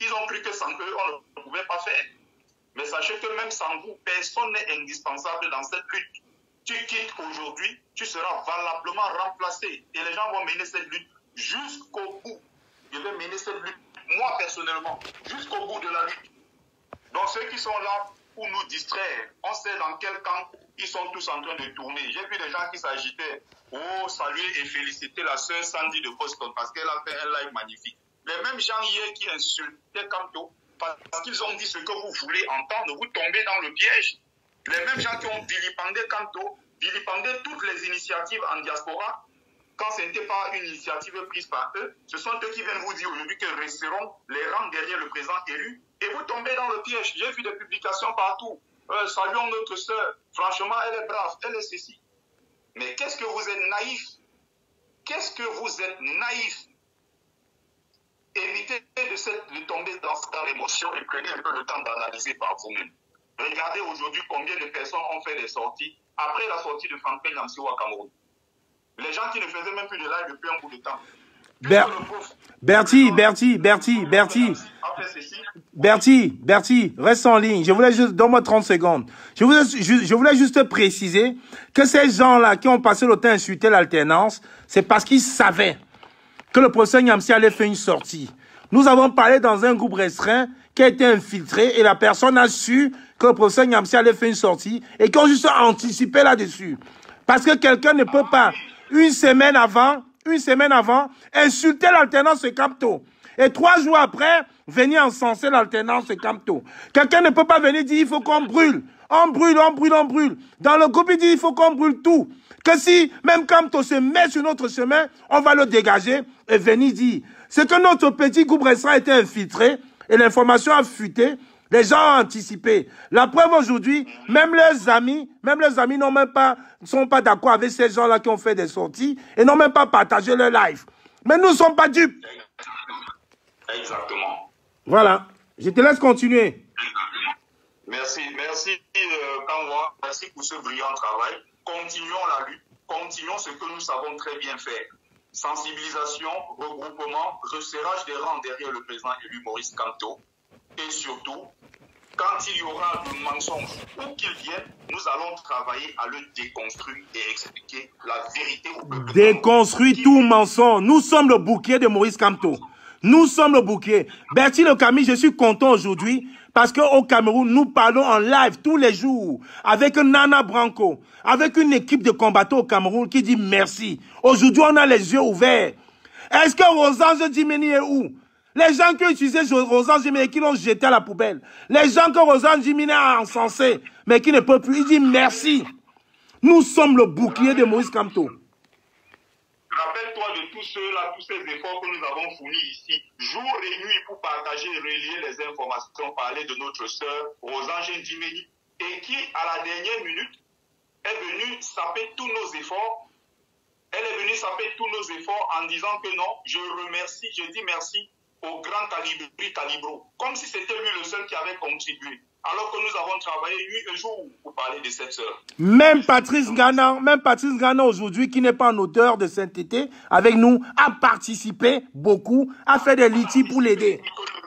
Ils ont cru que sans eux, on ne pouvait pas faire. Mais sachez que même sans vous, personne n'est indispensable dans cette lutte. Tu quittes aujourd'hui, tu seras valablement remplacé. Et les gens vont mener cette lutte jusqu'au bout. Je vais mener cette lutte, moi personnellement, jusqu'au bout de la lutte. Donc ceux qui sont là pour nous distraire, on sait dans quel camp ils sont tous en train de tourner. J'ai vu des gens qui s'agitaient pour saluer et féliciter la sœur Sandy de Boston parce qu'elle a fait un live magnifique. Les mêmes gens hier qui insultaient Kamto parce qu'ils ont dit ce que vous voulez entendre, vous tombez dans le piège. Les mêmes gens qui ont vilipendé Kamto, vilipendé toutes les initiatives en diaspora, quand ce n'était pas une initiative prise par eux, ce sont eux qui viennent vous dire aujourd'hui que resteront les rangs derrière le président élu et vous tombez dans le piège. J'ai vu des publications partout. Saluons notre sœur. Franchement, elle est brave, elle est ceci. Mais qu'est-ce que vous êtes naïf? Qu'est-ce que vous êtes naïf? Évitez de tomber dans l'émotion et prenez un peu le temps d'analyser par vous-même. Regardez aujourd'hui combien de personnes ont fait des sorties après la sortie de Franklin Nyamsi au Cameroun. Les gens qui ne faisaient même plus de live depuis un bout de temps. Bertie, reste en ligne. Je voulais juste, donne-moi 30 secondes. Je voulais juste préciser que ces gens-là qui ont passé le temps à insulter l'alternance, c'est parce qu'ils savaient que le professeur Nyamsi allait faire une sortie. Nous avons parlé dans un groupe restreint qui a été infiltré et la personne a su que le professeur Nyamsi allait faire une sortie et qui ont juste anticipé là-dessus. Parce que quelqu'un ne peut pas, une semaine avant, insulter l'alternance Kamto. Et 3 jours après, venir encenser l'alternance Kamto. Quelqu'un ne peut pas venir dire il faut qu'on brûle. On brûle. Dans le groupe, il dit il faut qu'on brûle tout. Que si même Kamto se met sur notre chemin, on va le dégager et venir dire. C'est que notre petit groupe restreint a été infiltré et l'information a fuité. Les gens ont anticipé. La preuve aujourd'hui, même leurs amis ne sont pas d'accord avec ces gens-là qui ont fait des sorties et n'ont même pas partagé leur live. Mais nous ne sommes pas dupes. Exactement. Voilà. Je te laisse continuer. Merci Kanwa. Merci pour ce brillant travail. Continuons la lutte. Continuons ce que nous savons très bien faire. Sensibilisation, regroupement, resserrage des rangs derrière le président élu Maurice Kamto. Et surtout, quand il y aura du mensonge où qu'il vienne, nous allons travailler à le déconstruire et expliquer la vérité au peuple. Déconstruire tout mensonge. Nous sommes le bouclier de Maurice Kamto. Nous sommes le bouclier. Bertie Le Camus, je suis content aujourd'hui parce qu'au Cameroun, nous parlons en live tous les jours avec Nana Branco, avec une équipe de combattants au Cameroun qui dit merci. Aujourd'hui, on a les yeux ouverts. Est-ce que Rosange Djimeni est où? Les gens qui ont utilisé Rosange Djimeni qui l'ont jeté à la poubelle. Les gens que Rosange Djimeni a encensé, mais qui ne peuvent plus. Il dit merci. Nous sommes le bouclier de Maurice Kamto. Rappelle-toi de tous ceux-là, tous ces efforts que nous avons fournis ici, jour et nuit, pour partager et relier les informations, parler de notre sœur Rosange Djimeni, et qui, à la dernière minute, est venue saper tous nos efforts. Elle est venue saper tous nos efforts en disant que non, je dis merci au grand Calibro, comme si c'était lui le seul qui avait contribué. Alors que nous avons travaillé nuit et jour pour parler de cette sœur. Même Patrice Ngana aujourd'hui, qui n'est pas un auteur de sainteté, avec nous, a participé beaucoup, a fait des litiges pour l'aider.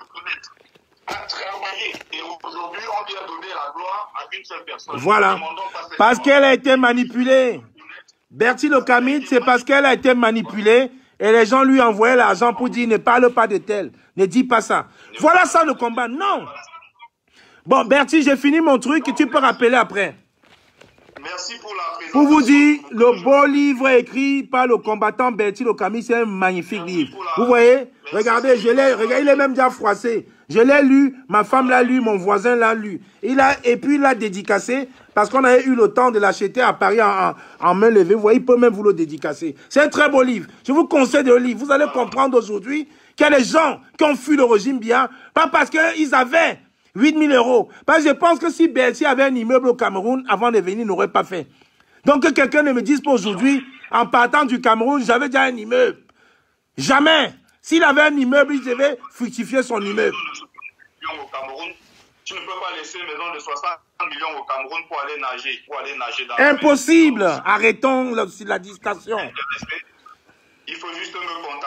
A travaillé. Et aujourd'hui, on vient donner la gloire à une seule personne. Voilà. Parce qu'elle a été manipulée. Bertie Le Camus, c'est parce qu'elle a été manipulée. Et les gens lui envoyaient l'argent pour dire ne parle pas de tel. Ne dis pas ça. Voilà ça le combat. Non. Bon, Bertie, j'ai fini mon truc et tu peux rappeler après. Merci pour la présentation. Pour vous dire, le beau livre écrit par le combattant Bertie Le Camus, c'est un magnifique livre. Vous voyez? Regardez, regardez, il est même déjà froissé. Je l'ai lu, ma femme l'a lu, mon voisin l'a lu. Et puis il l'a dédicacé parce qu'on avait eu le temps de l'acheter à Paris en main levée. Vous voyez, il peut même vous le dédicacer. C'est un très beau livre. Je vous conseille de le lire. Vous allez comprendre aujourd'hui qu'il y a des gens qui ont fui le régime bien, pas parce qu'ils avaient 8 000 euros. Parce que je pense que si Bertie avait un immeuble au Cameroun, avant de venir, il n'aurait pas fait. Donc que quelqu'un ne me dise pas aujourd'hui, en partant du Cameroun, j'avais déjà un immeuble. Jamais. S'il avait un immeuble, il devait fructifier son immeuble. Au Cameroun, tu ne peux pas laisser une maison de 60 millions au Cameroun pour aller nager dans impossible. Arrêtons la discussion. Il faut juste me contacter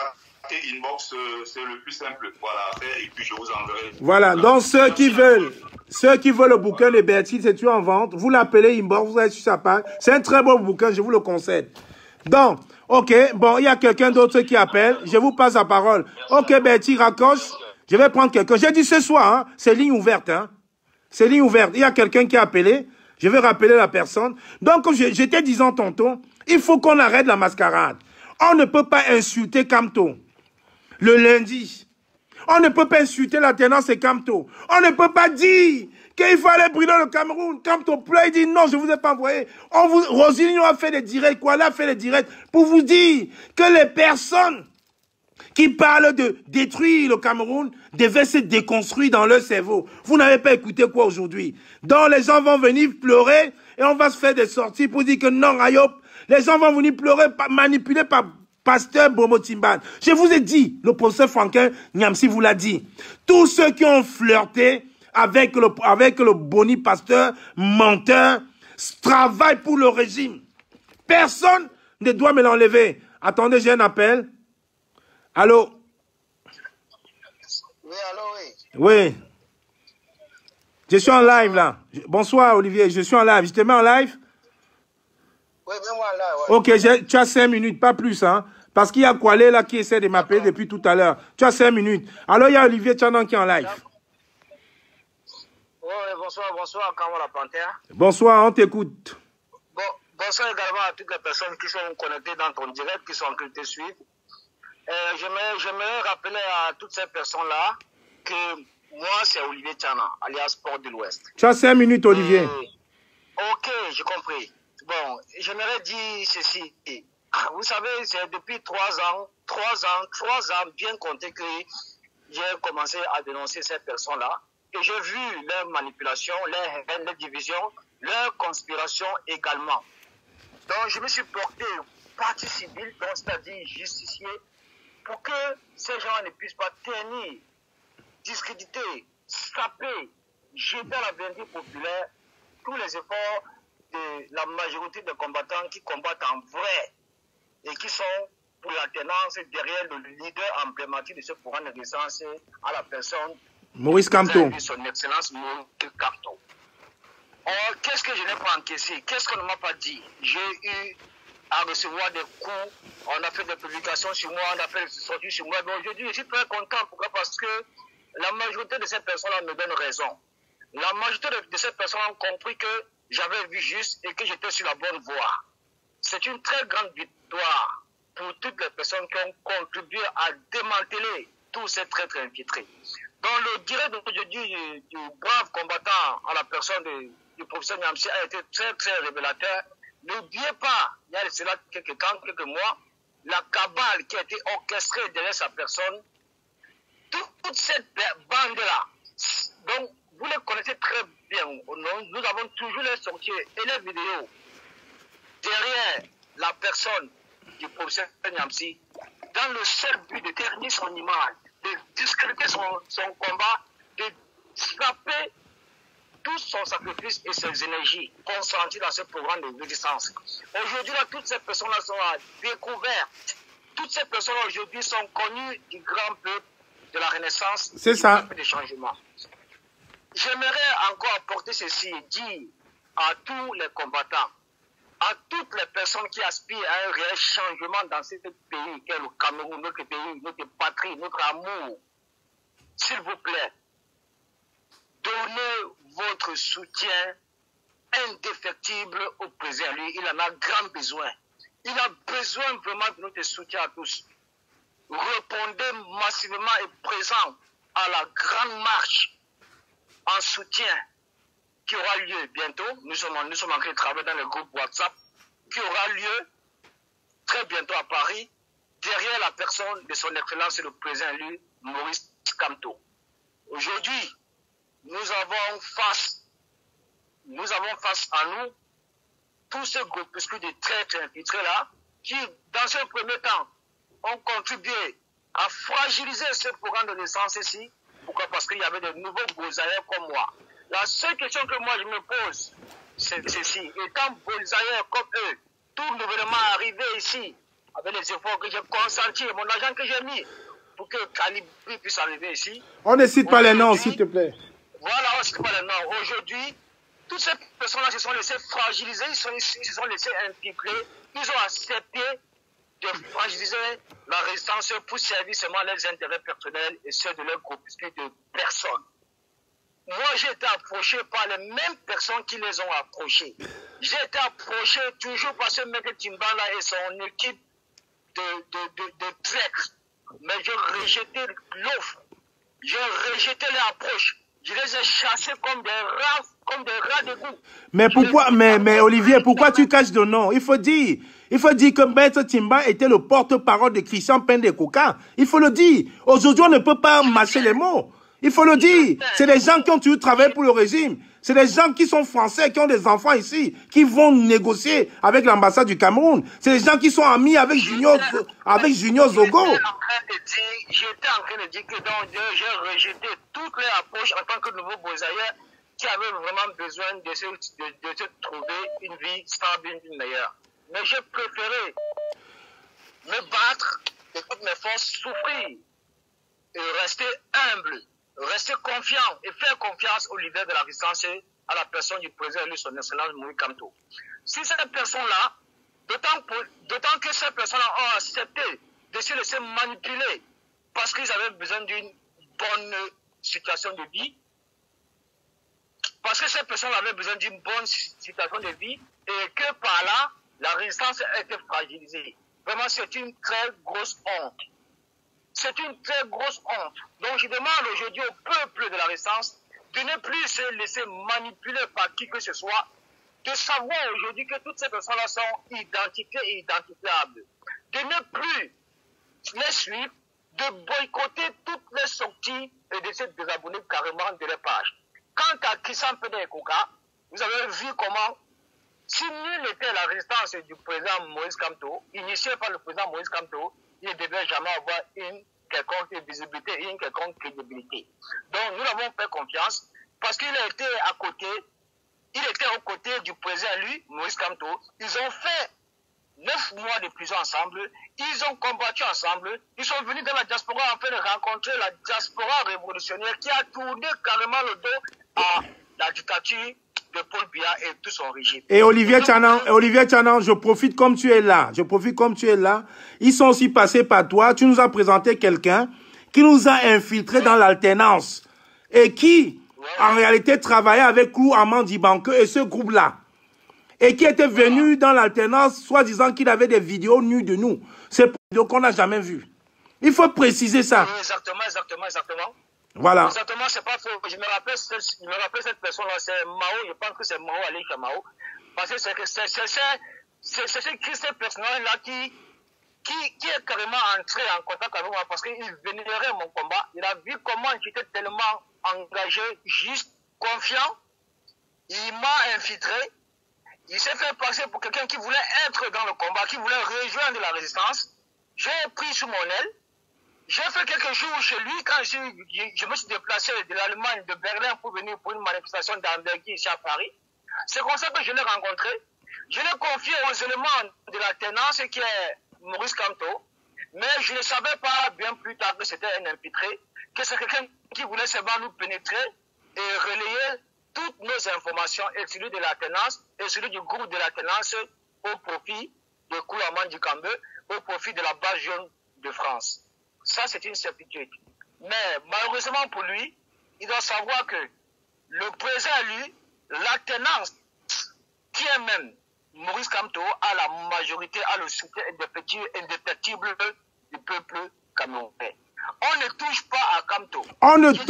contacter inbox, c'est le plus simple. Voilà, à faire, et puis je vous enverrai. Voilà, donc ceux qui veulent le bouquin de Bertie, c'est tu en vente, vous l'appelez inbox, vous allez sur sa page. C'est un très beau bouquin, je vous le concède. Donc, ok, bon, il y a quelqu'un d'autre qui appelle, je vous passe la parole. Ok, Bertie, raccroche, je vais prendre quelqu'un. J'ai dit ce soir, hein, c'est ligne ouverte, hein. C'est ligne ouverte. Il y a quelqu'un qui a appelé, je vais rappeler la personne. Donc, comme j'étais disant tantôt, il faut qu'on arrête la mascarade. On ne peut pas insulter Kamto le lundi. On ne peut pas insulter la tenance et Kamto. On ne peut pas dire qu'il faut aller brûler le Cameroun. Kamto pleure, il dit non, je ne vous ai pas envoyé. Rosinho a fait des directs, quoi, a fait des directs pour vous dire que les personnes qui parlent de détruire le Cameroun devaient se déconstruire dans leur cerveau. Vous n'avez pas écouté quoi aujourd'hui? Donc les gens vont venir pleurer et on va se faire des sorties pour dire que non, Ayop, les gens vont venir pleurer, manipulés par Pasteur Bomo Timban. Je vous ai dit, le professeur Franquin Nyamsi vous l'a dit. Tous ceux qui ont flirté avec le Boni Pasteur, menteur, travaillent pour le régime. Personne ne doit me l'enlever. Attendez, j'ai un appel. Allô? Oui, allô, oui. Oui. Je suis en live, là. Bonsoir, Olivier. Je suis en live. Je te mets en live? Oui, mets-moi là, ouais. Ok, tu as 5 minutes, pas plus, hein. Parce qu'il y a Kwale, là, qui essaie de m'appeler depuis tout à l'heure. Tu as 5 minutes. Alors, il y a Olivier Tchanan qui est en live. Oui, bonsoir, Kamala la Panthère. Bonsoir, on t'écoute. Bon, bonsoir également à toutes les personnes qui sont connectées dans ton direct, qui sont en train de te suivre. J'aimerais rappeler à toutes ces personnes-là que moi, c'est Olivier Tchanan, alias Port de l'Ouest. Tu as 5 minutes, Olivier. Ok, j'ai compris. Bon, j'aimerais dire ceci. Vous savez, c'est depuis 3 ans, bien compté que j'ai commencé à dénoncer ces personnes-là. Et j'ai vu leur manipulation, leur division, leur conspiration également. Donc, je me suis porté partie civile, donc c'est-à-dire justicier, pour que ces gens ne puissent pas tenir, discréditer, saper, jeter à la vérité populaire tous les efforts de la majorité des combattants qui combattent en vrai et qui sont pour l'alternance derrière le leader emblématique de ce programme de naissance à la personne Maurice Kamto. Son Excellence Maurice Kamto. Or, qu'est-ce que je n'ai pas encaissé? Qu'est-ce qu'on ne m'a pas dit? J'ai eu à recevoir des coups, on a fait des publications sur moi, on a fait des sorties sur moi. Donc aujourd'hui, je suis très content. Pourquoi? Parce que la majorité de ces personnes-là me donnent raison. La majorité de ces personnes ont compris que j'avais vu juste et que j'étais sur la bonne voie. C'est une très grande victoire pour toutes les personnes qui ont contribué à démanteler tous ces traîtres infiltrés. Dans le direct d'aujourd'hui du brave combattant à la personne du professeur Nyamsi a été très très révélateur. N'oubliez pas, il y a de cela quelques mois, la cabale qui a été orchestrée derrière sa personne. Toute cette bande-là, donc vous les connaissez très bien. Nous avons toujours les sorties et les vidéos derrière la personne du professeur Nyamsi, dans le seul but de ternir son image, de discréditer son combat, de saper tout son sacrifice et ses énergies consenties dans ce programme de résistance. Aujourd'hui, toutes ces personnes-là sont à découvert. Toutes ces personnes aujourd'hui sont connues du grand peuple de la Renaissance. C'est ça. Des changements. J'aimerais encore apporter ceci et dire à tous les combattants, à toutes les personnes qui aspirent à un réel changement dans ce pays, qu'est le Cameroun, notre pays, notre patrie, notre amour, s'il vous plaît, donnez votre soutien indéfectible au président. Lui, il en a grand besoin. Il a besoin vraiment de notre soutien à tous. Répondez massivement et présent à la grande marche en soutien qui aura lieu bientôt. Nous sommes en train de travailler dans le groupe WhatsApp qui aura lieu très bientôt à Paris, derrière la personne de son Excellence le président élu Maurice Kamto. Aujourd'hui, nous avons face à nous tous ces groupuscules de traîtres infiltrés là, qui, dans un premier temps, ont contribué à fragiliser ce programme de naissance ici. Pourquoi? Parce qu'il y avait de nouveaux bolsaïens comme moi. La seule question que moi je me pose, c'est ceci. Étant bolsaïens comme eux, tout nouvellement arrivé ici, avec les efforts que j'ai consentis et mon argent que j'ai mis pour que Calibri puisse arriver ici. On ne cite pas les noms, s'il te plaît. Voilà, on ne cite pas les noms. Aujourd'hui, toutes ces personnes-là se sont laissées fragiliser, ils se sont laissés infiltrer, ils ont accepté de fragiliser la résistance pour servir seulement leurs intérêts personnels et ceux de leur groupuscule de personnes. Moi, j'ai été approché par les mêmes personnes qui les ont approchés. J'ai été approché toujours par ce mec Timbala et son équipe de traîtres. Mais j'ai rejeté l'offre. J'ai rejeté l'approche. Je les ai chassés comme des rats d'égout. Mais pourquoi, mais Olivier, pourquoi tu caches de nom? Il faut dire que Maître Timba était le porte-parole de Christian Pendekoka. Il faut le dire. Aujourd'hui, on ne peut pas mâcher les mots. Il faut le dire. C'est des gens qui ont toujours travaillé pour le régime. C'est des gens qui sont français, qui ont des enfants ici, qui vont négocier avec l'ambassade du Cameroun. C'est des gens qui sont amis avec Junior Zogo. J'étais en train de dire que j'ai rejeté toutes les approches en tant que nouveau Bozaïen qui avaient vraiment besoin de se trouver une vie stable, une vie meilleure. Mais j'ai préféré me battre de toutes mes forces, souffrir et rester humble. Rester confiant et faire confiance au leader de la résistance, à la personne du président élu, son excellence Moïse Kamto. Si cette personne-là, d'autant que ces personnes-là ont accepté de se laisser manipuler parce qu'ils avaient besoin d'une bonne situation de vie, parce que ces personnes avaient besoin d'une bonne situation de vie et que par là, la résistance a été fragilisée. Vraiment, c'est une très grosse honte. C'est une très grosse honte. Donc je demande aujourd'hui au peuple de la résistance de ne plus se laisser manipuler par qui que ce soit, de savoir aujourd'hui que toutes ces personnes-là sont identifiées et identifiables, de ne plus les suivre, de boycotter toutes les sorties et de se désabonner carrément de leur page. Quant à Christian Pendekoka, vous avez vu comment, si nul n'était la résistance du président Moïse Kamto, initiée par le président Moïse Kamto, il ne devait jamais avoir une quelconque visibilité et une quelconque crédibilité. Donc nous l'avons fait confiance parce qu'il était aux côtés du président lui, Moïse Kamto. Ils ont fait 9 mois de prison ensemble, ils ont combattu ensemble, ils sont venus dans la diaspora afin de rencontrer la diaspora révolutionnaire qui a tourné carrément le dos à la dictature de Paul Biya et tout son régime. Et Olivier Tchanan, je profite comme tu es là. Ils sont aussi passés par toi. Tu nous as présenté quelqu'un qui nous a infiltrés dans l'alternance et qui, en réalité, travaillait avec Clou Amandi Banque et ce groupe-là. Et qui était venu dans l'alternance, soi-disant qu'il avait des vidéos nues de nous. C'est vidéos qu'on n'a jamais vues. Il faut préciser ça. Exactement. Voilà. Exactement, c'est pas faux. Je me rappelle cette personne-là, c'est Mao, je pense que c'est Mao, Alika Mao. Parce que c'est cette personne-là qui est carrément entré en contact avec moi parce qu'il vénérait mon combat. Il a vu comment j'étais tellement engagé, juste, confiant. Il m'a infiltré. Il s'est fait passer pour quelqu'un qui voulait être dans le combat, qui voulait rejoindre la résistance. J'ai pris sous mon aile. J'ai fait quelques jours chez lui quand je me suis déplacé de l'Allemagne, de Berlin pour venir pour une manifestation d'envergure ici à Paris. C'est comme ça que je l'ai rencontré. Je l'ai confié aux éléments de l'alternance qui est Maurice Kamto, mais je ne savais pas bien plus tard que c'était un infiltré, que c'est quelqu'un qui voulait seulement nous pénétrer et relayer toutes nos informations, et celui de l'alternance et celui du groupe de l'alternance au profit de Koulamandi Kambe, au profit de la base jaune de France. Ça, c'est une certitude. Mais malheureusement pour lui, il doit savoir que le président, lui, l'alternance, qui est même Maurice Kamto, a la majorité, a le soutien indéfectible du peuple camerounais. On ne touche pas à Kamto. On ne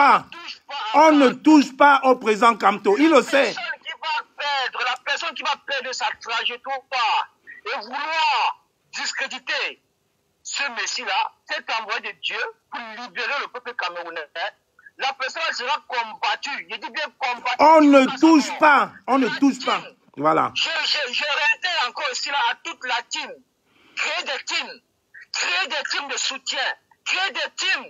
touche pas au président Kamto. Il le sait. La personne qui va perdre sa trajectoire et vouloir discréditer ce messie-là, cet envoyé de Dieu pour libérer le peuple camerounais, la personne sera combattue. Je dis bien combattue. On ne touche pas. Voilà. Je réitère encore ici là à toute la team. Créer des teams de soutien, créer des teams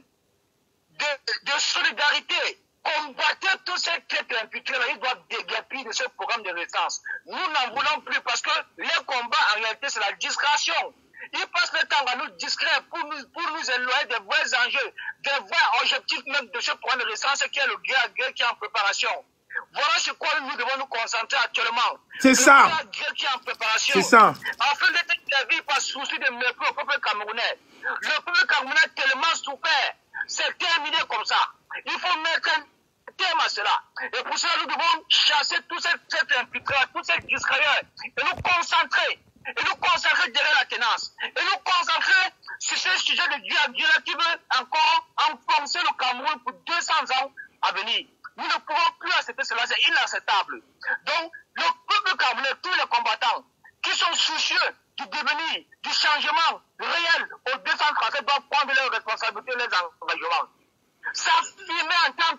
de solidarité. Combattez tous ces traîtres imputés là, ils doivent déguerpir de ce programme de résistance. Nous n'en voulons plus parce que les combats en réalité c'est la discrétion. Ils passe le temps à nous distraire pour nous éloigner des vrais enjeux, des vrais objectifs même de ce point de récence qui est le guerre qui est en préparation. Voilà sur quoi nous devons nous concentrer actuellement. C'est ça. Le guerre qui est en préparation. C'est ça. Afin d'être servi par souci de mépris au peuple camerounais. Le peuple camerounais a tellement souffert. C'est terminé comme ça. Il faut mettre un terme à cela. Et pour cela, nous devons chasser tous ces infiltrés, tous ces discréants et nous concentrer. Et nous concentrer derrière la tenance. Et nous concentrer sur ce sujet de Dieu qui veut encore enfoncer le Cameroun pour 200 ans à venir. Nous ne pouvons plus accepter cela, c'est inacceptable. Donc, le peuple camerounais, tous les combattants qui sont soucieux du devenir, du changement réel au 237 doivent prendre leurs responsabilités et leurs engagements. S'affirmer en tant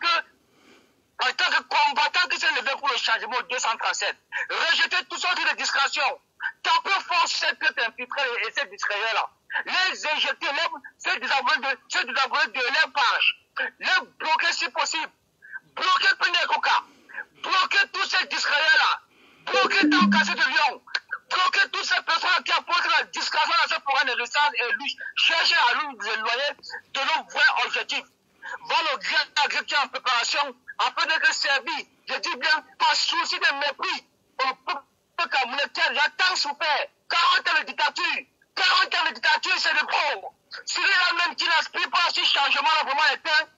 que combattant qui s'est levé pour le changement au 237. Rejeter toutes sortes de distractions. Taper fort cette tête infiltrée et ces distrayeurs-là. Les injecter, ces désavoués de leur page. Les bloquer si possible. Bloquer Pende Coca. Bloquer tous ces distrayeurs-là. Bloquer tant cassé de Lyon. Bloquer toutes ces personnes qui apportent la discrétion à ce programme de licence et lui chercher à nous éloigner de nos vrais objectifs. Voilà le grand agré qui est en préparation afin d'être servi, je dis bien, par souci de mépris au peuple camerounais qui a déjà tant souffert. 40 ans de dictature. 40 ans de dictature, c'est le pauvre. Celui-là même qui n'aspire pas à ce changement-là vraiment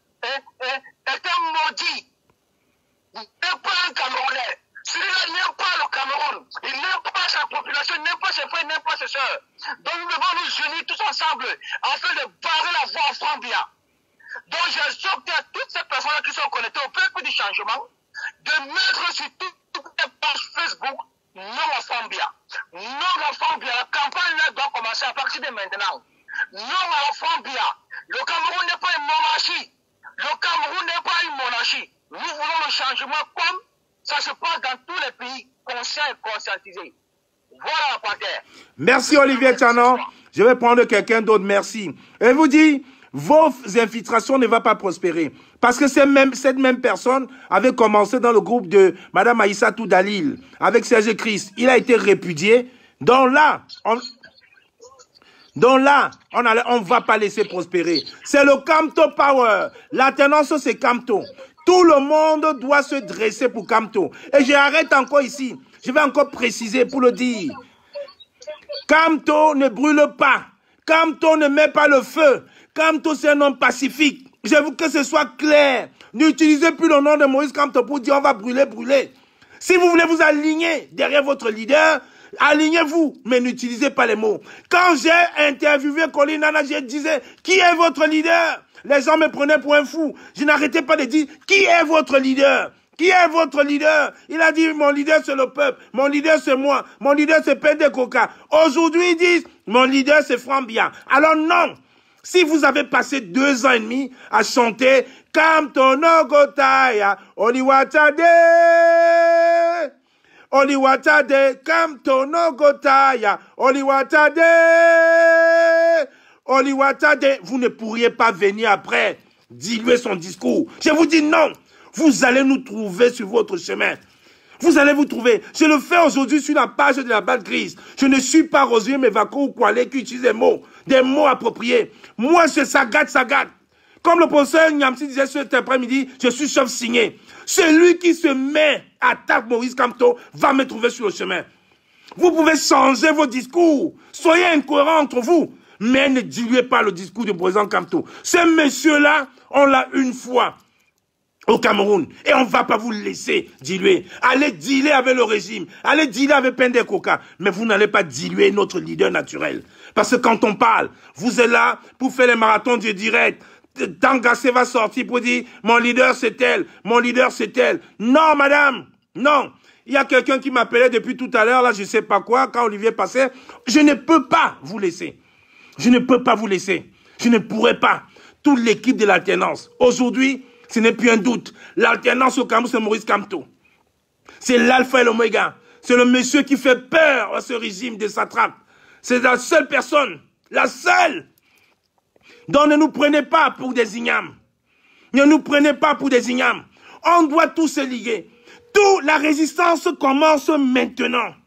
est un maudit. Il n'est pas un Camerounais. Celui-là n'aime pas le Cameroun. Il n'aime pas sa population, il n'aime pas ses frères, il n'aime pas ses soeurs. Donc nous devons nous unir tous ensemble afin de barrer la voie à Fambia. Donc j'exhorte à toutes ces personnes qui sont connectées au peuple du changement de mettre sur toutes les pages Facebook non à Fambia. Non à Fambia. La campagne là doit commencer à partir de maintenant. Non à Fambia. Le Cameroun n'est pas une monarchie. Le Cameroun n'est pas une monarchie. Nous voulons le changement comme ça se passe dans tous les pays conscients et conscientisés. Voilà la parterre. Merci Olivier Tchanon. Je vais prendre quelqu'un d'autre. Merci. Et vous dis, vos infiltrations ne vont pas prospérer. Parce que cette même personne avait commencé dans le groupe de Mme Aïssatou Dalil avec Serge Christ. Il a été répudié. Donc là, on ne va pas laisser prospérer. C'est le Camto Power. La tendance, c'est Camto. Tout le monde doit se dresser pour Camto. Et j'arrête encore ici. Je vais encore préciser pour le dire. Camto ne brûle pas. Camto ne met pas le feu. Camto, c'est un homme pacifique. Je veux que ce soit clair. N'utilisez plus le nom de Moïse Camto pour dire on va brûler, brûler. Si vous voulez vous aligner derrière votre leader, alignez-vous, mais n'utilisez pas les mots. Quand j'ai interviewé Colin Nana, je disais, qui est votre leader? Les gens me prenaient pour un fou. Je n'arrêtais pas de dire, qui est votre leader? Qui est votre leader? Il a dit, mon leader c'est le peuple, mon leader c'est moi, mon leader c'est Pende Coca. Aujourd'hui, ils disent, mon leader c'est Frambia. Alors non, si vous avez passé 2 ans et demi à chanter, Camto no Gotaya, Oliwatade, Oliwatade, Camto no Gotaya, Oliwatade, Oliwatade, vous ne pourriez pas venir après diluer son discours. Je vous dis non. Vous allez nous trouver sur votre chemin. Vous allez vous trouver. Je le fais aujourd'hui sur la page de la Bad Grise. Je ne suis pas Rosier Mevako ou Kwale qui utilise des mots appropriés. Moi, c'est Sagat. Comme le professeur Nyamsi disait cet après-midi, je suis chef signé. Celui qui se met à attaquer Maurice Camto va me trouver sur le chemin. Vous pouvez changer vos discours. Soyez incohérents entre vous. Mais ne diluez pas le discours du président Camto. Ce monsieur-là, on l'a une fois au Cameroun. Et on ne va pas vous laisser diluer. Allez dealer avec le régime. Allez dealer avec Pende Coca. Mais vous n'allez pas diluer notre leader naturel. Parce que quand on parle, vous êtes là pour faire les marathons du direct. Tangassé va sortir pour dire, mon leader c'est elle, mon leader c'est elle. Non, madame, non. Il y a quelqu'un qui m'appelait depuis tout à l'heure, là, je ne sais pas quoi, quand Olivier passait. Je ne peux pas vous laisser. Je ne peux pas vous laisser. Je ne pourrai pas. Toute l'équipe de l'alternance. Aujourd'hui, ce n'est plus un doute. L'alternance au Cameroun, c'est Maurice Camto. C'est l'alpha et l'oméga. C'est le monsieur qui fait peur à ce régime de satrape. C'est la seule personne. La seule. Donc ne nous prenez pas pour des ignames. Ne nous prenez pas pour des ignames. On doit tous se liguer. Toute la résistance commence maintenant.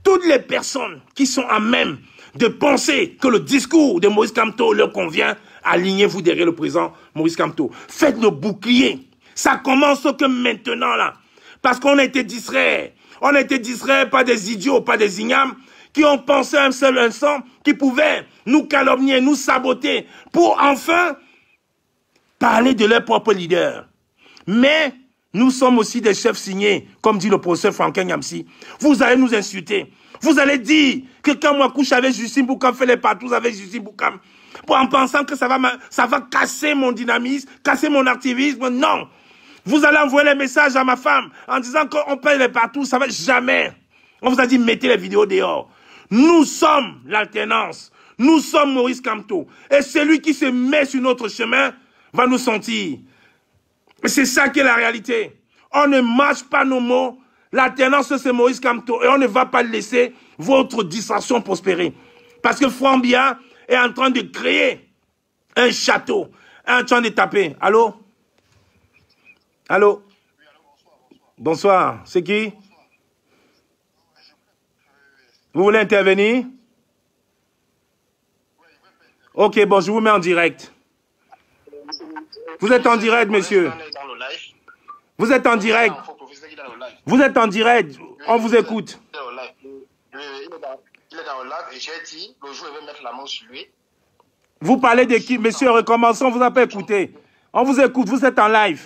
toutes les personnes qui sont à même de penser que le discours de Maurice Kamto leur convient, alignez-vous derrière le président Maurice Kamto. Faites le bouclier. Ça commence que maintenant, là. Parce qu'on a été distrait. On a été distrait par des idiots, par des ignames, qui ont pensé un seul instant qui pouvaient nous calomnier, nous saboter, pour enfin parler de leur propre leader. Mais nous sommes aussi des chefs signés, comme dit le professeur Franklin Yamsi. Vous allez nous insulter. Vous allez dire que quand moi couche avec Justine Boukam, fait les partous avec Justine Boukam, en pensant que ça va casser mon dynamisme, casser mon activisme. Non. Vous allez envoyer les messages à ma femme en disant qu'on paye les partous, ça va jamais. On vous a dit mettez les vidéos dehors. Nous sommes l'alternance. Nous sommes Maurice Kamto. Et celui qui se met sur notre chemin va nous sentir. Et c'est ça qui est la réalité. On ne marche pas nos mots. L'alternance, c'est Maurice Kamto. Et on ne va pas laisser votre distraction prospérer. Parce que Frambia est en train de créer un château. En train de taper. Allô? Allô? Bonsoir. C'est qui? Vous voulez intervenir? Ok, bon, je vous mets en direct. Vous êtes en direct, monsieur. Vous êtes en direct. Vous êtes en direct. On vous écoute. Il est dans le live et j'ai dit, le jour où il va mettre la main sur lui. Vous parlez de qui? Monsieur, recommençons, on ne vous a pas écouté. On vous écoute, vous êtes en live.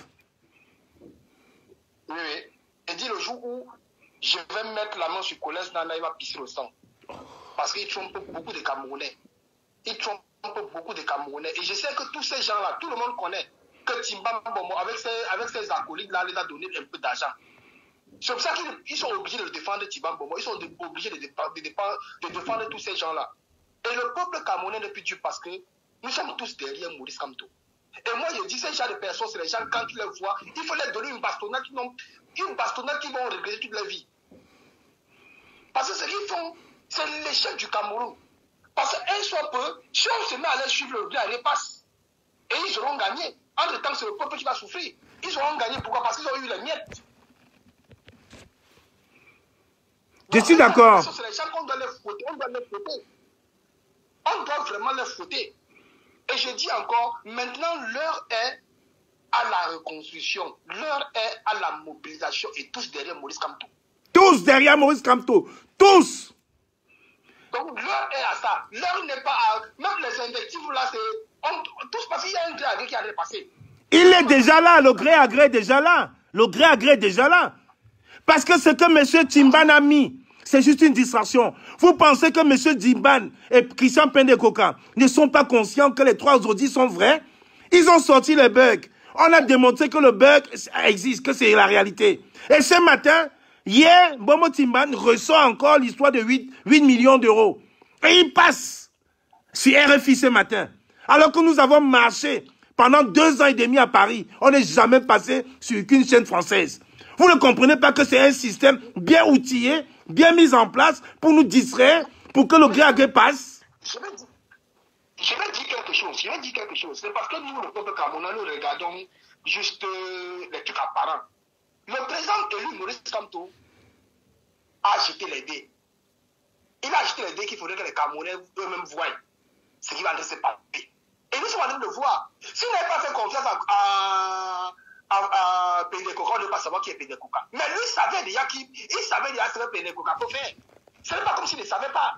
Oui, oui. Il dit le jour où je vais mettre la main sur Colès Nana, il va pisser le sang. Parce qu'il trompe beaucoup de Camerounais. Il trompe beaucoup de Camerounais. Et je sais que tous ces gens-là, tout le monde connaît que Timba Mbomo, avec ses acolytes-là, les a donné un peu d'argent. C'est pour ça qu'ils sont obligés de défendre Timba Mbomo. Ils sont obligés de défendre tous ces gens-là. Et le peuple camerounais ne peut dire parce que nous sommes tous derrière Maurice Kamto. Et moi, je dis, ces gens de personnes, c'est les gens, quand tu les vois, il faut leur donner une bastonnade qui vont regretter toute leur vie. Parce que ce qu'ils font, c'est l'échec du Cameroun. Parce qu'un soit peu, si on se met à les suivre, le bien repasse. Et ils auront gagné. Entre-temps, c'est le peuple qui va souffrir. Ils auront gagné. Pourquoi? Parce qu'ils ont eu les miettes. Je suis d'accord. C'est les gens qu'on doit les fouetter. On doit les fouetter. On doit vraiment les fouetter. Et je dis encore, maintenant, l'heure est à la reconstruction. L'heure est à la mobilisation. Et tous derrière Maurice Kamto. Tous derrière Maurice Kamto. Tous. Donc l'heure est à ça. L'heure n'est pas à... Même les invectives là, c'est... Tous parce qu'il y a un gré à gré qui a dépassé. Il est déjà là. Le gré à gré est déjà là. Le gré à gré est déjà là. Parce que ce que M. Timban a mis, c'est juste une distraction. Vous pensez que M. Timban et Christian Pendekoka ne sont pas conscients que les 3 audits sont vrais? Ils ont sorti les bugs. On a démontré que le bug existe, que c'est la réalité. Et ce matin, hier, Bomo Timban ressort encore l'histoire de 8 millions d'euros. Et il passe sur RFI ce matin. Alors que nous avons marché pendant 2 ans et demi à Paris. On n'est jamais passé sur aucune chaîne française. Vous ne comprenez pas que c'est un système bien outillé, bien mis en place pour nous distraire, pour que le gré à gré passe? Je vais dire quelque chose. C'est parce que nous, le peuple camerounais, nous regardons juste les trucs apparents. Le président élu Maurice Kamto a acheté les dés. Il a acheté les dés qu'il faudrait que les Camerounais eux-mêmes voient ce qui va en se passer. Et nous sommes en train de voir. S'il n'avait pas fait confiance à Pendekoka, on ne peut pas savoir qui est Pendekoka. Mais lui, il savait déjà ce que Pendekoka peut faire. Ce n'est pas comme s'il ne savait pas.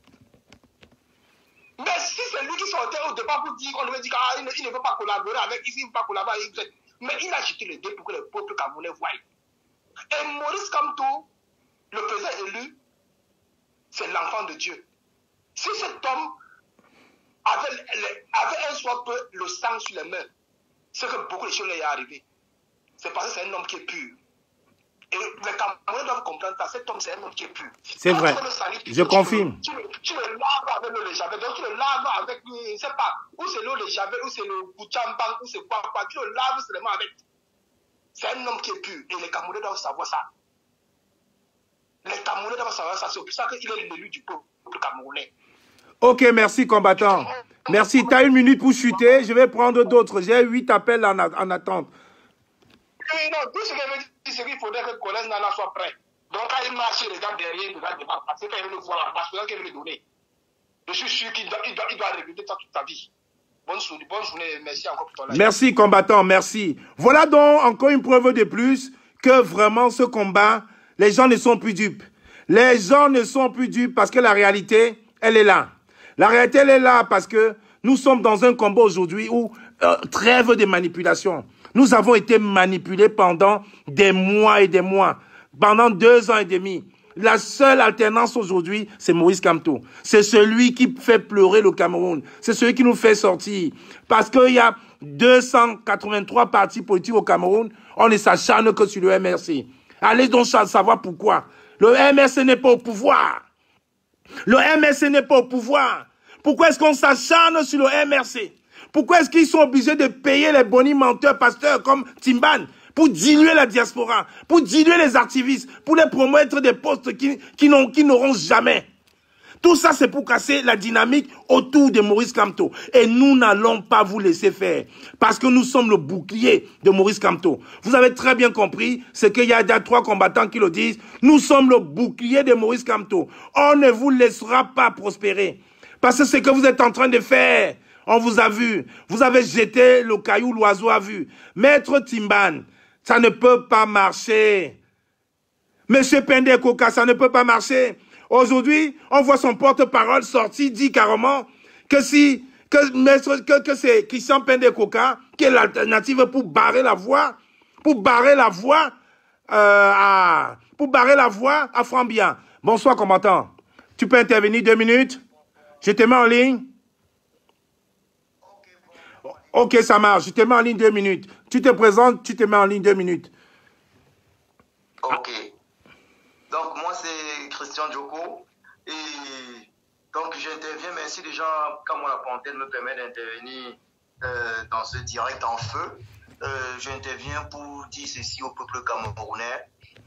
Mais si c'est lui qui sortait au départ pour dire, on devait dire qu'il ne veut pas collaborer avec ici, il ne veut pas collaborer avec Z. Mais il a acheté les dés pour que le peuple camerounais voie. Et Maurice Kamto, le président élu, c'est l'enfant de Dieu. Si cet homme avait un soit peu le sang sur les mains, c'est que beaucoup de choses lui est arrivé. C'est parce que c'est un homme qui est pur. Et les Camerounais doivent comprendre ça. Cet homme, c'est un homme qui est pur. C'est vrai. Je confirme. Tu le laves avec l'eau de Javel. Donc tu le laves avec, je ne sais pas, ou c'est l'eau de Javel, ou c'est le Bouchambang, ou c'est quoi. Tu le laves seulement avec. C'est un homme qui est pur. Et les Camerounais doivent savoir ça. Les Camerounais doivent savoir ça. C'est pour ça qu'il est l'élu du peuple camerounais. Ok, merci combattant. Merci. Tu as 1 minute pour chuter. Je vais prendre d'autres. J'ai 8 appels en attente. Non, tout ce que veut dire, c'est qu'il faudrait que Colès Nana soit prêt. Donc quand il marche, les gars derrière, il va débattre. Parce que quand il veut le voir la passe, qu'il veut le donner. Je suis sûr qu'il doit répéter ça toute sa vie. Bonne journée, merci encore pour ton live. Merci combattant, merci. Voilà donc encore une preuve de plus que vraiment ce combat, les gens ne sont plus dupes. Les gens ne sont plus dupes parce que la réalité, elle est là. La réalité, elle est là parce que nous sommes dans un combat aujourd'hui où trêve de manipulation. Nous avons été manipulés pendant des mois et des mois, pendant 2 ans et demi. La seule alternance aujourd'hui, c'est Maurice Kamto. C'est celui qui fait pleurer le Cameroun. C'est celui qui nous fait sortir. Parce qu'il y a 283 partis politiques au Cameroun, on ne s'acharne que sur le MRC. Allez donc savoir pourquoi. Le MRC n'est pas au pouvoir. Le MRC n'est pas au pouvoir. Pourquoi est-ce qu'on s'acharne sur le MRC? Pourquoi est-ce qu'ils sont obligés de payer les bonis menteurs pasteurs comme Timban pour diluer la diaspora, pour diluer les activistes, pour les promettre des postes qui n'auront jamais? Tout ça, c'est pour casser la dynamique autour de Maurice Kamto. Et nous n'allons pas vous laisser faire. Parce que nous sommes le bouclier de Maurice Kamto. Vous avez très bien compris, c'est qu'il y a 3 combattants qui le disent. Nous sommes le bouclier de Maurice Kamto. On ne vous laissera pas prospérer. Parce que c'est ce que vous êtes en train de faire. On vous a vu. Vous avez jeté le caillou, l'oiseau a vu. Maître Timban, ça ne peut pas marcher. Monsieur Pende Koka, ça ne peut pas marcher. Aujourd'hui, on voit son porte-parole sortir, dit carrément que c'est Christian Pende Koka qui est l'alternative pour barrer la voie, à Frambia. Bonsoir, combattant. Tu peux intervenir 2 minutes? Je te mets en ligne. Ok, ça marche. Je te mets en ligne 2 minutes. Tu te présentes, tu te mets en ligne 2 minutes. Ok. Donc, moi, c'est Christian Djoko. Et donc, j'interviens. Merci déjà, quand la Panthère me permet d'intervenir dans ce direct en feu. J'interviens pour dire ceci au peuple camerounais.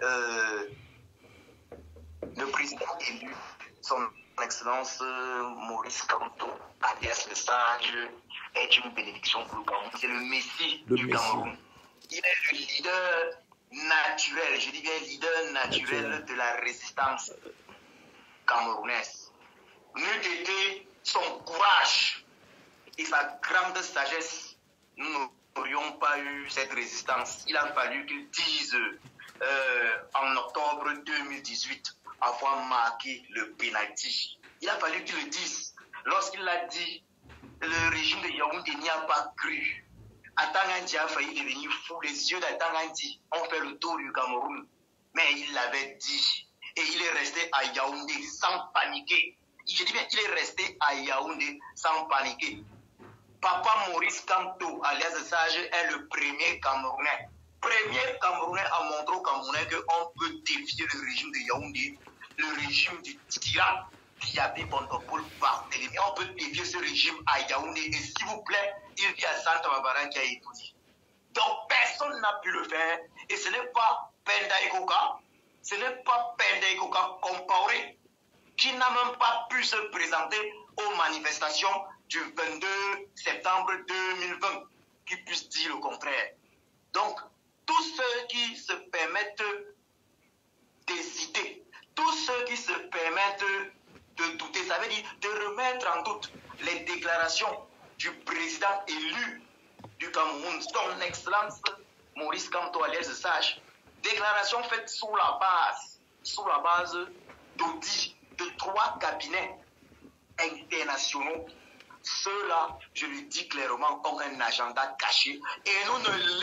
Le président élu, son Excellence Maurice Kamto, alias le sage, est une bénédiction pour le Cameroun. C'est le Messie du Cameroun. Il est le leader naturel, je dis bien leader naturel de la résistance camerounaise. N'eût été son courage et sa grande sagesse, nous n'aurions pas eu cette résistance. Il a fallu qu'il dise en octobre 2018 avoir marqué le penalty. Il a fallu qu'il le dise. Lorsqu'il l'a dit, le régime de Yaoundé n'y a pas cru. Atangandi a failli devenir fou. Les yeux d'Atangandi ont fait le tour du Cameroun. Mais il l'avait dit. Et il est resté à Yaoundé sans paniquer. Je dis bien, il est resté à Yaoundé sans paniquer. Papa Maurice Kamto, alias Sage, est le premier Camerounais. Premier Camerounais à montrer aux Camerounais qu'on peut défier le régime de Yaoundé, le régime du tyran qui a mis monopole par Télémé. On peut défier ce régime à Yaoundé. Et s'il vous plaît, il y a Santa Barbara qui a étudié. Donc personne n'a pu le faire. Et ce n'est pas Penda Ekoka, ce n'est pas Penda Ekoka comparé, qui n'a même pas pu se présenter aux manifestations du 22 septembre 2020, qui puisse dire le contraire. Donc, tous ceux qui se permettent d'hésiter, tous ceux qui se permettent de douter, ça veut dire de remettre en doute les déclarations du président élu du Cameroun, son Excellence Maurice Kamto alias Sage. Déclaration faite sur la base d'audits de 3 cabinets internationaux. Ceux-là, je le dis clairement, ont un agenda caché et nous ne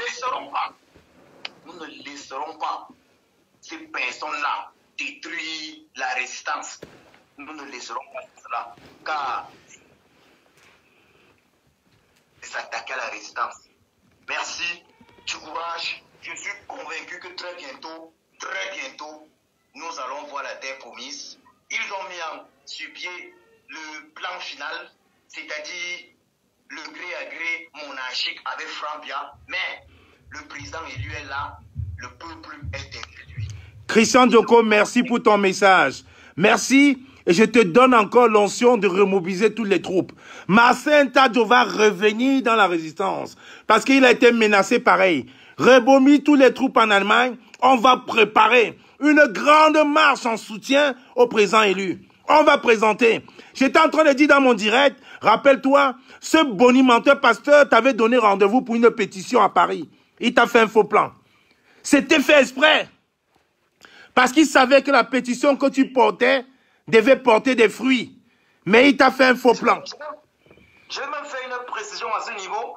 laisserons pas ces personnes-là détruire la résistance. Nous ne laisserons pas cela, car s'attaquer à la résistance. Merci, du courage. Je suis convaincu que très bientôt, nous allons voir la terre promise. Ils ont mis sur pied le plan final, c'est-à-dire le gré à gré monarchique avec Frambia, mais le président élu est là, le peuple est derrière lui. Christian Djoko, merci pour ton message. Merci. Et je te donne encore l'onction de remobiliser toutes les troupes. Marcin Tadjo va revenir dans la résistance. Parce qu'il a été menacé pareil. Rebomir toutes les troupes en Allemagne. On va préparer une grande marche en soutien au président élu. On va présenter. J'étais en train de dire dans mon direct, rappelle-toi, ce bonimenteur pasteur t'avait donné rendez-vous pour une pétition à Paris. Il t'a fait un faux plan. C'était fait exprès. Parce qu'il savait que la pétition que tu portais devait porter des fruits. Mais il t'a fait un faux plan. Je vais même faire une précision à ce niveau.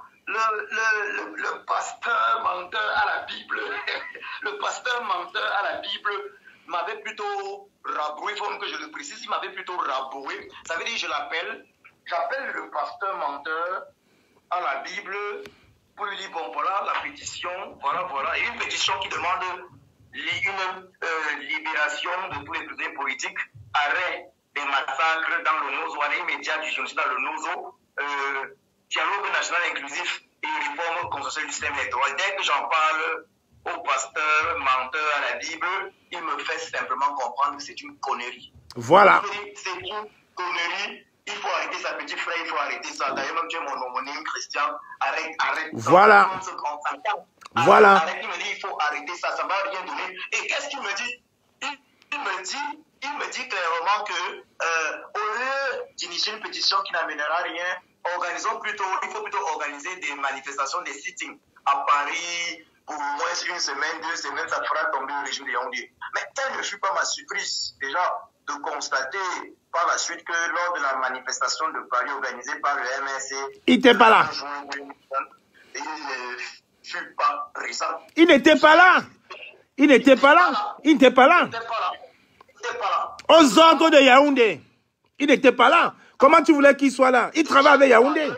Le pasteur menteur à la Bible, le pasteur menteur à la Bible m'avait plutôt rabroué, il faut que je le précise, il m'avait plutôt rabroué. Ça veut dire que j'appelle le pasteur menteur à la Bible pour lui dire, bon voilà, la pétition, voilà, et une pétition qui demande une libération de tous les prisonniers politiques, arrêt des massacres dans le Nozo, arrêt immédiat du génocide dans le Nozo, dialogue national inclusif et réforme constitutionnelle du système électoral. Dès que j'en parle au pasteur menteur à la Bible, il me fait simplement comprendre que c'est une connerie. Voilà. C'est une connerie. Il faut arrêter ça, petit frère, il faut arrêter ça. D'ailleurs, même tu es mon homonyme, Christian. Arrête. Voilà. Voilà. Arrête, il me dit, il faut arrêter ça, ça ne va rien donner. Et qu'est-ce qu'il me dit? Il me dit clairement que, au lieu d'initier une pétition qui n'amènera rien, il faut plutôt organiser des manifestations, des sittings à Paris pour au moins une semaine, 2 semaines, ça fera tomber le régime de Yaoundé. Mais telle ne fut pas ma surprise, déjà, de constater par la suite que lors de la manifestation de Paris organisée par le MSC, il n'était pas là. Il ne fut pas présent. Il n'était pas là. Il n'était pas là. Il n'était pas là. Aux ordres de Yaoundé. Il n'était pas là. Comment tu voulais qu'il soit là? Il travaille avec Yaoundé.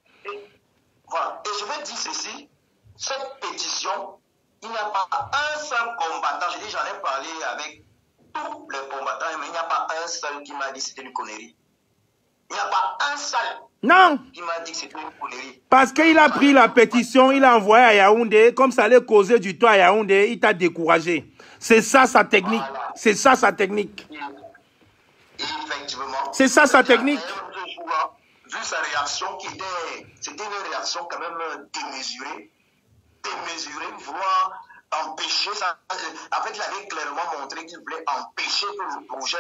Voilà. Et je vais dire ceci. Cette pétition, il n'y a pas un seul combattant. Je dis, j'en ai parlé avec tous les combattants, mais il n'y a pas un seul qui m'a dit que c'était une connerie. Il n'y a pas un seul qui m'a dit que c'était une connerie. Parce qu'il a pris la pétition, il a envoyé à Yaoundé, comme ça allait causer du tort à Yaoundé, il t'a découragé. C'est ça sa technique. Voilà. C'est ça sa technique. Effectivement. C'est ça sa technique. Vu sa réaction, c'était une réaction quand même démesurée, vouloir empêcher ça. En fait, il avait clairement montré qu'il voulait empêcher que le projet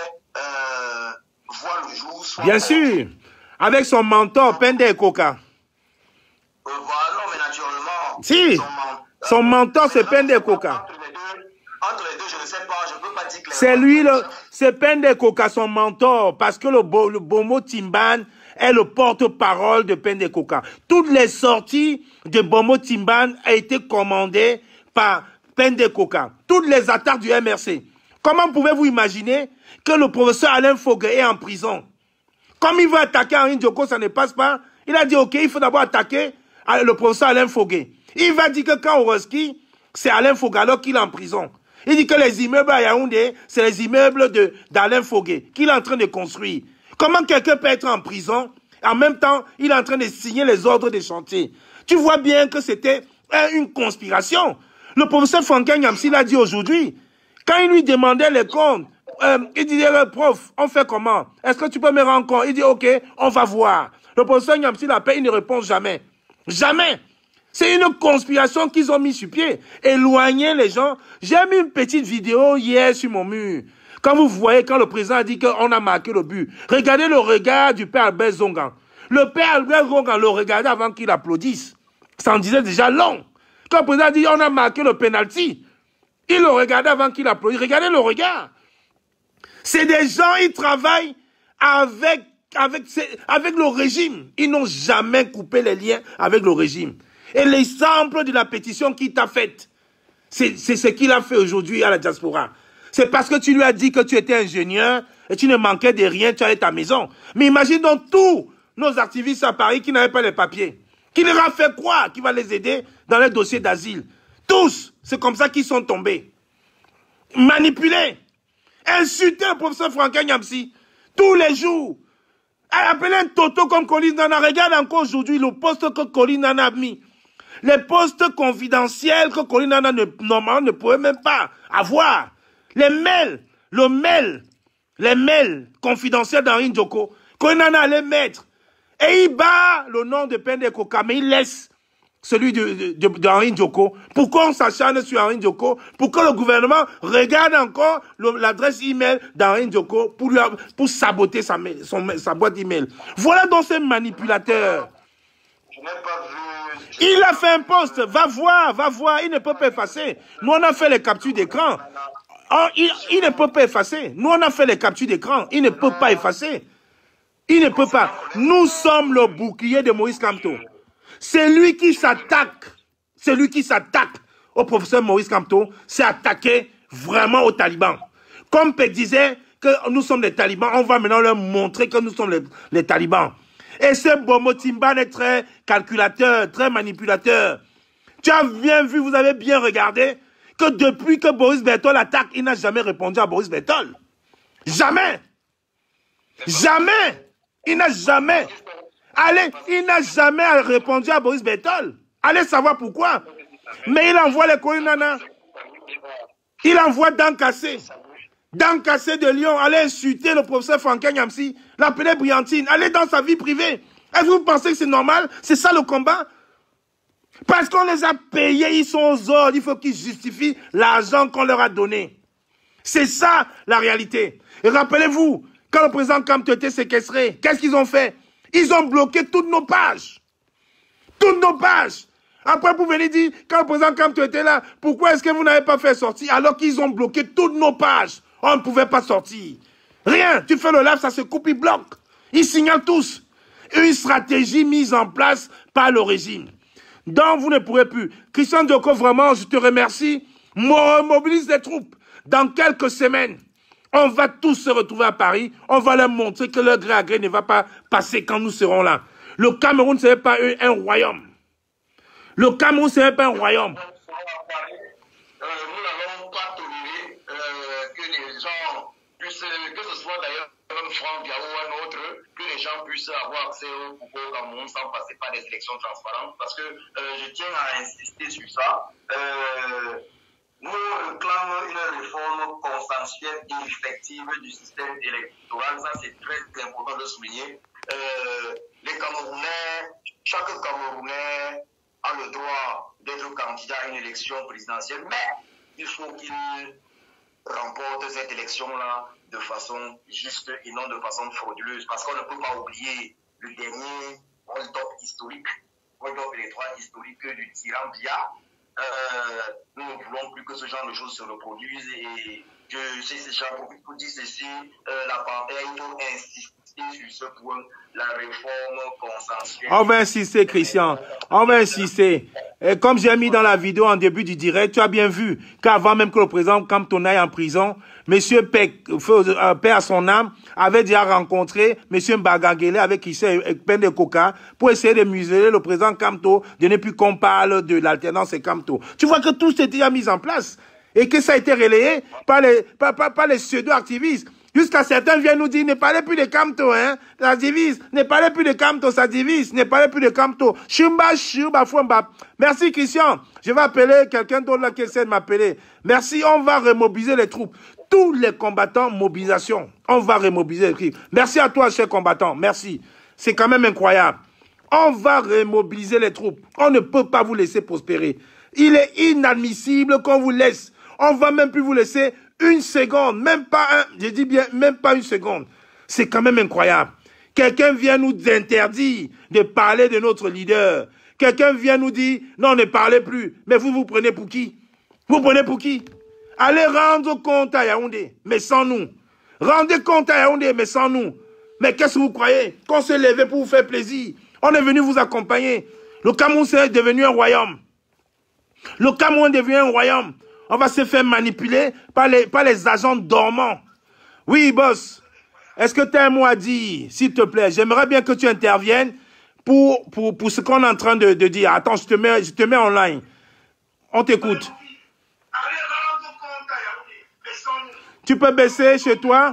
voit le jour. Bien sûr, avec son mentor, Pende Koka. Voilà, non, mais naturellement. Si, son mentor, c'est Pende Koka. Entre les deux, je ne sais pas, je ne peux pas dire clairement. C'est lui, c'est Pende Koka, son mentor, parce que le Bomo Timban est le porte-parole de Pende Koka. Toutes les sorties de Bomo Timban ont été commandées par Pende Koka. Toutes les attaques du MRC. Comment pouvez-vous imaginer que le professeur Alain Fogué est en prison? Comme il veut attaquer Henri Djoko, ça ne passe pas. Il a dit, ok, il faut d'abord attaquer le professeur Alain Fogué. Il va dire que quand on rescue, c'est Alain Fogué alors qu'il est en prison. Il dit que les immeubles à Yaoundé, c'est les immeubles d'Alain Fogué qu'il est en train de construire. Comment quelqu'un peut être en prison, en même temps, il est en train de signer les ordres des chantiers? Tu vois bien que c'était une conspiration. Le professeur Franklin Nyamsi l'a dit aujourd'hui. Quand il lui demandait les comptes, il disait, prof, on fait comment? Est-ce que tu peux me rendre compte? Il dit, ok, on va voir. Le professeur Nyamsi l'appelle, il ne répond jamais. Jamais. C'est une conspiration qu'ils ont mis sur pied. Éloigner les gens. J'ai mis une petite vidéo hier sur mon mur. Quand vous voyez, quand le président a dit qu'on a marqué le but, regardez le regard du père Albert Zongan. Le père Albert Zongan le regardait avant qu'il applaudisse. Ça en disait déjà long. Quand le président a dit on a marqué le penalty, il le regardait avant qu'il applaudisse. Regardez le regard. C'est des gens, ils travaillent avec le régime. Ils n'ont jamais coupé les liens avec le régime. Et l'exemple de la pétition qu'il t'a faite, c'est ce qu'il a fait aujourd'hui à la diaspora. C'est parce que tu lui as dit que tu étais ingénieur et tu ne manquais de rien, tu allais à ta maison. Mais imagine donc tous nos activistes à Paris qui n'avaient pas les papiers. Qui leur a fait quoi? Qui va les aider dans les dossiers d'asile? Tous, c'est comme ça qu'ils sont tombés. Manipulés. Insulter le professeur Franklin Nyamsi tous les jours. Appeler un toto comme Colin Nana. Regarde encore aujourd'hui le poste que Colin Nana a mis. Les postes confidentiels que Colin Nana normalement ne pouvait même pas avoir. Les mails, les mails confidentiels d'Henri Djoko, Colin Nana allait mettre. Et il bat le nom de Pende Koka, mais il laisse celui d'Henri Ndjoko. Pourquoi on s'acharne sur Henri Ndjoko? Pourquoi le gouvernement regarde encore l'adresse email d'Henri Ndjoko pour saboter sa boîte email? Voilà donc ces manipulateurs. Je n'ai pas vu. Il a fait un post, va voir, il ne peut pas effacer. Nous, on a fait les captures d'écran. Oh, il ne peut pas effacer. Nous, on a fait les captures d'écran. Il ne peut pas effacer. Il ne peut pas. Nous sommes le bouclier de Maurice Kamto. C'est lui qui s'attaque. C'est lui qui s'attaque au professeur Maurice Kamto. C'est attaquer vraiment aux talibans. Comme Peck disait que nous sommes les talibans, on va maintenant leur montrer que nous sommes les talibans. Et ce Bomo Timban est très calculateur, très manipulateur. Tu as bien vu, vous avez bien regardé que depuis que Boris Bertol attaque, il n'a jamais répondu à Boris Bertol. Jamais. Jamais. Il n'a jamais. Allez, il n'a jamais répondu à Boris Bertol. Allez savoir pourquoi. Mais il envoie les Korinana. Il envoie Dankassé. Dankassé de Lyon. Allez insulter le professeur Franquin Yamsi. L'appeler Briantine. Allez dans sa vie privée. Est-ce que vous pensez que c'est normal? C'est ça le combat? Parce qu'on les a payés, ils sont aux ordres, il faut qu'ils justifient l'argent qu'on leur a donné. C'est ça la réalité. Et rappelez-vous, quand le président Kamto était séquestré, qu'est-ce qu'ils ont fait? Ils ont bloqué toutes nos pages. Toutes nos pages. Après, vous venez dire, quand le président Kamto était là, pourquoi est-ce que vous n'avez pas fait sortir alors qu'ils ont bloqué toutes nos pages? On ne pouvait pas sortir. Rien. Tu fais le live, ça se coupe, ils bloquent. Ils signalent tous. Une stratégie mise en place par le régime. Donc, vous ne pourrez plus. Christian Ndjoko, vraiment, je te remercie. Mobilise les troupes. Dans quelques semaines, on va tous se retrouver à Paris. On va leur montrer que leur gré à gré ne va pas passer quand nous serons là. Le Cameroun ne serait pas un royaume. Le Cameroun ne serait pas un royaume. Nous n'allons pas tolérer que les gens puissent, que ce soit d'ailleurs un Franck Biao ou un autre, que les gens puissent avoir accès au Cameroun sans passer par des élections transparentes. Parce que je tiens à insister sur ça. Nous réclamons une réforme consensuelle et effective du système électoral. Ça, c'est très important de souligner. Les Camerounais, chaque Camerounais a le droit d'être candidat à une élection présidentielle, mais il faut qu'il remporte cette élection-là de façon juste et non de façon frauduleuse, parce qu'on ne peut pas oublier le dernier hold-up historique, hold-up électoral historique du tyran Biya. Nous ne voulons plus que ce genre de choses se reproduisent et j'en profite pour dire ceci, la Panthère, il faut insister sur ce point, la réforme consensuelle. On va insister, Christian. On va insister. Et comme j'ai mis dans la vidéo en début du direct, tu as bien vu qu'avant même que le président Kamto aille en prison, M. Peck, paix à son âme, avait déjà rencontré M. Mbagangele avec qui c'est peine de coca pour essayer de museler le président Kamto, de ne plus qu'on parle de l'alternance et Kamto. Tu vois que tout c'était déjà mis en place et que ça a été relayé par les pseudo-activistes. Jusqu'à certains viennent nous dire, ne parlez plus de Kamto, hein, ça divise, ne parlez plus de Kamto, ça divise, ne parlez plus de Kamto. Merci Christian, je vais appeler quelqu'un d'autre là qui essaie de m'appeler. Merci, on va remobiliser les troupes. Tous les combattants, mobilisation, on va remobiliser les troupes. Merci à toi, cher combattant, merci. C'est quand même incroyable. On va remobiliser les troupes. On ne peut pas vous laisser prospérer. Il est inadmissible qu'on vous laisse. On va même plus vous laisser une seconde, même pas je dis bien, même pas une seconde. C'est quand même incroyable. Quelqu'un vient nous interdire de parler de notre leader. Quelqu'un vient nous dire, non, ne parlez plus. Mais vous prenez pour qui? Vous prenez pour qui? Allez rendre compte à Yaoundé, mais sans nous. Rendez compte à Yaoundé, mais sans nous. Mais qu'est-ce que vous croyez? Qu'on s'est levé pour vous faire plaisir. On est venu vous accompagner. Le Cameroun est devenu un royaume. Le Cameroun devient un royaume. On va se faire manipuler par les agents dormants. Oui, boss. Est-ce que tu as un mot à dire, s'il te plaît? J'aimerais bien que tu interviennes pour ce qu'on est en train de dire. Attends, je te mets en ligne. On t'écoute. Tu peux baisser chez toi?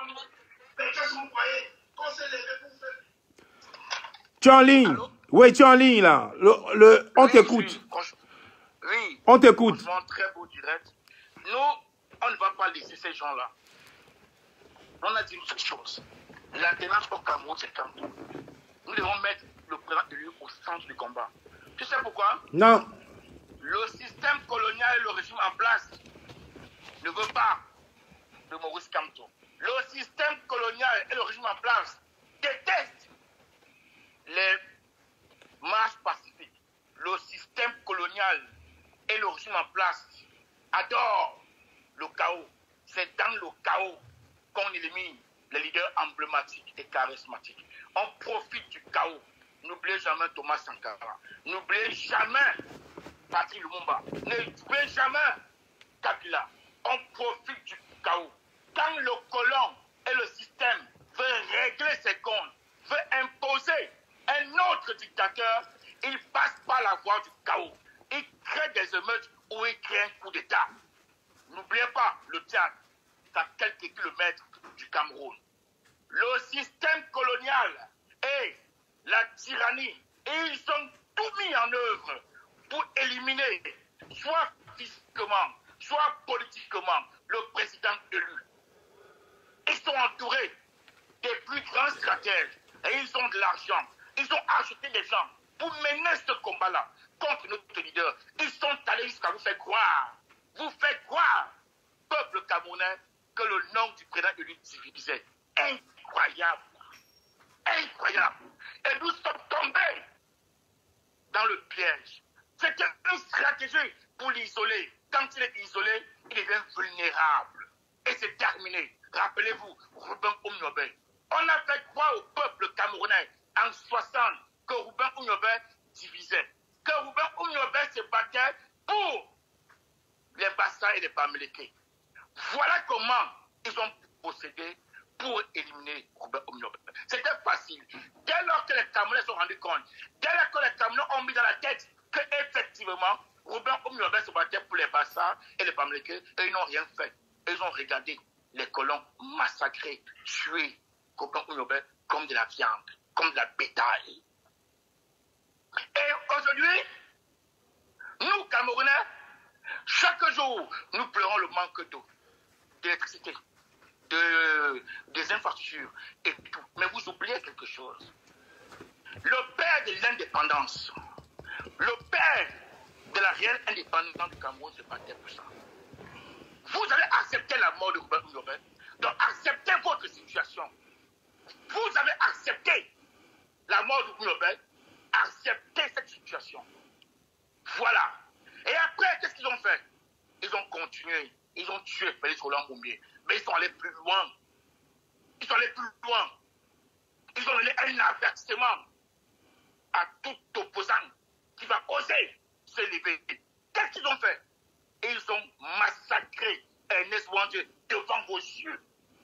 Tu es en ligne? Oui, tu es en ligne, là. On t'écoute. Oui. On t'écoute. Très beau direct. Nous, on ne va pas laisser ces gens-là. On a dit une seule chose. L'alternance au Cameroun, c'est Kamto. Nous devons mettre le président élu au centre du combat. Tu sais pourquoi? Non. Le système colonial et le régime en place ne veut pas de Maurice Kamto. Le système colonial et le régime en place détestent les marches pacifiques. Le système colonial et le régime en place adorent le chaos. C'est dans le chaos qu'on élimine les leaders emblématiques et charismatiques. On profite du chaos. N'oubliez jamais Thomas Sankara. N'oubliez jamais Patrice Lumumba. N'oubliez jamais Kabila. On profite du chaos. Quand le colon et le système veut régler ses comptes, veut imposer un autre dictateur, il passe par la voie du chaos. Il crée des émeutes ou il crée un coup d'État. N'oubliez pas le Tchad, c'est à quelques kilomètres du Cameroun. Le système colonial et la tyrannie, ils ont tout mis en œuvre pour éliminer, soit physiquement, soit politiquement, le président élu. Ils sont entourés des plus grands stratèges et ils ont de l'argent. Ils ont acheté des gens pour mener ce combat-là contre notre leader. Ils sont allés jusqu'à vous faire croire, peuple camerounais, que le nom du président élu divisait. Incroyable. Incroyable. Et nous sommes tombés dans le piège. C'était une stratégie pour l'isoler. Quand il est isolé, il devient vulnérable. Et c'est terminé. Rappelez-vous, Ruben Oumyobé. On a fait croire au peuple camerounais en 60 que Ruben Oumyobé divisait. Que Ruben Oumyobé se battait pour les Bassa et les Bamileke. Voilà comment ils ont procédé pour éliminer Ruben Oumyobé. C'était facile. Dès lors que les Camerounais se sont rendus compte, dès lors que les Camerounais ont mis dans la tête qu'effectivement, Ruben Oumyobé se battait pour les Bassa et les Bamileke, et ils n'ont rien fait. Ils ont regardé les colons massacrés, tués, Ruben Oumyobé comme de la viande, comme de la bétail. Et aujourd'hui, nous, Camerounais, chaque jour, nous pleurons le manque d'eau, d'électricité, des infrastructures et tout. Mais vous oubliez quelque chose. Le père de l'indépendance, le père de la réelle indépendance du Cameroun se battait pour ça. Vous allez accepter la mort de Ruben Oumyobé, donc acceptez votre situation. Vous avez accepté la mort de Oumyobé, acceptez cette situation. Voilà. Et après, qu'est-ce qu'ils ont fait? Ils ont continué. Ils ont tué Félix Roland-Moumié. Mais ils sont allés plus loin. Ils sont allés plus loin. Ils ont donné un avertissement à tout opposant qui va oser se lever. Qu'est-ce qu'ils ont fait? Ils ont massacré Ernest Ouandjé devant vos yeux.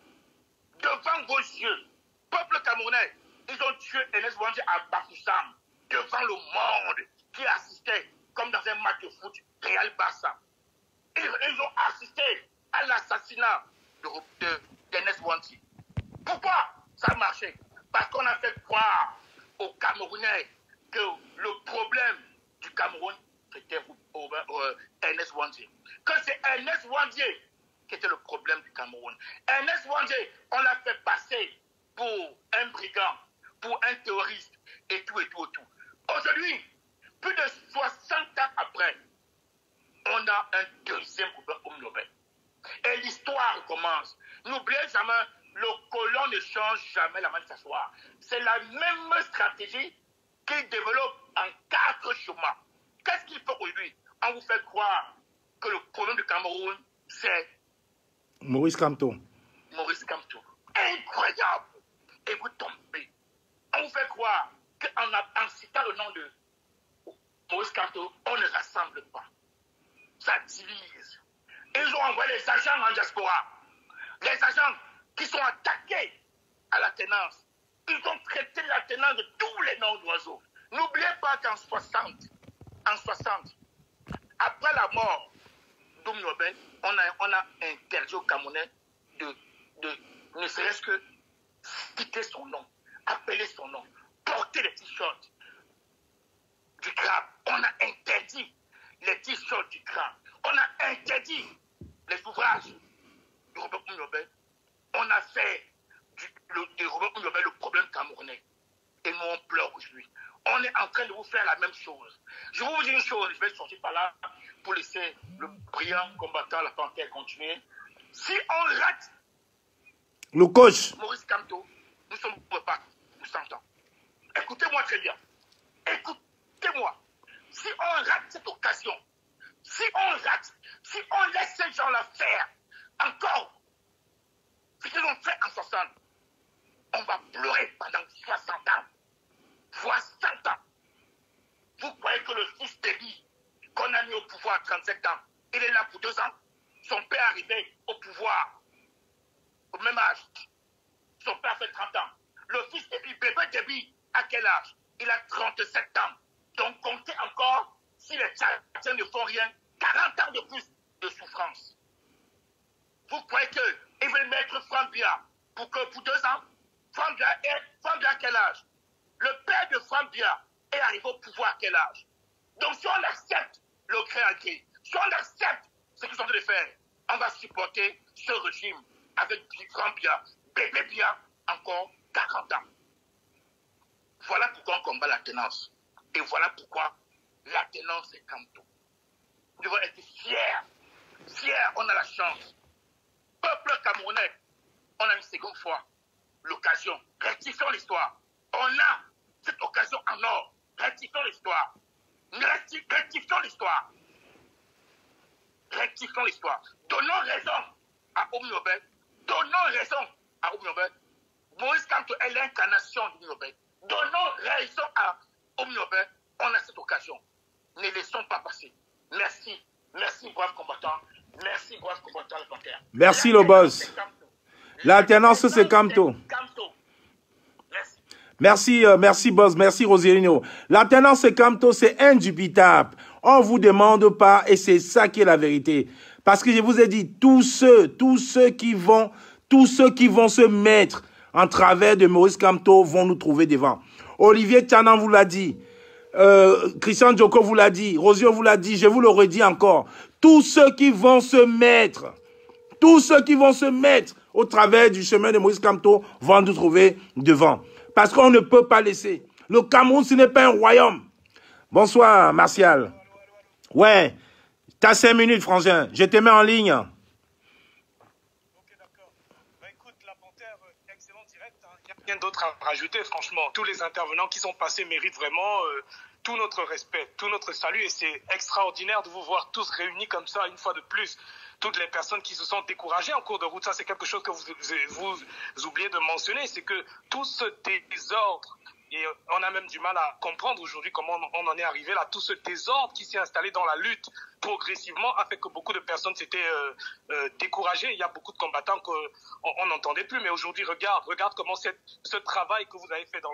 Devant vos yeux. Peuple camerounais, ils ont tué Ernest Ouandjé à Bafoussam, devant le monde qui assistait comme dans un match de foot Real Barça. Ils ont assisté à l'assassinat d'Ernest Ouandjé. Pourquoi ça a marché? Parce qu'on a fait croire aux Camerounais que le problème du Cameroun, c'était Ernest Ouandjé. Que c'est Ernest Ouandjé qui était le problème du Cameroun. Ernest Ouandjé, on l'a fait passer pour un brigand, pour un terroriste, et tout, et tout, et tout. Aujourd'hui, plus de 60 ans après, on a un deuxième Ruben Oumyobé. Et l'histoire commence. N'oubliez jamais, le colon ne change jamais la main de s'asseoir. C'est la même stratégie qu'il développe en 4 chemins. Qu'est-ce qu'il fait aujourd'hui? On vous fait croire que le colon du Cameroun, c'est Maurice Kamto. Maurice Kamto. Incroyable. Et vous tombez. On vous fait croire qu'en citant le nom de Maurice Kamto, on ne rassemble pas. Ça divise. Ils ont envoyé les agents en diaspora. Les agents qui sont attaqués à la tenance. Ils ont traité la tenance de tous les noms d'oiseaux. N'oubliez pas qu'en 60, après la mort d'Oumyobé, on a interdit aux Camerounais de ne serait-ce que citer son nom, appeler son nom, porter les t-shirts du crabe. On a interdit les t-shirts du crabe. On a interdit les ouvrages de Ruben Oumyobé. On a fait de Ruben Oumyobé le problème camerounais. Et nous, on pleure aujourd'hui. On est en train de vous faire la même chose. Je vais vous dire une chose, je vais sortir par là pour laisser le brillant combattant, la panthère, continuer. Si on rate le coach Maurice Kamto, nous sommes pas, nous s'entendons. Écoutez-moi très bien. Écoutez-moi. Si on rate cette occasion, si on laisse ces gens-là faire encore ce qu'ils ont fait en 60, on va pleurer pendant 60 ans, voire 100 ans. Vous croyez que le fils d'Élie, qu'on a mis au pouvoir à 37 ans, il est là pour 2 ans? Son père est arrivé au pouvoir au même âge. Son père fait 30 ans. Le fils d'Élie, bébé Déby, à quel âge? Il a 37 ans. Donc comptez encore, si les Tchadiens ne font rien, 40 ans de plus de souffrance. Vous croyez qu'ils veulent mettre Franck Biya pour 2 ans? Franck Biya à quel âge? Le père de Franck Biya est arrivé au pouvoir à quel âge? Donc si on accepte le gré à gré, si on accepte ce qu'ils sont en train de faire, on va supporter ce régime avec Franck Biya, bébé Biya, encore 40 ans. Voilà pourquoi on combat la tenance. Et voilà pourquoi la tenance est Kamto. Nous devons être fiers. Fiers, on a la chance. Peuple camerounais, on a une seconde fois l'occasion. Rectifions l'histoire. On a cette occasion en or. Rectifions l'histoire. Rectifions l'histoire. Rectifions l'histoire. Donnons raison à Oumyobé. Donnons raison à Oumyobé. Maurice Kamto est l'incarnation d'Oumyobé. Donnons raison à Oumyobé. On a cette occasion. Ne laissons pas passer. Merci. Merci, brave combattant. Merci, brave combattant, le panthère. Merci, le boss. L'alternance, c'est Kamto. Merci, merci, boss. Merci, Roselino. L'alternance, c'est Kamto, c'est indubitable. On ne vous demande pas, et c'est ça qui est la vérité. Parce que je vous ai dit, tous ceux qui vont se mettre en travers de Maurice Kamto vont nous trouver devant. Olivier Tchanan vous l'a dit. Christian Djoko vous l'a dit. Rosio vous l'a dit. Je vous le redis encore. Tous ceux qui vont se mettre au travers du chemin de Maurice Kamto vont nous trouver devant. Parce qu'on ne peut pas laisser. Le Cameroun, ce n'est pas un royaume. Bonsoir, Martial. Ouais. T'as 5 minutes, frangin. Je te mets en ligne. Ok, d'accord. Bah, écoute, la panthère, excellent direct. Il n'y a rien d'autre à rajouter, franchement. Tous les intervenants qui sont passés méritent vraiment tout notre respect, tout notre salut. Et c'est extraordinaire de vous voir tous réunis comme ça, une fois de plus. Toutes les personnes qui se sont découragées en cours de route, ça c'est quelque chose que vous oubliez de mentionner. C'est que tout ce désordre, et on a même du mal à comprendre aujourd'hui comment on en est arrivé là. Tout ce désordre qui s'est installé dans la lutte progressivement a fait que beaucoup de personnes s'étaient découragées. Il y a beaucoup de combattants qu'on n'entendait plus. Mais aujourd'hui, regarde comment ce travail que vous avez fait dans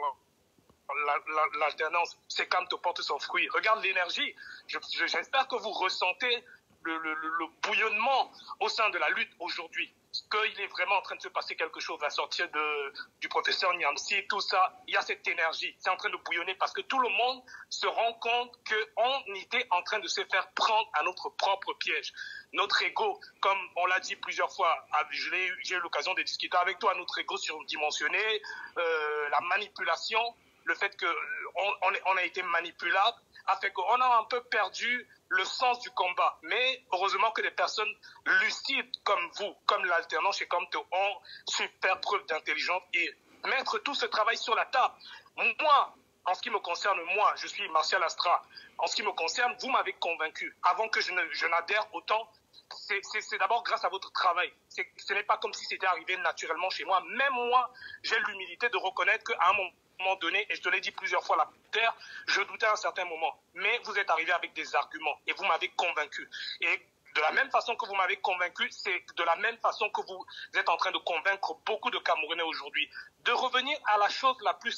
l'alternance, c'est Kamto porte son fruit. Regarde l'énergie. J'espère que vous ressentez le bouillonnement au sein de la lutte aujourd'hui. Qu'il est vraiment en train de se passer quelque chose à la sortie du professeur Niamsi, tout ça, il y a cette énergie, c'est en train de bouillonner parce que tout le monde se rend compte qu'on était en train de se faire prendre à notre propre piège. Notre ego, comme on l'a dit plusieurs fois, j'ai eu l'occasion de discuter avec toi, notre ego surdimensionné, la manipulation, le fait qu'on a été manipulable, a fait qu'on a un peu perdu le sens du combat. Mais heureusement que des personnes lucides comme vous, comme l'alternance et comme Théo, ont su faire preuve d'intelligence et mettre tout ce travail sur la table. Moi, en ce qui me concerne, moi, je suis Martial Astra. En ce qui me concerne, vous m'avez convaincu. Avant que je n'adhère autant, c'est d'abord grâce à votre travail. Ce n'est pas comme si c'était arrivé naturellement chez moi. Même moi, j'ai l'humilité de reconnaître qu'à un moment donné, et je te l'ai dit plusieurs fois, la terre, je doutais à un certain moment. Mais vous êtes arrivé avec des arguments et vous m'avez convaincu. Et de la même façon que vous m'avez convaincu, c'est de la même façon que vous êtes en train de convaincre beaucoup de Camerounais aujourd'hui. De revenir à la chose la plus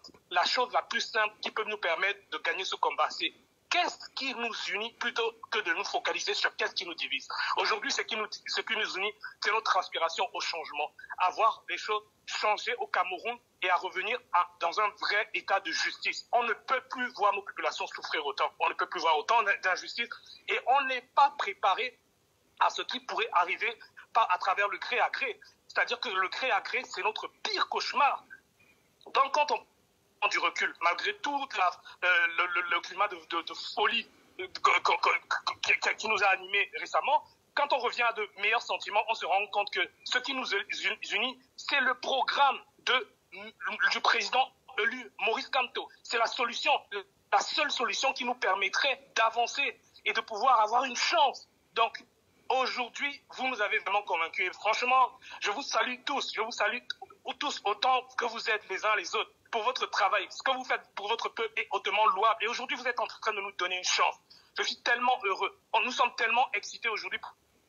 simple qui peut nous permettre de gagner ce combat. C'est qu'est-ce qui nous unit plutôt que de nous focaliser sur qu'est-ce qui nous divise. Aujourd'hui, ce qui nous unit, c'est notre aspiration au changement. À voir les choses changer au Cameroun et à revenir dans un vrai état de justice. On ne peut plus voir nos populations souffrir autant. On ne peut plus voir autant d'injustice et on n'est pas préparé à ce qui pourrait arriver à travers le gré à gré. C'est-à-dire que le gré à gré, c'est notre pire cauchemar. Donc quand on du recul, malgré tout le climat de folie qui nous a animés récemment. Quand on revient à de meilleurs sentiments, on se rend compte que ce qui nous unit, c'est le programme du président élu, Maurice Kamto. C'est la solution, la seule solution qui nous permettrait d'avancer et de pouvoir avoir une chance. Donc, aujourd'hui, vous nous avez vraiment convaincus. Et franchement, je vous salue tous. Je vous salue tous autant que vous êtes les uns les autres pour votre travail. Ce que vous faites pour votre peuple est hautement louable. Et aujourd'hui, vous êtes en train de nous donner une chance. Je suis tellement heureux. Nous sommes tellement excités aujourd'hui.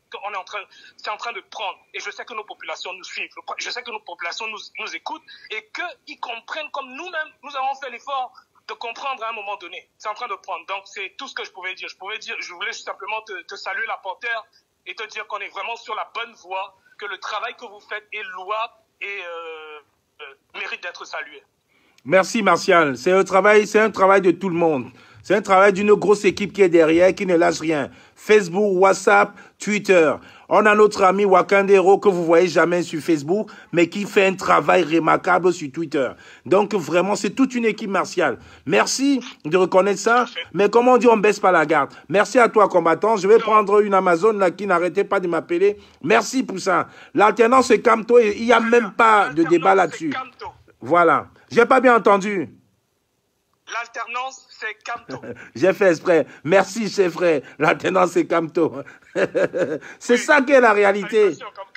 C'est en train de prendre. Et je sais que nos populations nous suivent. Je sais que nos populations nous écoutent et qu'ils comprennent comme nous-mêmes, nous avons fait l'effort de comprendre à un moment donné. C'est en train de prendre. Donc, c'est tout ce que je pouvais dire. Je voulais simplement te saluer, l'apporteur, et te dire qu'on est vraiment sur la bonne voie, que le travail que vous faites est louable et mérite d'être salué. Merci, Martial. C'est un travail de tout le monde. C'est un travail d'une grosse équipe qui est derrière, qui ne lâche rien. Facebook, WhatsApp, Twitter. On a notre ami Wakandero que vous voyez jamais sur Facebook, mais qui fait un travail remarquable sur Twitter. Donc vraiment, c'est toute une équipe martiale. Merci de reconnaître ça. Mais comme on dit, on baisse pas la garde. Merci à toi, combattant. Je vais prendre une Amazon là qui n'arrêtait pas de m'appeler. Merci pour ça. L'alternance, c'est Kamto. Il n'y a même pas de débat là-dessus. Voilà. J'ai pas bien entendu. L'alternance, c'est Kamto. J'ai fait exprès. Merci, chef frère. L'alternance, c'est Kamto. C'est ça qui est la réalité.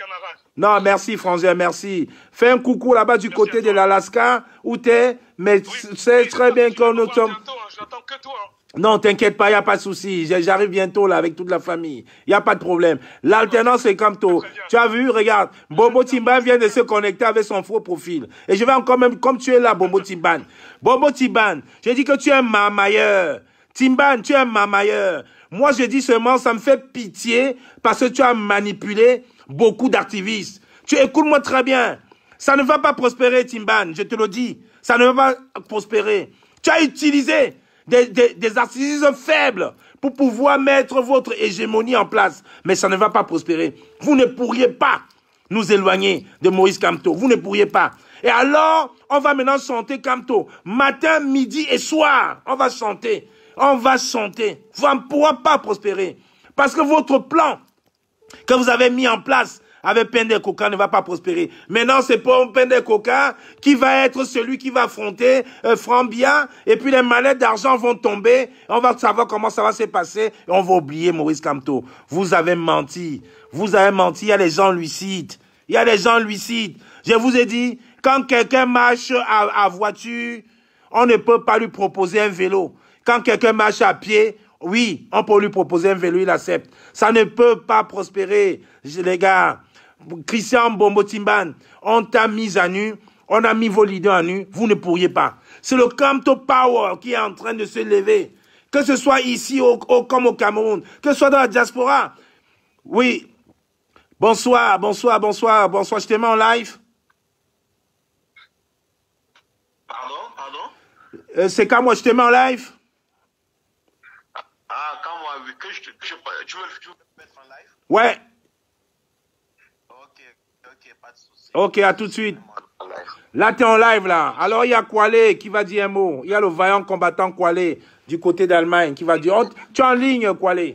Non, merci, frangin, merci. Fais un coucou là-bas du côté de l'Alaska où t'es, mais c'est très bien que nous sommes... J'attends que toi. Non, t'inquiète pas, il n'y a pas de souci. J'arrive bientôt là avec toute la famille. Il n'y a pas de problème. L'alternance, c'est Kamto. Tu as vu, regarde, Bobo Timban vient de se connecter avec son faux profil. Et je vais encore même, comme tu es là, Bobo Timban. Bobo Timban, je dis que tu es un mamailleur. Timban, tu es un mamailleur. Moi, je dis seulement, ça me fait pitié parce que tu as manipulé beaucoup d'activistes. Tu écoutes-moi très bien. Ça ne va pas prospérer, Timban, je te le dis. Ça ne va pas prospérer. Tu as utilisé des activistes faibles pour pouvoir mettre votre hégémonie en place. Mais ça ne va pas prospérer. Vous ne pourriez pas nous éloigner de Maurice Kamto. Vous ne pourriez pas. Et alors, on va maintenant chanter Kamto. Matin, midi et soir, on va chanter. On va chanter. Vous ne pourrez pas prospérer. Parce que votre plan que vous avez mis en place avec Pende Koka ne va pas prospérer. Maintenant, c'est pour Pende Koka qui va être celui qui va affronter Frambia, et puis les mallettes d'argent vont tomber. On va savoir comment ça va se passer et on va oublier Maurice Kamto. Vous avez menti. Vous avez menti. Il y a des gens lucides. Il y a des gens lucides. Je vous ai dit, quand quelqu'un marche à voiture, on ne peut pas lui proposer un vélo. Quand quelqu'un marche à pied, oui, on peut lui proposer un vélo, il accepte. Ça ne peut pas prospérer, les gars. Christian Bombo Timban, on t'a mis à nu, on a mis vos leaders à nu, vous ne pourriez pas. C'est le Kamto Power qui est en train de se lever. Que ce soit ici comme au Cameroun, que ce soit dans la diaspora. Oui. Bonsoir, bonsoir, bonsoir, bonsoir. Je te mets en live. Pardon? C'est quand moi je te mets en live? Ah, quand moi, tu veux me mettre en live? Ouais. Ok, pas de souci. Ok, à tout de suite. Là, tu es en live, là. Alors, il y a Kwale qui va dire un mot. Il y a le vaillant combattant Kwale du côté d'Allemagne qui va dire... Oh, tu es en ligne, Kwale.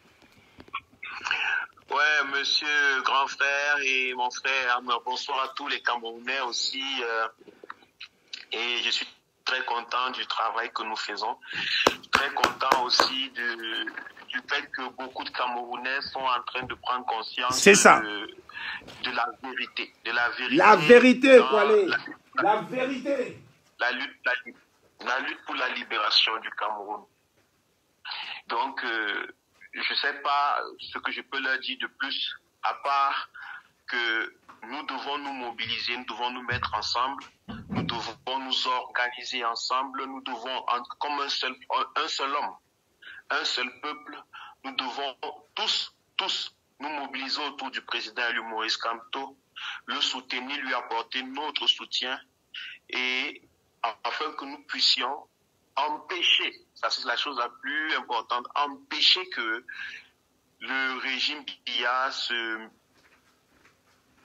Ouais, monsieur grand frère et mon frère, bonsoir à tous les Camerounais aussi. Et je suis très content du travail que nous faisons. Très content aussi du fait que beaucoup de Camerounais sont en train de prendre conscience de la vérité. De la vérité. La vérité, Kwale. La vérité. La lutte pour la libération du Cameroun. Donc, je ne sais pas ce que je peux leur dire de plus, à part que nous devons nous mobiliser, nous devons nous mettre ensemble, nous devons nous organiser ensemble, nous devons, comme un seul homme, un seul peuple, nous devons tous nous mobiliser autour du président élu Maurice Kamto, le soutenir, lui apporter notre soutien, et afin que nous puissions empêcher, ça c'est la chose la plus importante, empêcher que le régime Biya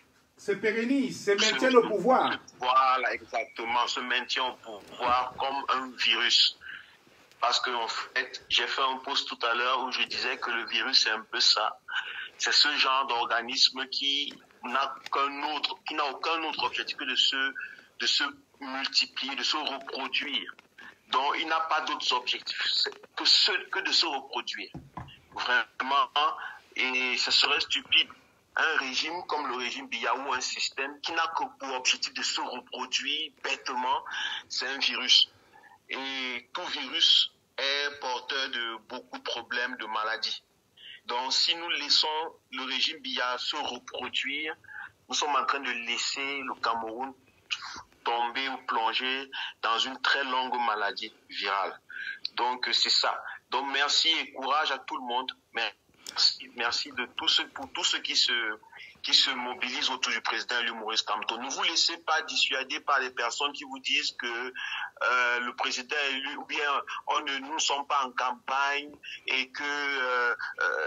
se pérennise, se maintient au pouvoir. Voilà, exactement, se maintient au pouvoir comme un virus. Parce qu'en fait, j'ai fait un post tout à l'heure où je disais que le virus, c'est un peu ça. C'est ce genre d'organisme qui n'a aucun autre objectif que de se multiplier, de se reproduire. Donc, il n'a pas d'autres objectifs que de se reproduire. Vraiment, et ce serait stupide. Un régime comme le régime Biya ou un système qui n'a que pour objectif de se reproduire bêtement, c'est un virus. Et tout virus est porteur de beaucoup de problèmes, de maladies. Donc, si nous laissons le régime Biya se reproduire, nous sommes en train de laisser le Cameroun tomber ou plonger dans une très longue maladie virale. Donc, c'est ça. Donc, merci et courage à tout le monde. Merci de pour tous ceux qui se mobilisent autour du président élu Maurice Kamto. Ne vous laissez pas dissuader par les personnes qui vous disent que le président élu, ou bien nous ne sommes pas en campagne et que,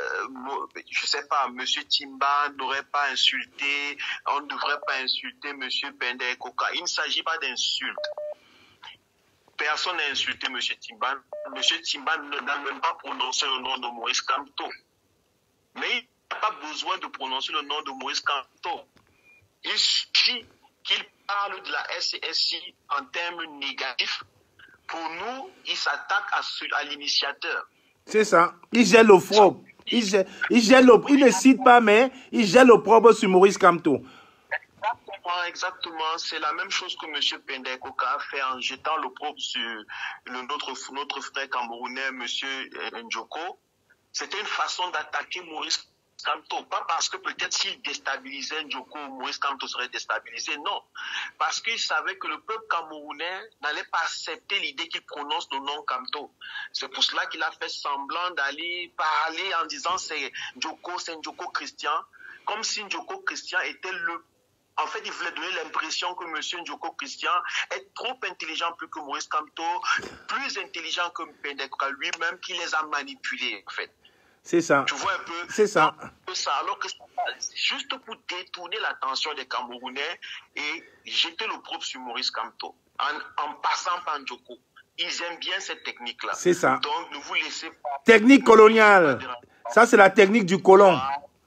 je sais pas, monsieur Timban n'aurait pas insulté, on ne devrait pas insulter monsieur Pende Koka. Il ne s'agit pas d'insulte. Personne n'a insulté monsieur Timban. Monsieur Timban n'a même pas prononcé le nom de Maurice Kamto. Mais il n'a pas besoin de prononcer le nom de Maurice Kamto. Il suffit qu'il parle de la SCSI en termes négatifs. Pour nous, il s'attaque à l'initiateur. C'est ça. Il gèle l'opprobre. Il ne cite pas, mais il gèle l'opprobre sur Maurice Kamto. Exactement. C'est la même chose que M. Pende Koka a fait en jetant l'opprobre sur notre frère camerounais, M. Njoko. C'était une façon d'attaquer Maurice Kamto. Pas parce que peut-être s'il déstabilisait Njoko, Maurice Kamto serait déstabilisé. Non. Parce qu'il savait que le peuple camerounais n'allait pas accepter l'idée qu'il prononce le nom Kamto. C'est pour cela qu'il a fait semblant d'aller parler en disant c'est Njoko Christian. Comme si Njoko Christian était En fait, il voulait donner l'impression que M. Njoko Christian est trop intelligent, plus que Maurice Kamto, plus intelligent que Pendekoka lui-même, qui les a manipulés, en fait. C'est ça. Tu vois un peu? C'est ça. Alors que c'est juste pour détourner l'attention des Camerounais et jeter l'opprobre sur Maurice Kamto, en passant par Njoko. Ils aiment bien cette technique-là. C'est ça. Donc, ne vous laissez pas... Technique coloniale. Ça, c'est la technique du colon.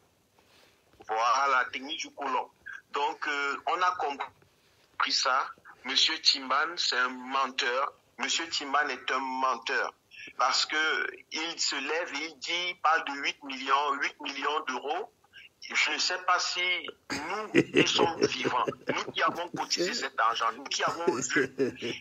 Voilà, la technique du colon. Donc, on a compris ça. Monsieur Timban, c'est un menteur. Monsieur Timban est un menteur. Parce que il se lève et il parle de 8 millions d'euros. Je ne sais pas si nous qui sommes vivants, nous qui avons cotisé cet argent, nous qui avons vu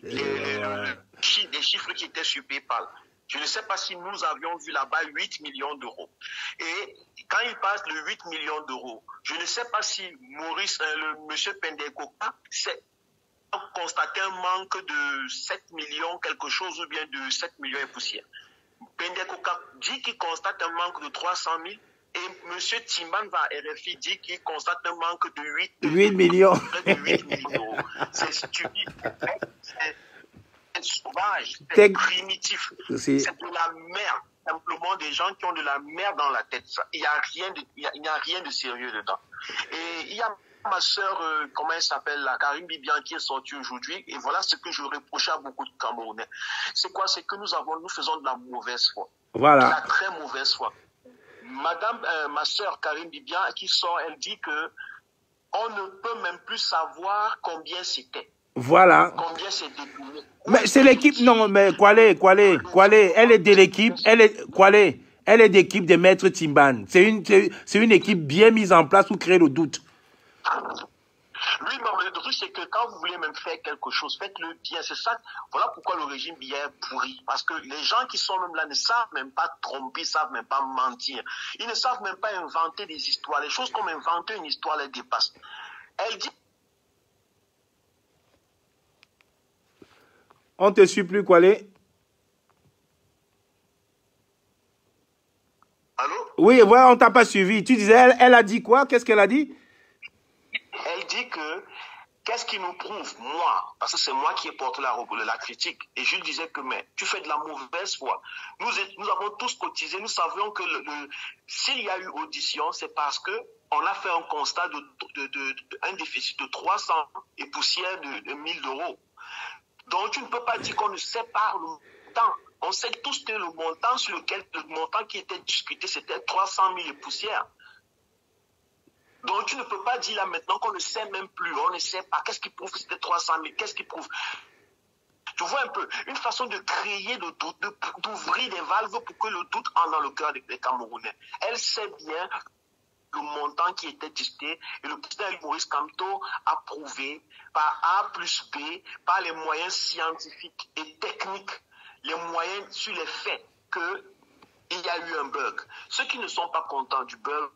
les chiffres qui étaient sur PayPal. Je ne sais pas si nous avions vu là-bas 8 millions d'euros. Et quand il passe de 8 millions d'euros, je ne sais pas si monsieur Pendekoka a constaté un manque de 7 millions quelque chose ou bien de 7 millions et poussière. Pendekoka dit qu'il constate un manque de 300 000 et monsieur Timban va à RFI dit qu'il constate un manque de 8 millions. Près de 8 millions d'euros. C'est stupide. C'est sauvage, c'est primitif, c'est de la merde, simplement des gens qui ont de la merde dans la tête. Il n'y a rien de sérieux dedans. Et il y a ma soeur, comment elle s'appelle, Karim Bibian, qui est sortie aujourd'hui, et voilà ce que je reprochais à beaucoup de Camerounais. C'est quoi? C'est que nous faisons de la mauvaise foi. Voilà. De la très mauvaise foi. Ma soeur Karim Bibian qui sort, elle dit que on ne peut même plus savoir combien c'était. Voilà. Combien c'est détourné. Mais c'est l'équipe, non, mais Kwale, elle est de l'équipe, elle est d'équipe de Maître Timban. C'est une équipe bien mise en place pour créer le doute. Oui, mais le truc, c'est que quand vous voulez même faire quelque chose, faites-le bien. C'est ça. Voilà pourquoi le régime Biya est pourri. Parce que les gens qui sont même là ne savent même pas tromper, ne savent même pas mentir. Ils ne savent même pas inventer des histoires. Les choses comme inventer une histoire les dépassent. Elle dit... On te suit plus, Kwale. Allô? Oui, ouais, on t'a pas suivi. Tu disais, elle a dit quoi? Qu'est-ce qu'elle a dit? Elle dit que, qu'est-ce qui nous prouve, moi, parce que c'est moi qui ai porté la critique, et je lui disais que, mais, tu fais de la mauvaise foi. Nous avons tous cotisé, nous savions que s'il y a eu audition, c'est parce que on a fait un constat un déficit de 300 et poussière de 1000 €. Donc, tu ne peux pas dire qu'on ne sait pas le montant. On sait tous que le montant qui était discuté, c'était 300 000 et poussière. Donc, tu ne peux pas dire là maintenant qu'on ne sait même plus. On ne sait pas. Qu'est-ce qui prouve que c'était 300 000? Qu'est-ce qui prouve? Tu vois un peu, une façon de créer le doute, d'ouvrir des valves pour que le doute entre dans le cœur des Camerounais. Elle sait bien le montant qui était discuté et le président Maurice Kamto a prouvé par A plus B, par les moyens scientifiques et techniques, les moyens sur les faits, qu'il y a eu un bug. Ceux qui ne sont pas contents du bug,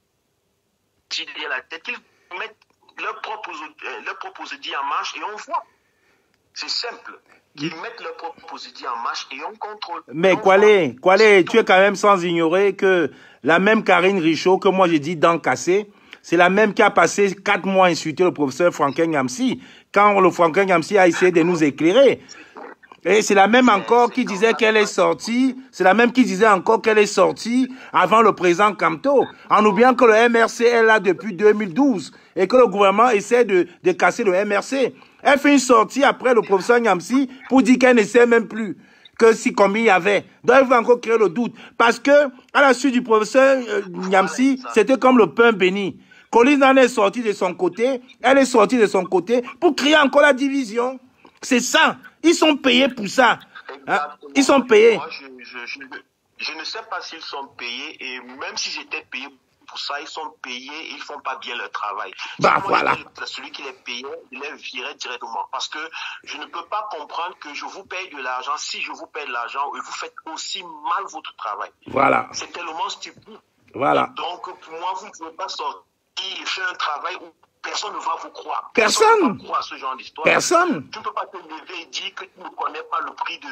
ils disent la tête, ils mettent leur propre dit en marche et on voit. C'est simple. Ils mettent leur propre dit en marche et on contrôle. Mais Kwale, tu es quand même sans ignorer que la même Karine Richaud, que moi j'ai dit dents cassées, c'est la même qui a passé 4 mois à insulter le professeur Franklin Nyamsi, quand le Franklin Nyamsi a essayé de nous éclairer. Et c'est la même encore qui disait qu'elle est sortie, c'est la même qui disait encore qu'elle est sortie avant le président Kamto, en oubliant que le MRC est là depuis 2012 et que le gouvernement essaie de casser le MRC. Elle fait une sortie après le professeur Nyamsi pour dire qu'elle ne sait même plus que si combien il y avait. Donc elle veut encore créer le doute. Parce que à la suite du professeur Nyamsi, c'était comme le pain béni. Collins en est sorti de son côté, elle est sortie de son côté pour créer encore la division. C'est ça. Ils sont payés pour ça. Hein? Ils sont payés. Moi, je ne sais pas s'ils sont payés et même si j'étais payé pour ça, ils sont payés et ils font pas bien leur travail. Bah si voilà. Celui qui les payait, il les virait directement. Parce que je ne peux pas comprendre que je vous paye de l'argent. Si je vous paye de l'argent, et vous faites aussi mal votre travail. Voilà. C'est tellement stupide. Voilà. Donc, pour moi, vous ne pouvez pas sortir et faire un travail où personne ne va vous croire. Personne ne va croire à ce genre d'histoire. Personne. Tu ne peux pas te lever et dire que tu ne connais pas le prix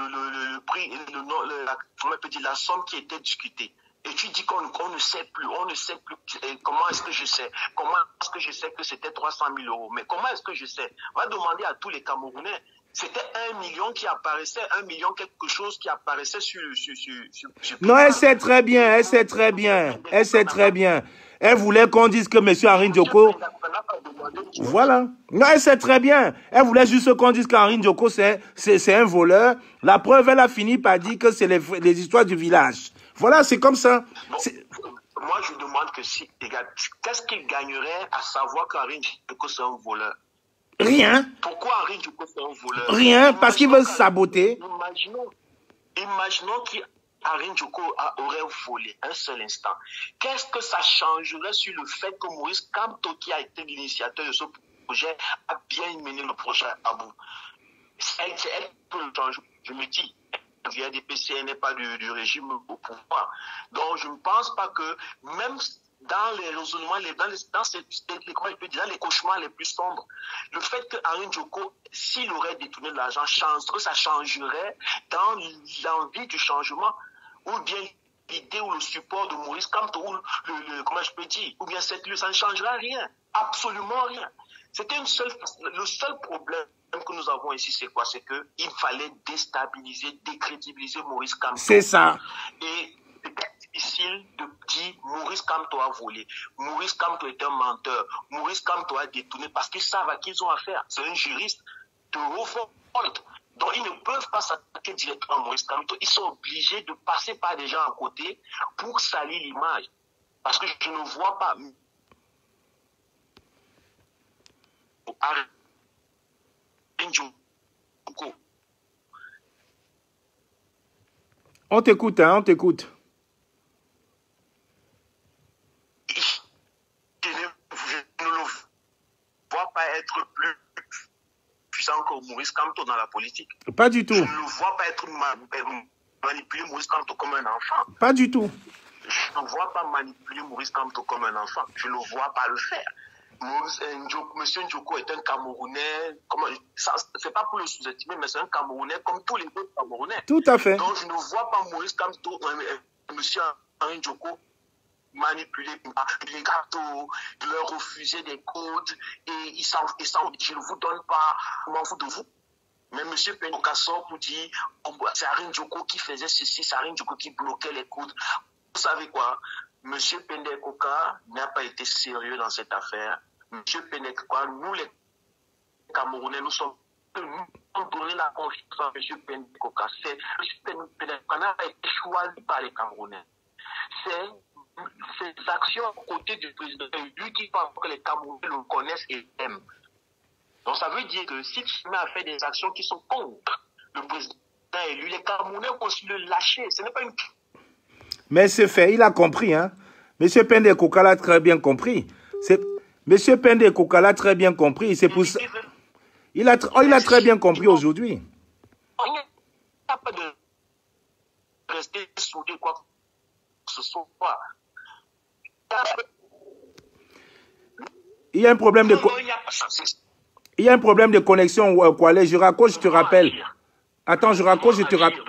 la somme qui était discutée. Et tu dis qu'on ne sait plus, comment est-ce que je sais? Comment est-ce que je sais que c'était 300 000 €? Mais comment est-ce que je sais? On va demander à tous les Camerounais. C'était 1 million qui apparaissait, 1 million quelque chose qui apparaissait sur non, elle sait très bien, elle sait très bien, elle sait très bien. Elle voulait qu'on dise que M. Henri Ndjoko... Voilà. Non, elle sait très bien. Elle voulait juste qu'on dise qu'Henri Ndjoko, c'est un voleur. La preuve, elle a fini par dire que c'est les histoires du village. Voilà, c'est comme ça. Moi, je demande que si, les gars, qu'est-ce qu'il gagnerait à savoir qu'Henri Ndjoko, c'est un voleur? Rien. Pourquoi Henri Ndjoko, c'est un voleur? Rien, parce qu'il veut saboter. Imaginons qu'Henri Ndjoko aurait volé un seul instant. Qu'est-ce que ça changerait sur le fait que Maurice Kamto, qui a été l'initiateur de ce projet, a bien mené le projet à bout? Elle peut le changer. Je me dis, via des PC n'est pas du régime au pouvoir. Donc je ne pense pas que même dans les raisonnements, dans les cauchemars les plus sombres, le fait que Henri Ndjoko, s'il aurait détourné de l'argent, ça changerait dans l'envie du changement, ou bien l'idée ou le support de Maurice Kamto, ou comment je peux dire, ou bien cette lutte, ça ne changera rien, absolument rien. C'était le seul problème que nous avons ici, c'est quoi? C'est qu'il fallait déstabiliser, décrédibiliser Maurice Kamto. C'est ça. Et c'était difficile de dire Maurice Kamto a volé, Maurice Kamto est un menteur, Maurice Kamto a détourné, parce qu'ils savent à qui ils ont affaire. C'est un juriste de haut volt. Donc ils ne peuvent pas s'attaquer directement à Maurice Kamto. Ils sont obligés de passer par des gens à côté pour salir l'image. Parce que je ne vois pas... On t'écoute, hein, on t'écoute. Je ne le vois pas être plus puissant que Maurice Kamto dans la politique. Pas du tout. Je ne le vois pas être manipuler Maurice Kamto comme un enfant. Pas du tout. Je ne vois pas manipuler Maurice Kamto comme un enfant. Je ne vois pas le faire. Monsieur Ndjoko est un Camerounais, c'est pas pour le sous-estimer, mais c'est un Camerounais comme tous les autres Camerounais. Tout à fait. Donc je ne vois pas Maurice Kamto, monsieur Ndjoko manipuler les gâteaux, de leur refuser des codes, et je ne vous donne pas, je m'en fous de vous. Mais monsieur Penoka sort pour dire, c'est Henri Ndjoko qui faisait ceci, c'est Henri Ndjoko qui bloquait les codes. Vous savez quoi? M. Pendekoka n'a pas été sérieux dans cette affaire. M. Pendekoka, nous les Camerounais, nous avons donné la confiance à M. Pendekoka. Pendekoka n'a pas été choisi par les Camerounais. C'est ces actions aux côtés du président, lui qui pense que les Camerounais le connaissent et l'aiment. Donc ça veut dire que si tu mets à faire des actions qui sont contre le président élu, les Camerounais vont aussi le lâcher. Ce n'est pas une... Mais c'est fait, il a compris, hein. Monsieur Pendekoka l'a très bien compris. Monsieur Pendekoka l'a très bien compris. C'est pour ça. Il a très bien compris aujourd'hui. Il n'y a pas de rester soudé quoi que ce soit. Il y a un problème de il y a un problème de connexion, Kwale. Je raccroche, je te rappelle. Attends, je raccroche, je te rappelle.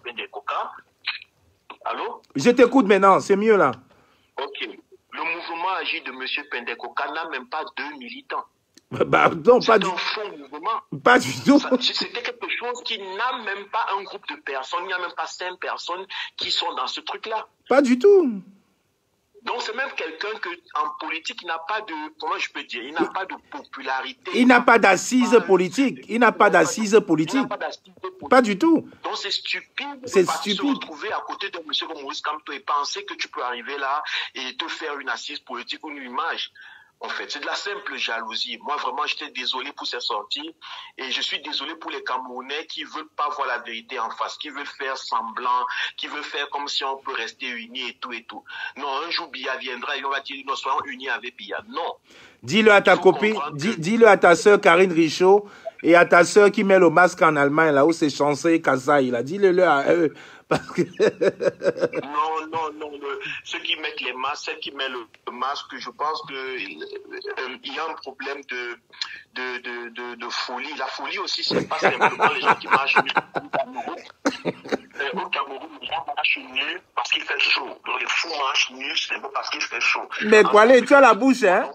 Allô? Je t'écoute maintenant, c'est mieux là. Ok. Le mouvement Agir de M. Pendekoka n'a même pas 2 militants. Bah, non, pas du tout. Pas du tout. C'était quelque chose qui n'a même pas un groupe de personnes. Il n'y a même pas 5 personnes qui sont dans ce truc-là. Pas du tout. Donc c'est même quelqu'un que en politique, il n'a pas de, comment je peux dire, il n'a pas de popularité. Il n'a pas d'assise politique. Il n'a pas d'assise politique. Pas du tout. Donc c'est stupide. C'est stupide. stupide. Se retrouver à côté de M. Maurice Kamto et penser que tu peux arriver là et te faire une assise politique ou une image. En fait, c'est de la simple jalousie. Moi, vraiment, j'étais désolé pour ces sorties. Et je suis désolé pour les Camerounais qui ne veulent pas voir la vérité en face, qui veulent faire semblant, qui veulent faire comme si on peut rester unis et tout et tout. Non, un jour, Biya viendra et on va dire, nous soyons unis avec Biya. Non. Dis-le à ta copine, dis-le à ta sœur Karine Richaud et à ta sœur qui met le masque en Allemagne, là où c'est Chancé Kazaï. Dis-le à eux. Parce que... non, ceux qui mettent les masques, celles qui mettent le masque, je pense qu'il y a un problème de folie. La folie aussi, c'est pas simplement les gens qui marchent nus. Au Cameroun, les gens marchent nus parce qu'il fait chaud. Donc les fous marchent nus, c'est parce qu'il fait chaud. Mais quoi, tu as la bouche, hein?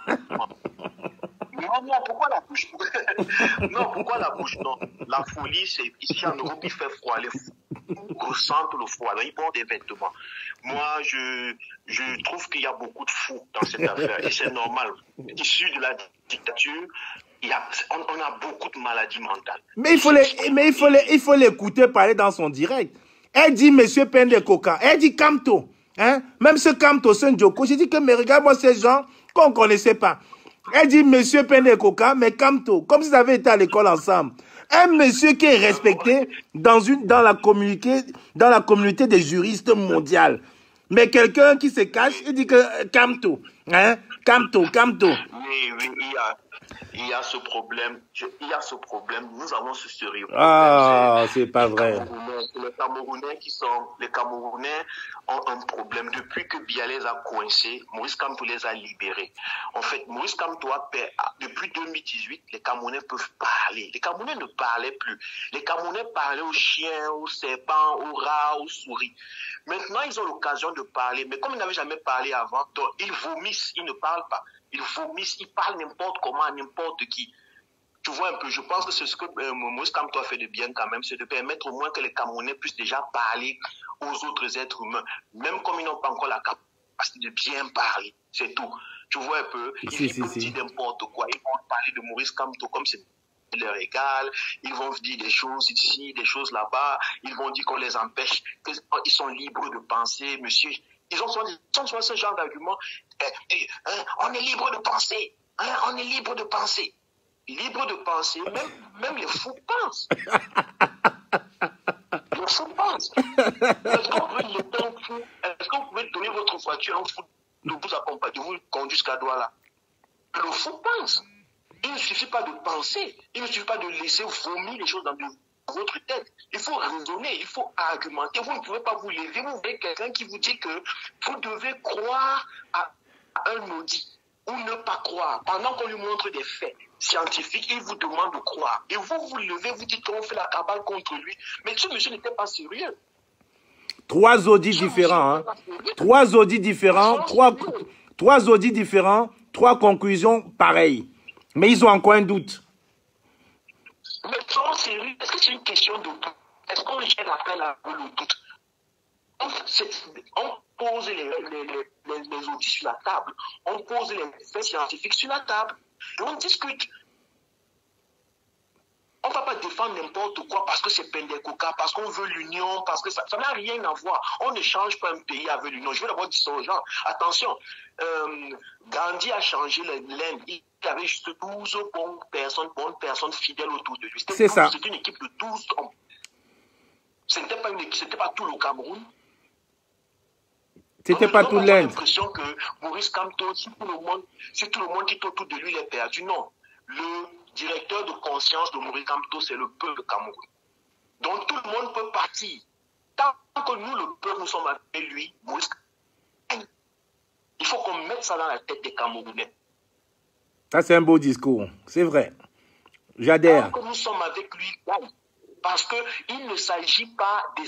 Non, pourquoi la bouche? Non, pourquoi la bouche? Non, la folie, c'est ici en Europe, il fait froid. Les fous ressentent le froid, ils portent des vêtements. Moi, je trouve qu'il y a beaucoup de fous dans cette affaire, et c'est normal. Issu de la dictature, on a beaucoup de maladies mentales. Mais il faut l'écouter parler dans son direct. Elle dit Monsieur Pendekoka, elle dit Kamto, hein? Même ce Kamto Senjoko, j'ai dit que mais regarde-moi ces gens qu'on ne connaissait pas. Elle dit Monsieur Pendekoka, mais Kamto, comme s'ils avaient été à l'école ensemble. Un monsieur qui est respecté dans la communauté des juristes mondiales. Mais quelqu'un qui se cache, il dit que Kamto, hein? Kamto. Oui, il y a ce problème. Nous avons ce sérieux problème. Ah, c'est pas vrai. Les Camerounais ont un problème. Depuis que Biya les a coincés, Maurice Kamto les a libérés. En fait, Maurice Kamto depuis 2018, les Camerounais peuvent parler. Les Camerounais ne parlaient plus. Les Camerounais parlaient aux chiens, aux serpents, aux rats, aux souris. Maintenant, ils ont l'occasion de parler. Mais comme ils n'avaient jamais parlé avant, donc ils vomissent, ils ne parlent pas. Ils vomissent, ils parlent n'importe comment, à n'importe qui. Tu vois un peu, je pense que c'est ce que Maurice Kamto a fait de bien quand même, c'est de permettre au moins que les Camerounais puissent déjà parler aux autres êtres humains, même comme ils n'ont pas encore la capacité de bien parler, c'est tout. Tu vois un peu, ils peuvent dire n'importe quoi, ils vont parler de Maurice Kamto comme c'est leur égal, ils vont dire des choses ici, des choses là-bas, ils vont dire qu'on les empêche, qu'ils sont libres de penser, monsieur. Ils ont souvent ce genre d'argument. On est libre de penser. On est libre de penser. Libre de penser, même les fous pensent. Les fous pensent. Est-ce qu'on peut laisser un fou? Est-ce que vous pouvez donner votre voiture à un fou de vous accompagner, de vous conduire jusqu'à Douala? Le fou pense. Il ne suffit pas de penser. Il ne suffit pas de laisser vomir les choses dans votre tête. Il faut raisonner, il faut argumenter. Vous ne pouvez pas vous lever. Vous voyez quelqu'un qui vous dit que vous devez croire à un maudit ou ne pas croire. Pendant qu'on lui montre des faits scientifiques, il vous demande de croire. Et vous vous levez, vous dites qu'on fait la cabale contre lui. Mais ce monsieur n'était pas sérieux. 3 audits différents. Hein. 3 audits différents. 3 audits différents. 3 conclusions pareilles. Mais ils ont encore un doute. Mais soyons sérieux, est-ce que c'est une question de doute? Est-ce qu'on gère l'appel à le doute? on pose les outils sur la table, on pose les faits scientifiques sur la table, et on discute. On ne va pas défendre n'importe quoi parce que c'est Pendecoca, parce qu'on veut l'union, parce que ça n'a rien à voir. On ne change pas un pays avec l'union. Je vais d'abord dire ça aux gens. Attention, Gandhi a changé l'Inde. Il avait juste 12 bonnes personnes fidèles autour de lui. C'est ça. C'était une équipe de 12 hommes. Ce n'était pas tout le Cameroun. C'était pas tout l'Inde. J'ai l'impression que Maurice Kamto, si tout le monde qui est autour de lui, il est perdu. Non. Le directeur de conscience de Maurice Kamto, c'est le peuple Cameroun. Donc tout le monde peut partir. Tant que nous, le peuple, nous sommes avec lui, Maurice Kamto, il faut qu'on mette ça dans la tête des Camerounais. Ça, c'est un beau discours. C'est vrai. J'adhère. Tant que nous sommes avec lui, parce qu'il ne s'agit pas de...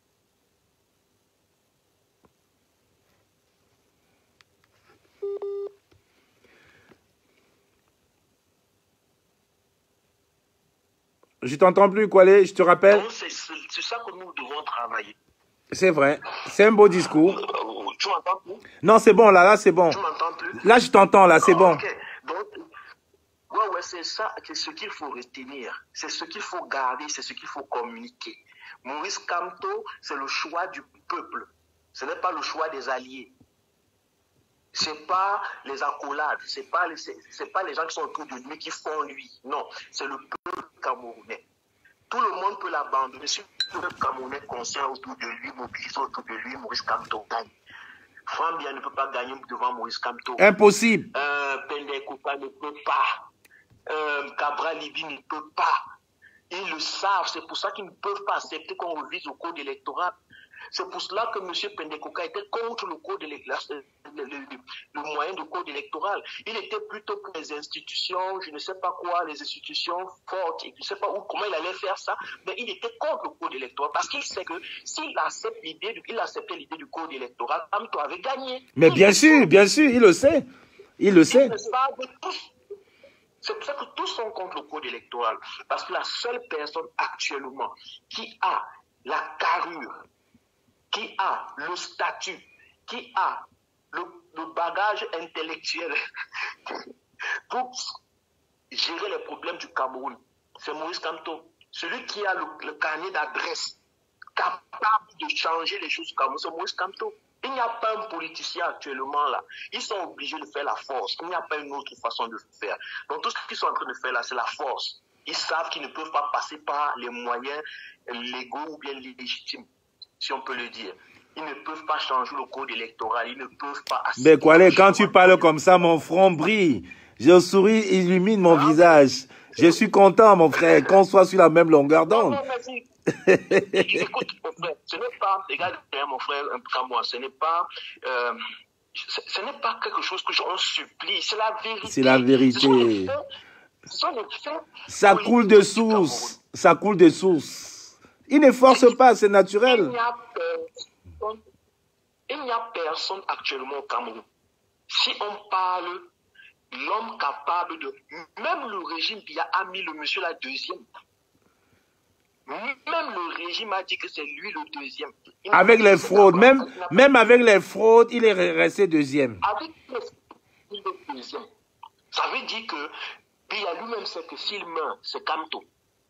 Je t'entends plus, Kwale, je te rappelle. C'est ça que nous devons travailler. C'est vrai. C'est un beau discours. Tu m'entends plus? Non, c'est bon, là, c'est bon. Tu m'entends plus? Là, je t'entends, là, c'est bon. Okay. Donc, ouais, c'est ça, c'est ce qu'il faut retenir. C'est ce qu'il faut garder, c'est ce qu'il faut communiquer. Maurice Kamto, c'est le choix du peuple. Ce n'est pas le choix des alliés. Ce n'est pas les accolades, ce n'est pas les gens qui sont autour de lui qui font lui. Non, c'est le peuple camerounais. Tout le monde peut l'abandonner. Si le peuple camerounais conscient autour de lui, mobilisé autour de lui, Maurice Kamto gagne. Frambia ne peut pas gagner devant Maurice Kamto. Impossible. Pendecoca ne peut pas. Cabral Libi ne peut pas. Ils le savent. C'est pour ça qu'ils ne peuvent pas accepter qu'on revise au code électoral. C'est pour cela que M. Pendecoca était contre le code le moyen de code électoral. Il était plutôt pour les institutions, je ne sais pas quoi, les institutions fortes, je ne sais pas comment il allait faire ça, mais il était contre le code électoral parce qu'il sait que s'il acceptait l'idée du code électoral, Kamto avait gagné. Mais bien sûr, il le sait. Il le sait. C'est pour ça que tous sont contre le code électoral. Parce que la seule personne actuellement qui a la carrure, qui a le statut, qui a le bagage intellectuel pour gérer les problèmes du Cameroun, c'est Maurice Kamto. Celui qui a le carnet d'adresse capable de changer les choses du Cameroun, c'est Maurice Kamto. Il n'y a pas un politicien actuellement là. Ils sont obligés de faire la force. Il n'y a pas une autre façon de faire. Donc tout ce qu'ils sont en train de faire là, c'est la force. Ils savent qu'ils ne peuvent pas passer par les moyens légaux ou bien légitimes, si on peut le dire. Ils ne peuvent pas changer le code électoral. Ils ne peuvent pas... Mais Kwale, quand tu parles comme ça, mon front brille. Je souris, illumine mon visage. Je suis content, mon frère, qu'on soit sur la même longueur d'onde. Non, merci. Écoute, mon frère, ce n'est pas... Regarde, mon frère, un peu comme moi, ce n'est pas quelque chose que j'en supplie. C'est la vérité. C'est la vérité. Ce sont les faits. Ça coule de source. Ça coule de source. Il ne force pas, c'est naturel. Il n'y a personne actuellement au Cameroun. Si on parle, l'homme capable de... Même le régime qui a mis le monsieur la deuxième. Même le régime a dit que c'est lui le deuxième. Avec les fraudes, même avec les fraudes, il est resté deuxième. Avec les fraudes, il est deuxième. Ça veut dire que Biya lui-même sait que s'il meurt, c'est Kamto.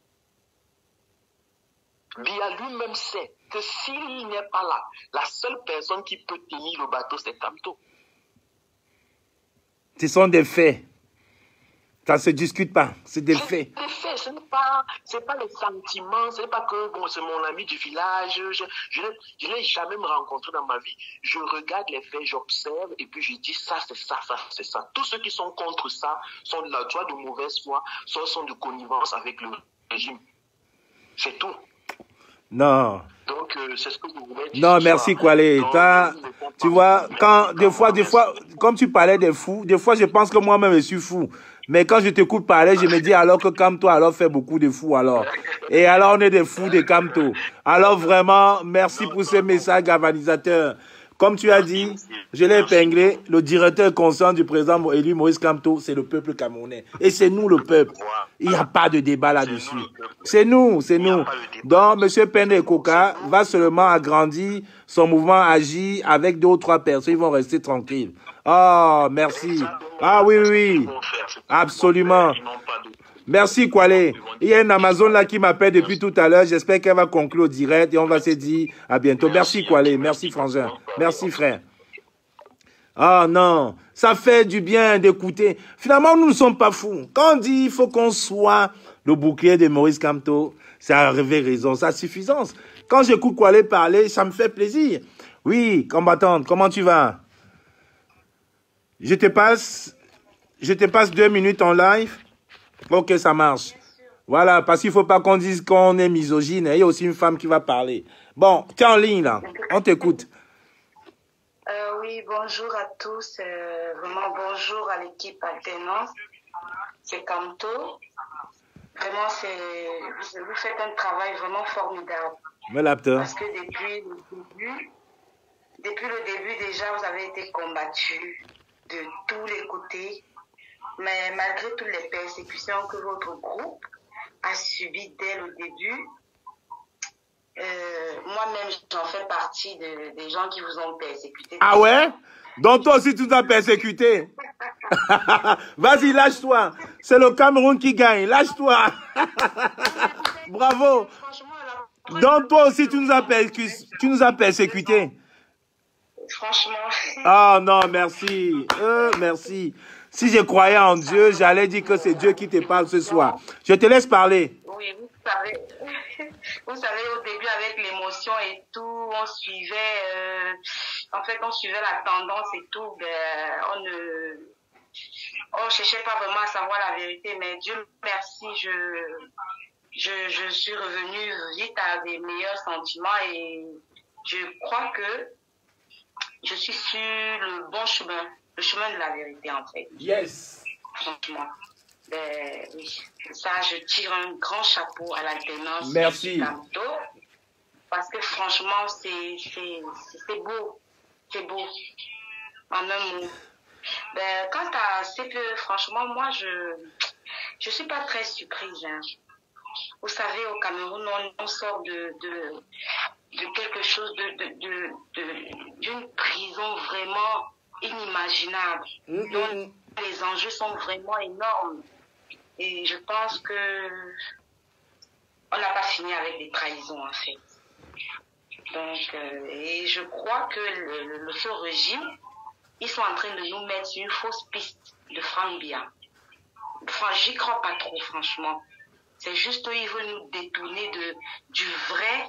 Biya lui-même sait que s'il n'est pas là, la seule personne qui peut tenir le bateau, c'est Kamto. Ce sont des faits. Ça ne se discute pas, c'est des faits. Des faits, ce n'est pas les sentiments, ce n'est pas que bon, c'est mon ami du village, je n'ai jamais me rencontré dans ma vie. Je regarde les faits, j'observe et puis je dis ça, c'est ça, ça, c'est ça. Tous ceux qui sont contre ça sont soit de mauvaise foi, soit sont de connivence avec le régime. C'est tout. Non. Donc, c'est ce que vous voulez dire. Non, merci Kwale. Tu vois, quand des fois, comme tu parlais des fous, des fois je pense que moi-même je suis fou. Mais quand je t'écoute parler, je me dis alors que Kamto alors fait beaucoup de fous alors. Et alors on est des fous de Kamto. Alors vraiment, merci pour ces messages galvanisateurs. Comme tu as dit, je l'ai épinglé. Le directeur conscient du président élu Maurice Kamto, c'est le peuple camerounais. Et c'est nous le peuple. Il n'y a pas de débat là-dessus. C'est nous, c'est nous. Donc, M. Pende Koka va seulement agrandir son mouvement, agir avec 2 ou 3 personnes. Ils vont rester tranquilles. Oh, merci. Ah oui, oui. Absolument. Merci, Kwale. Il y a une Amazon là qui m'appelle depuis tout à l'heure. J'espère qu'elle va conclure au direct et on va se dire à bientôt. Merci, Kwale. Merci, Frangin. Merci, frère. Ah non, ça fait du bien d'écouter. Finalement, nous ne sommes pas fous. Quand on dit il faut qu'on soit le bouclier de Maurice Kamto, ça avait raison, ça a suffisance. Quand j'écoute Kwale parler, ça me fait plaisir. Oui, combattante, comment tu vas? Je te passe 2 minutes en live. Ok, ça marche. Voilà, parce qu'il ne faut pas qu'on dise qu'on est misogyne. Il y a aussi une femme qui va parler. Bon, tu es en ligne là. On t'écoute. Oui, bonjour à tous. Vraiment, bonjour à l'équipe Alternance. C'est Kamto. Vraiment, vous faites un travail vraiment formidable. Parce que depuis le début déjà, vous avez été combattu de tous les côtés. Mais malgré toutes les persécutions que votre groupe a subies dès le début, moi-même, j'en fais partie des gens qui vous ont persécuté. Ah ouais? Donc toi aussi, tu nous as persécuté. Vas-y, lâche-toi. C'est le Cameroun qui gagne. Lâche-toi. Bravo. Donc toi aussi, tu nous as persécuté. Franchement. Ah non, merci. Merci. Si je croyais en Dieu, j'allais dire que c'est Dieu qui te parle ce soir. Je te laisse parler. Oui, vous savez, au début, avec l'émotion et tout, on suivait la tendance et tout. On cherchait pas vraiment à savoir la vérité, mais Dieu merci, je suis revenue vite à des meilleurs sentiments et je crois que je suis sur le bon chemin. Le chemin de la vérité, en fait. Yes. Franchement. Oui. Ça, je tire un grand chapeau à l'alternance. Merci. Parce que franchement, c'est beau. C'est beau. En un mot. Quant à CPE, franchement, moi, je suis pas très surprise. Hein. Vous savez, au Cameroun, on sort de quelque chose, d'une prison vraiment inimaginable. Donc, les enjeux sont vraiment énormes. Et je pense que on n'a pas fini avec des trahisons, en fait. Donc, et je crois que ce régime, ils sont en train de nous mettre sur une fausse piste de Franck Biya. Enfin, j'y crois pas trop, franchement. C'est juste qu'ils veulent nous détourner du vrai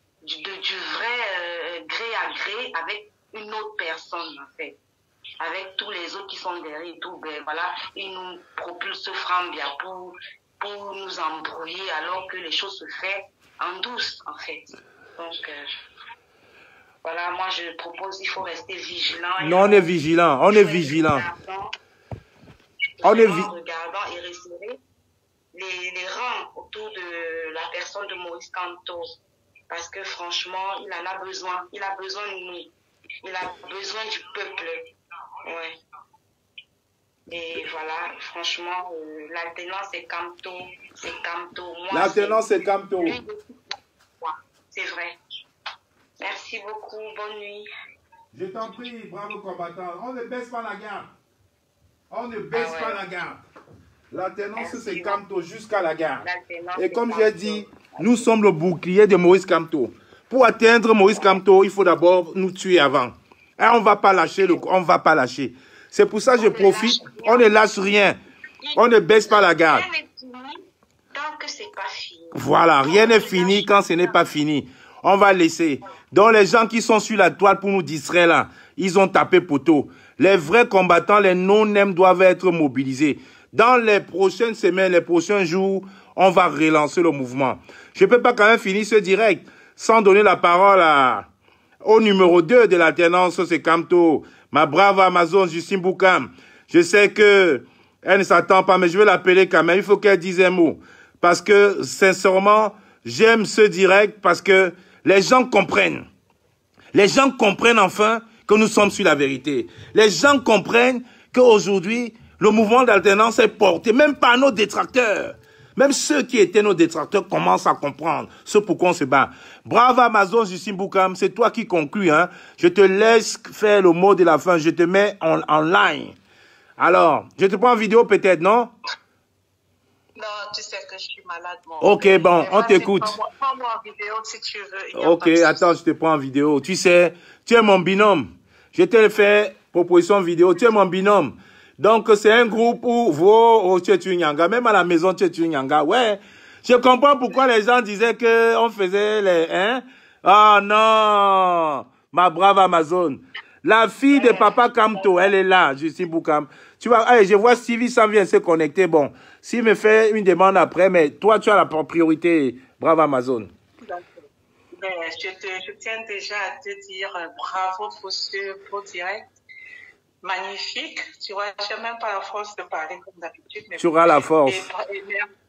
gré à gré avec une autre personne, en fait. Avec tous les autres qui sont derrière et tout, voilà, ils nous propulsent ce Franck Biya pour nous embrouiller alors que les choses se font en douce, en fait. Donc, voilà, moi je propose, il faut rester vigilant. Non, on est vigilant, on est vigilant. On est regardant et resserrer les rangs autour de la personne de Maurice Kamto. Parce que franchement, il en a besoin. Il a besoin de nous. Il a besoin du peuple. Ouais. Et voilà, franchement, l'alternance c'est Kamto. C'est Kamto. L'alternance c'est Kamto. C'est vrai. Merci beaucoup. Bonne nuit. Je t'en prie, bravo combattant. On ne baisse pas la garde. On ne baisse pas la garde. L'alternance c'est Kamto jusqu'à la garde. Et comme j'ai dit, nous sommes le bouclier de Maurice Kamto. Pour atteindre Maurice Kamto, il faut d'abord nous tuer avant. Et on ne va pas lâcher, on va pas lâcher. C'est pour ça que je profite. On ne lâche rien. On ne baisse pas la garde. Rien n'est fini tant que c'est pas fini. Voilà, rien n'est fini quand ce n'est pas fini. On va laisser. Donc les gens qui sont sur la toile pour nous distraire là, ils ont tapé poteau. Les vrais combattants, les non-nèmes doivent être mobilisés. Dans les prochaines semaines, les prochains jours, on va relancer le mouvement. Je ne peux pas quand même finir ce direct sans donner la parole au numéro 2 de l'alternance, c'est Kamto. Ma brave Amazon, Justine Boukam. Je sais que elle ne s'attend pas, mais je vais l'appeler quand même. Il faut qu'elle dise un mot. Parce que, sincèrement, j'aime ce direct parce que les gens comprennent. Les gens comprennent enfin que nous sommes sur la vérité. Les gens comprennent qu'aujourd'hui, le mouvement d'alternance est porté, même par nos détracteurs. Même ceux qui étaient nos détracteurs commencent à comprendre ce pourquoi on se bat. Bravo Amazon, Justin Boukam, c'est toi qui conclus. Hein. Je te laisse faire le mot de la fin, je te mets en ligne. Alors, je te prends en vidéo peut-être, non? Non, tu sais que je suis malade. Ok, bon, on t'écoute. Prends-moi en vidéo si tu veux. Ok, attends, je te prends en vidéo. Tu sais, tu es mon binôme. Je t'ai fait proposition vidéo, tu es mon binôme. Donc, c'est un groupe où tu es une Nyanga. Même à la maison, tu es une Nyanga. Ouais. Je comprends pourquoi les gens disaient qu'on faisait les... Hein? Oh non! Ma brave Amazon. La fille de Papa Kamto, elle est là, Justin Boukam. Tu vois, allez, je vois Stevie s'en vient se connecter. Bon, s'il me fait une demande après, mais toi, tu as la priorité. Bravo Amazon. Ben, je tiens déjà à te dire bravo pour ce beau direct. Magnifique. Tu vois, je n'ai même pas la force de parler comme d'habitude. Tu auras la force. Et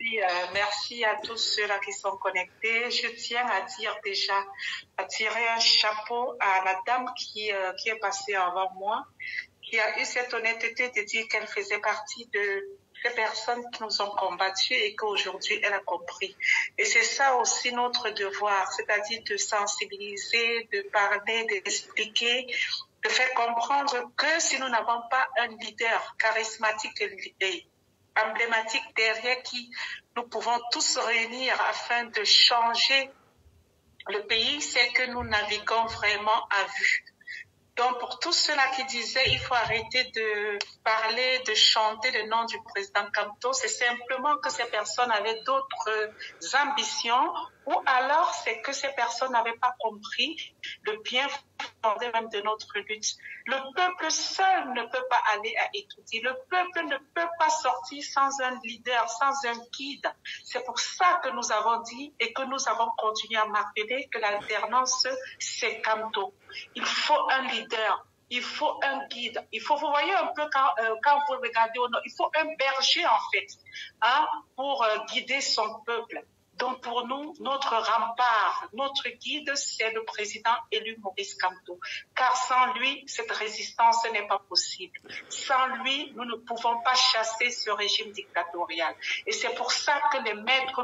merci à tous ceux-là qui sont connectés. Je tiens à dire déjà, à tirer un chapeau à la dame qui est passée avant moi, qui a eu cette honnêteté de dire qu'elle faisait partie de ces personnes qui nous ont combattus et qu'aujourd'hui elle a compris. Et c'est ça aussi notre devoir, c'est-à-dire de sensibiliser, de parler, d'expliquer, de faire comprendre que si nous n'avons pas un leader charismatique et emblématique derrière qui nous pouvons tous réunir afin de changer le pays, c'est que nous naviguons vraiment à vue. Donc, pour tous ceux-là qui disaient il faut arrêter de parler, de chanter le nom du président Kamto, c'est simplement que ces personnes avaient d'autres ambitions ou alors c'est que ces personnes n'avaient pas compris le bien fondé même de notre lutte. Le peuple seul ne peut pas aller à étudier. Le peuple ne peut pas sortir sans un leader, sans un guide. C'est pour ça que nous avons dit et que nous avons continué à marteler que l'alternance, c'est Kamto. Il faut un leader. Il faut un guide. Il faut, vous voyez un peu quand vous regardez au nord, il faut un berger en fait, hein, pour guider son peuple. Donc pour nous, notre rempart, notre guide, c'est le président élu Maurice Kamto. Car sans lui, cette résistance n'est pas possible. Sans lui, nous ne pouvons pas chasser ce régime dictatorial. Et c'est pour ça que les maîtres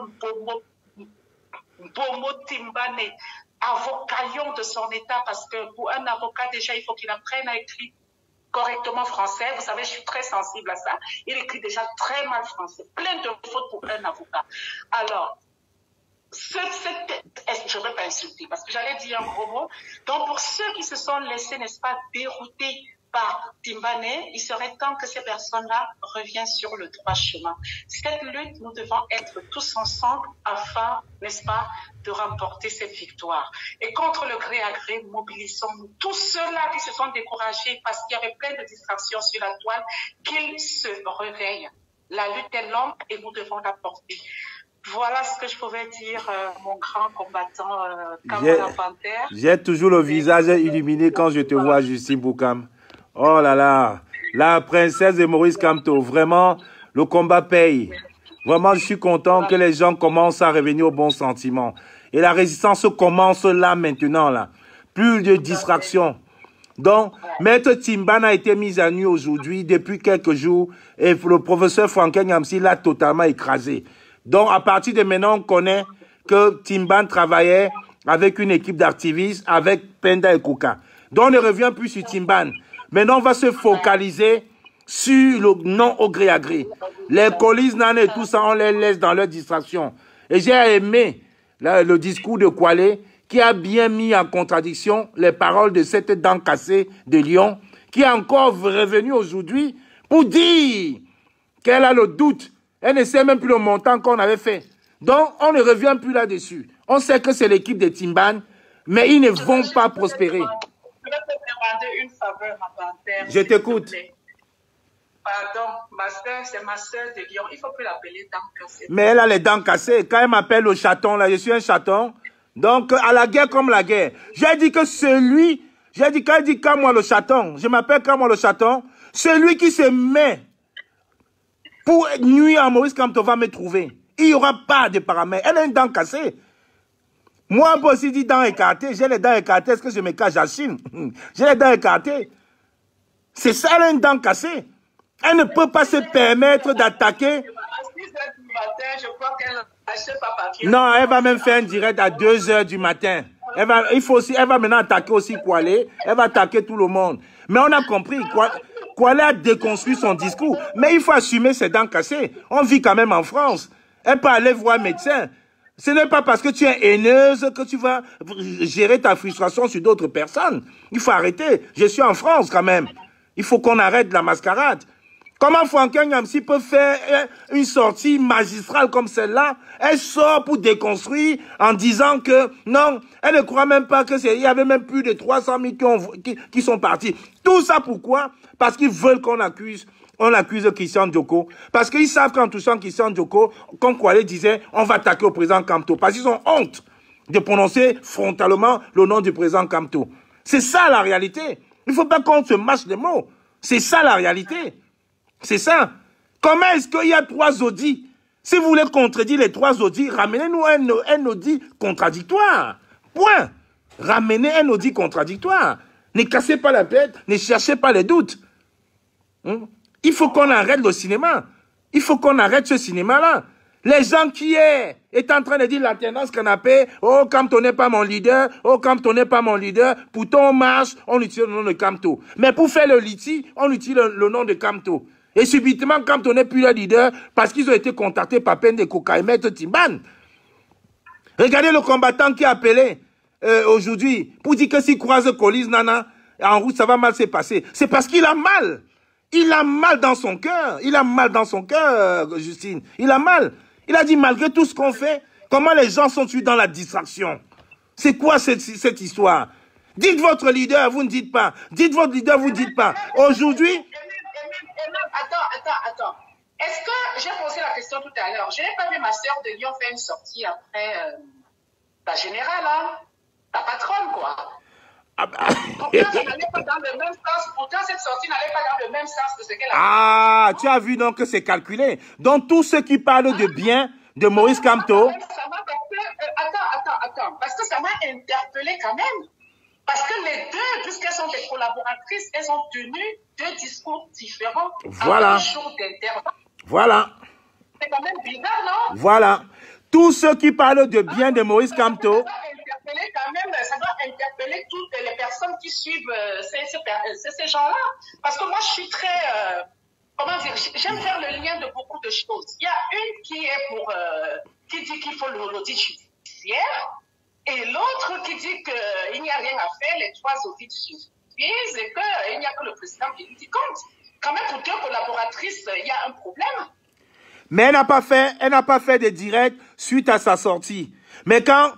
Bomo Timbane, avocaillons de son État, parce que pour un avocat, déjà, il faut qu'il apprenne à écrire correctement français. Vous savez, je suis très sensible à ça. Il écrit déjà très mal français. Plein de fautes pour un avocat. Alors, je ne vais pas insulter parce que j'allais dire un gros mot. Donc, pour ceux qui se sont laissés, n'est-ce pas, déroutés par Timbane, il serait temps que ces personnes-là reviennent sur le droit chemin. Cette lutte, nous devons être tous ensemble afin, n'est-ce pas, de remporter cette victoire. Et contre le gré à gré, mobilisons-nous. Tous ceux-là qui se sont découragés parce qu'il y avait plein de distractions sur la toile, qu'ils se réveillent. La lutte est longue et nous devons la porter. Voilà ce que je pouvais dire, mon grand combattant Kamala Panthère. J'ai toujours le visage illuminé quand je te vois, Justin Boukam. Oh là là, la princesse de Maurice Kamto, vraiment, le combat paye. Vraiment, je suis content que les gens commencent à revenir au bon sentiment. Et la résistance commence là, maintenant, là. Plus de distractions. Donc, Maître Timbane a été mis à nu aujourd'hui, depuis quelques jours, et le professeur Franklin Nyamsi l'a totalement écrasé. Donc, à partir de maintenant, on connaît que Timbane travaillait avec une équipe d'activistes, avec Penda et Kouka. Donc, on ne revient plus sur Timbane. Maintenant, on va se focaliser sur le non au gré à gré. Les colis, nan et tout ça, on les laisse dans leur distraction. Et j'ai aimé le discours de Kwale, qui a bien mis en contradiction les paroles de cette dent cassée de Lyon, qui est encore revenue aujourd'hui pour dire qu'elle a le doute. Elle ne sait même plus le montant qu'on avait fait. Donc, on ne revient plus là-dessus. On sait que c'est l'équipe de Timbane, mais ils ne vont pas prospérer. Je vais te demander une faveur, ma panthère. Je t'écoute. Pardon, ma soeur, c'est ma soeur de Lyon. Il ne faut plus l'appeler dents cassées. Mais elle a les dents cassées. Quand elle m'appelle le chaton, là, je suis un chaton. Donc, à la guerre comme la guerre. J'ai dit que celui, j'ai dit, quand elle dit quand moi le chaton, je m'appelle quand moi le chaton, celui qui se met pour nuire à Maurice Kamto va me trouver. Il n'y aura pas de paramètres. Elle a une dent cassée. Moi, on peut aussi dire dents écartées. J'ai les dents écartées. Est-ce que je me cache? J'assume. J'ai les dents écartées. C'est ça, elle a une dent cassée. Elle ne peut pas se permettre d'attaquer. Non, elle va même faire un direct à 2 h du matin. Elle va maintenant attaquer aussi Kwale. Elle va attaquer tout le monde. Mais on a compris. Kwale a déconstruit son discours. Mais il faut assumer ses dents cassées. On vit quand même en France. Elle peut aller voir un médecin. Ce n'est pas parce que tu es haineuse que tu vas gérer ta frustration sur d'autres personnes. Il faut arrêter. Je suis en France quand même. Il faut qu'on arrête la mascarade. Comment Franquin Nyamsi peut faire une sortie magistrale comme celle-là? Elle sort pour déconstruire en disant que non, elle ne croit même pas qu'il y avait même plus de 300 000 qui sont partis. Tout ça pourquoi? Parce qu'ils veulent qu'on accuse. On accuse Christian Djoko. Parce qu'ils savent qu'en touchant Christian Djoko, comme Kwale disait, on va attaquer au président Kamto. Parce qu'ils ont honte de prononcer frontalement le nom du président Kamto. C'est ça la réalité. Il ne faut pas qu'on se mâche les mots. C'est ça la réalité. C'est ça. Comment est-ce qu'il y a 3 audits? Si vous voulez contredire les 3 audits, ramenez-nous un audit contradictoire. Point. Ramenez un audit contradictoire. Ne cassez pas la tête, ne cherchez pas les doutes. Il faut qu'on arrête le cinéma. Il faut qu'on arrête ce cinéma-là. Les gens qui est en train de dire l'alternance canapé, oh, Kamto n'est pas mon leader, oh, Kamto n'est pas mon leader, pourtant on marche, on utilise le nom de Kamto. Mais pour faire le liti, on utilise le nom de Kamto. Et subitement, Kamto n'est plus le leader parce qu'ils ont été contactés par Pende Koka et Maître Timban. Regardez le combattant qui a appelé aujourd'hui pour dire que s'il croise Colis Nana, en route, ça va mal se passer. C'est parce qu'il a mal. Il a mal dans son cœur. Il a mal dans son cœur, Justine. Il a mal. Il a dit, malgré tout ce qu'on fait, comment les gens sont tués dans la distraction? C'est quoi cette histoire? Dites votre leader, vous ne dites pas. Dites votre leader, vous ne dites pas. Aujourd'hui... Attends. Est-ce que j'ai posé la question tout à l'heure? Je n'ai pas vu ma sœur de Lyon faire une sortie après la générale, hein? Ta patronne, quoi. Pourtant, ça n'allait pas dans le même sens. Pourtant, cette sortie n'allait pas dans le même sens que ce qu'elle a fait. Ah, tu as vu donc que c'est calculé. Donc, tous ceux qui parlent de bien de Maurice Kamto... Attends. Parce que ça m'a interpellé quand même. Parce que les deux, puisqu'elles sont des collaboratrices, elles ont tenu 2 discours différents. Voilà. À 2 jours d'intervalle. Voilà. C'est quand même bizarre, non? Voilà. Tous ceux qui parlent de bien de Maurice Kamto... Ça doit interpeller toutes les personnes qui suivent ces gens-là. Parce que moi, je suis très... comment dire? J'aime faire le lien de beaucoup de choses. Il y a une qui est pour... qui dit qu'il faut l'audit judiciaire, et l'autre qui dit qu'il n'y a rien à faire, les 3 audits suffisent, et qu'il n'y a que le président qui lui dit compte. Quand même, pour 2 collaboratrices, il y a un problème. Mais elle n'a pas fait de direct suite à sa sortie. Mais quand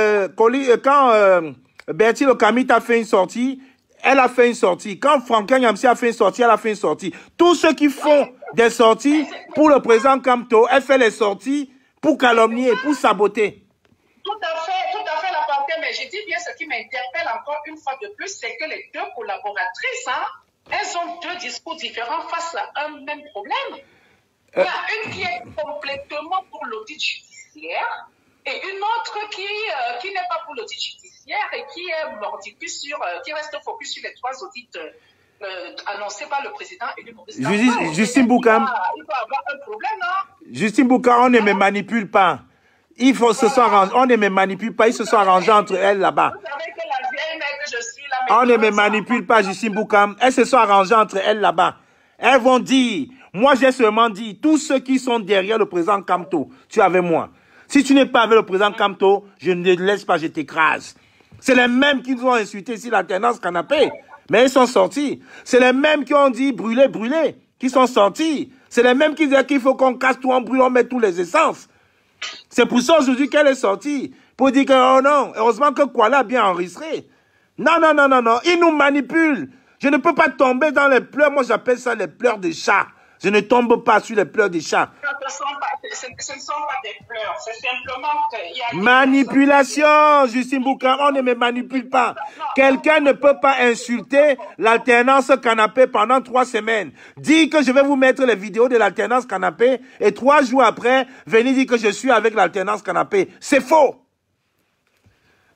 Bertie Lokamit a fait une sortie, elle a fait une sortie. Quand Franquin Nyamsi a fait une sortie, elle a fait une sortie. Tous ceux qui font des sorties pour le président Kamto, elle fait les sorties pour calomnier, pour saboter. Tout à fait la partie, mais je dis bien ce qui m'interpelle encore une fois de plus, c'est que les 2 collaboratrices, elles ont 2 discours différents face à un même problème. Il y a une qui est complètement pour l'audit judiciaire et une autre qui n'est pas pour l'audit judiciaire et qui est mordicus qui reste focus sur les 3 audits annoncés par le président élu Maurice Kamto. Justine Boukam. Il doit avoir un problème, non? Justine Boukam, on ne me manipule pas. On ne me manipule pas, ils se sont arrangés entre elles là-bas. Vous savez que la vieille mère que je suis là... On ne me manipule pas, Justine Boukam. Elles se sont arrangées entre elles là-bas. Elles vont dire... Moi, j'ai seulement dit, tous ceux qui sont derrière le président Kamto, tu es avec moi. Si tu n'es pas avec le président Kamto, je ne te laisse pas, je t'écrase. C'est les mêmes qui nous ont insulté ici l'alternance canapé. Mais ils sont sortis. C'est les mêmes qui ont dit brûler, qui sont sortis. C'est les mêmes qui disaient qu'il faut qu'on casse tout, on brûle, on met tous les essences. C'est pour ça aujourd'hui qu'elle est sortie. Pour dire que, oh non, heureusement que Kwale a bien enregistré. Non. Ils nous manipulent. Je ne peux pas tomber dans les pleurs. Moi, j'appelle ça les pleurs des chats. Je ne tombe pas sur les pleurs des chats. Ce ne sont pas des pleurs, c'est simplement qu'il y a... Manipulation, Justine Boukam, on ne me manipule pas. Quelqu'un ne peut pas insulter l'alternance canapé pendant 3 semaines. Dire que je vais vous mettre les vidéos de l'alternance canapé et 3 jours après, venir dire que je suis avec l'alternance canapé. C'est faux.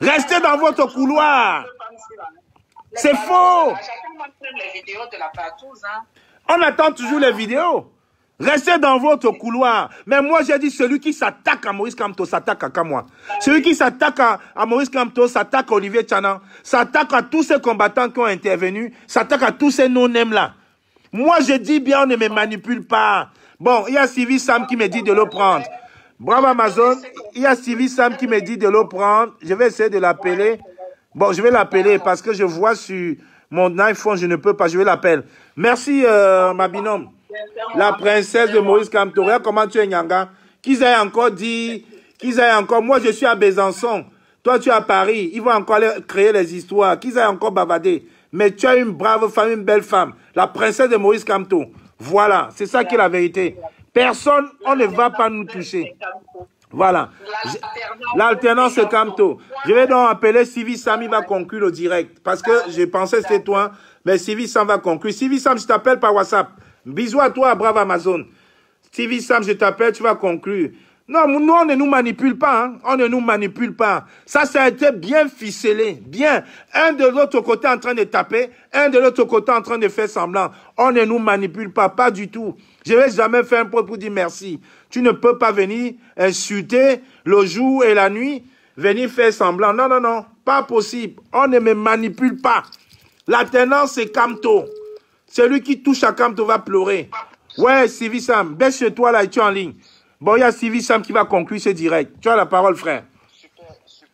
Restez dans votre couloir. C'est faux. Les vidéos de la partouze, hein. On attend toujours les vidéos. Restez dans votre couloir. Mais moi, j'ai dit, celui qui s'attaque à Maurice Kamto s'attaque à Kamwa. Celui qui s'attaque à Maurice Kamto s'attaque à Olivier Tchanan, s'attaque à tous ces combattants qui ont intervenu, s'attaque à tous ces non-nèmes-là. Moi, je dis bien, on ne me manipule pas. Bon, il y a Sylvie Sam qui me dit de le prendre. Bravo Amazon. Il y a Sylvie Sam qui me dit de le prendre. Je vais essayer de l'appeler. Bon, je vais l'appeler parce que je vois sur mon iPhone, je ne peux pas. Je vais l'appeler. Merci, ma binôme. La princesse de Maurice Kamto. Regarde comment tu es, Nyanga. Qu'ils aient encore dit, moi je suis à Besançon. Toi tu es à Paris. Ils vont encore créer les histoires. Qu'ils aient encore bavardé. Mais tu as une brave femme, une belle femme. La princesse de Maurice Kamto. Voilà. C'est ça qui est la vérité. Personne, on ne va pas nous toucher. Voilà. L'alternance c'est Kamto. Je vais donc appeler Sylvie Sam, il va conclure au direct. Parce que je pensais que c'était toi. Mais Sylvie Sam va conclure. Sylvie Sam, je t'appelle par WhatsApp. Bisous à toi, bravo Amazon. Sylvie Sam, je t'appelle, tu vas conclure. Non, nous, on ne nous manipule pas. Hein. On ne nous manipule pas. Ça a été bien ficelé. Bien. Un de l'autre côté en train de taper. Un de l'autre côté en train de faire semblant. On ne nous manipule pas. Pas du tout. Je ne vais jamais faire un pot pour dire merci. Tu ne peux pas venir insulter le jour et la nuit. Venir faire semblant. Non, non, non. Pas possible. On ne me manipule pas. La tenance, c'est Kamto. Celui qui touche à Kamto va pleurer. Ouais, Sylvie Sam, baisse chez toi là et tu es en ligne. Bon, il y a Sylvie Sam qui va conclure ce direct. Tu as la parole, frère. Super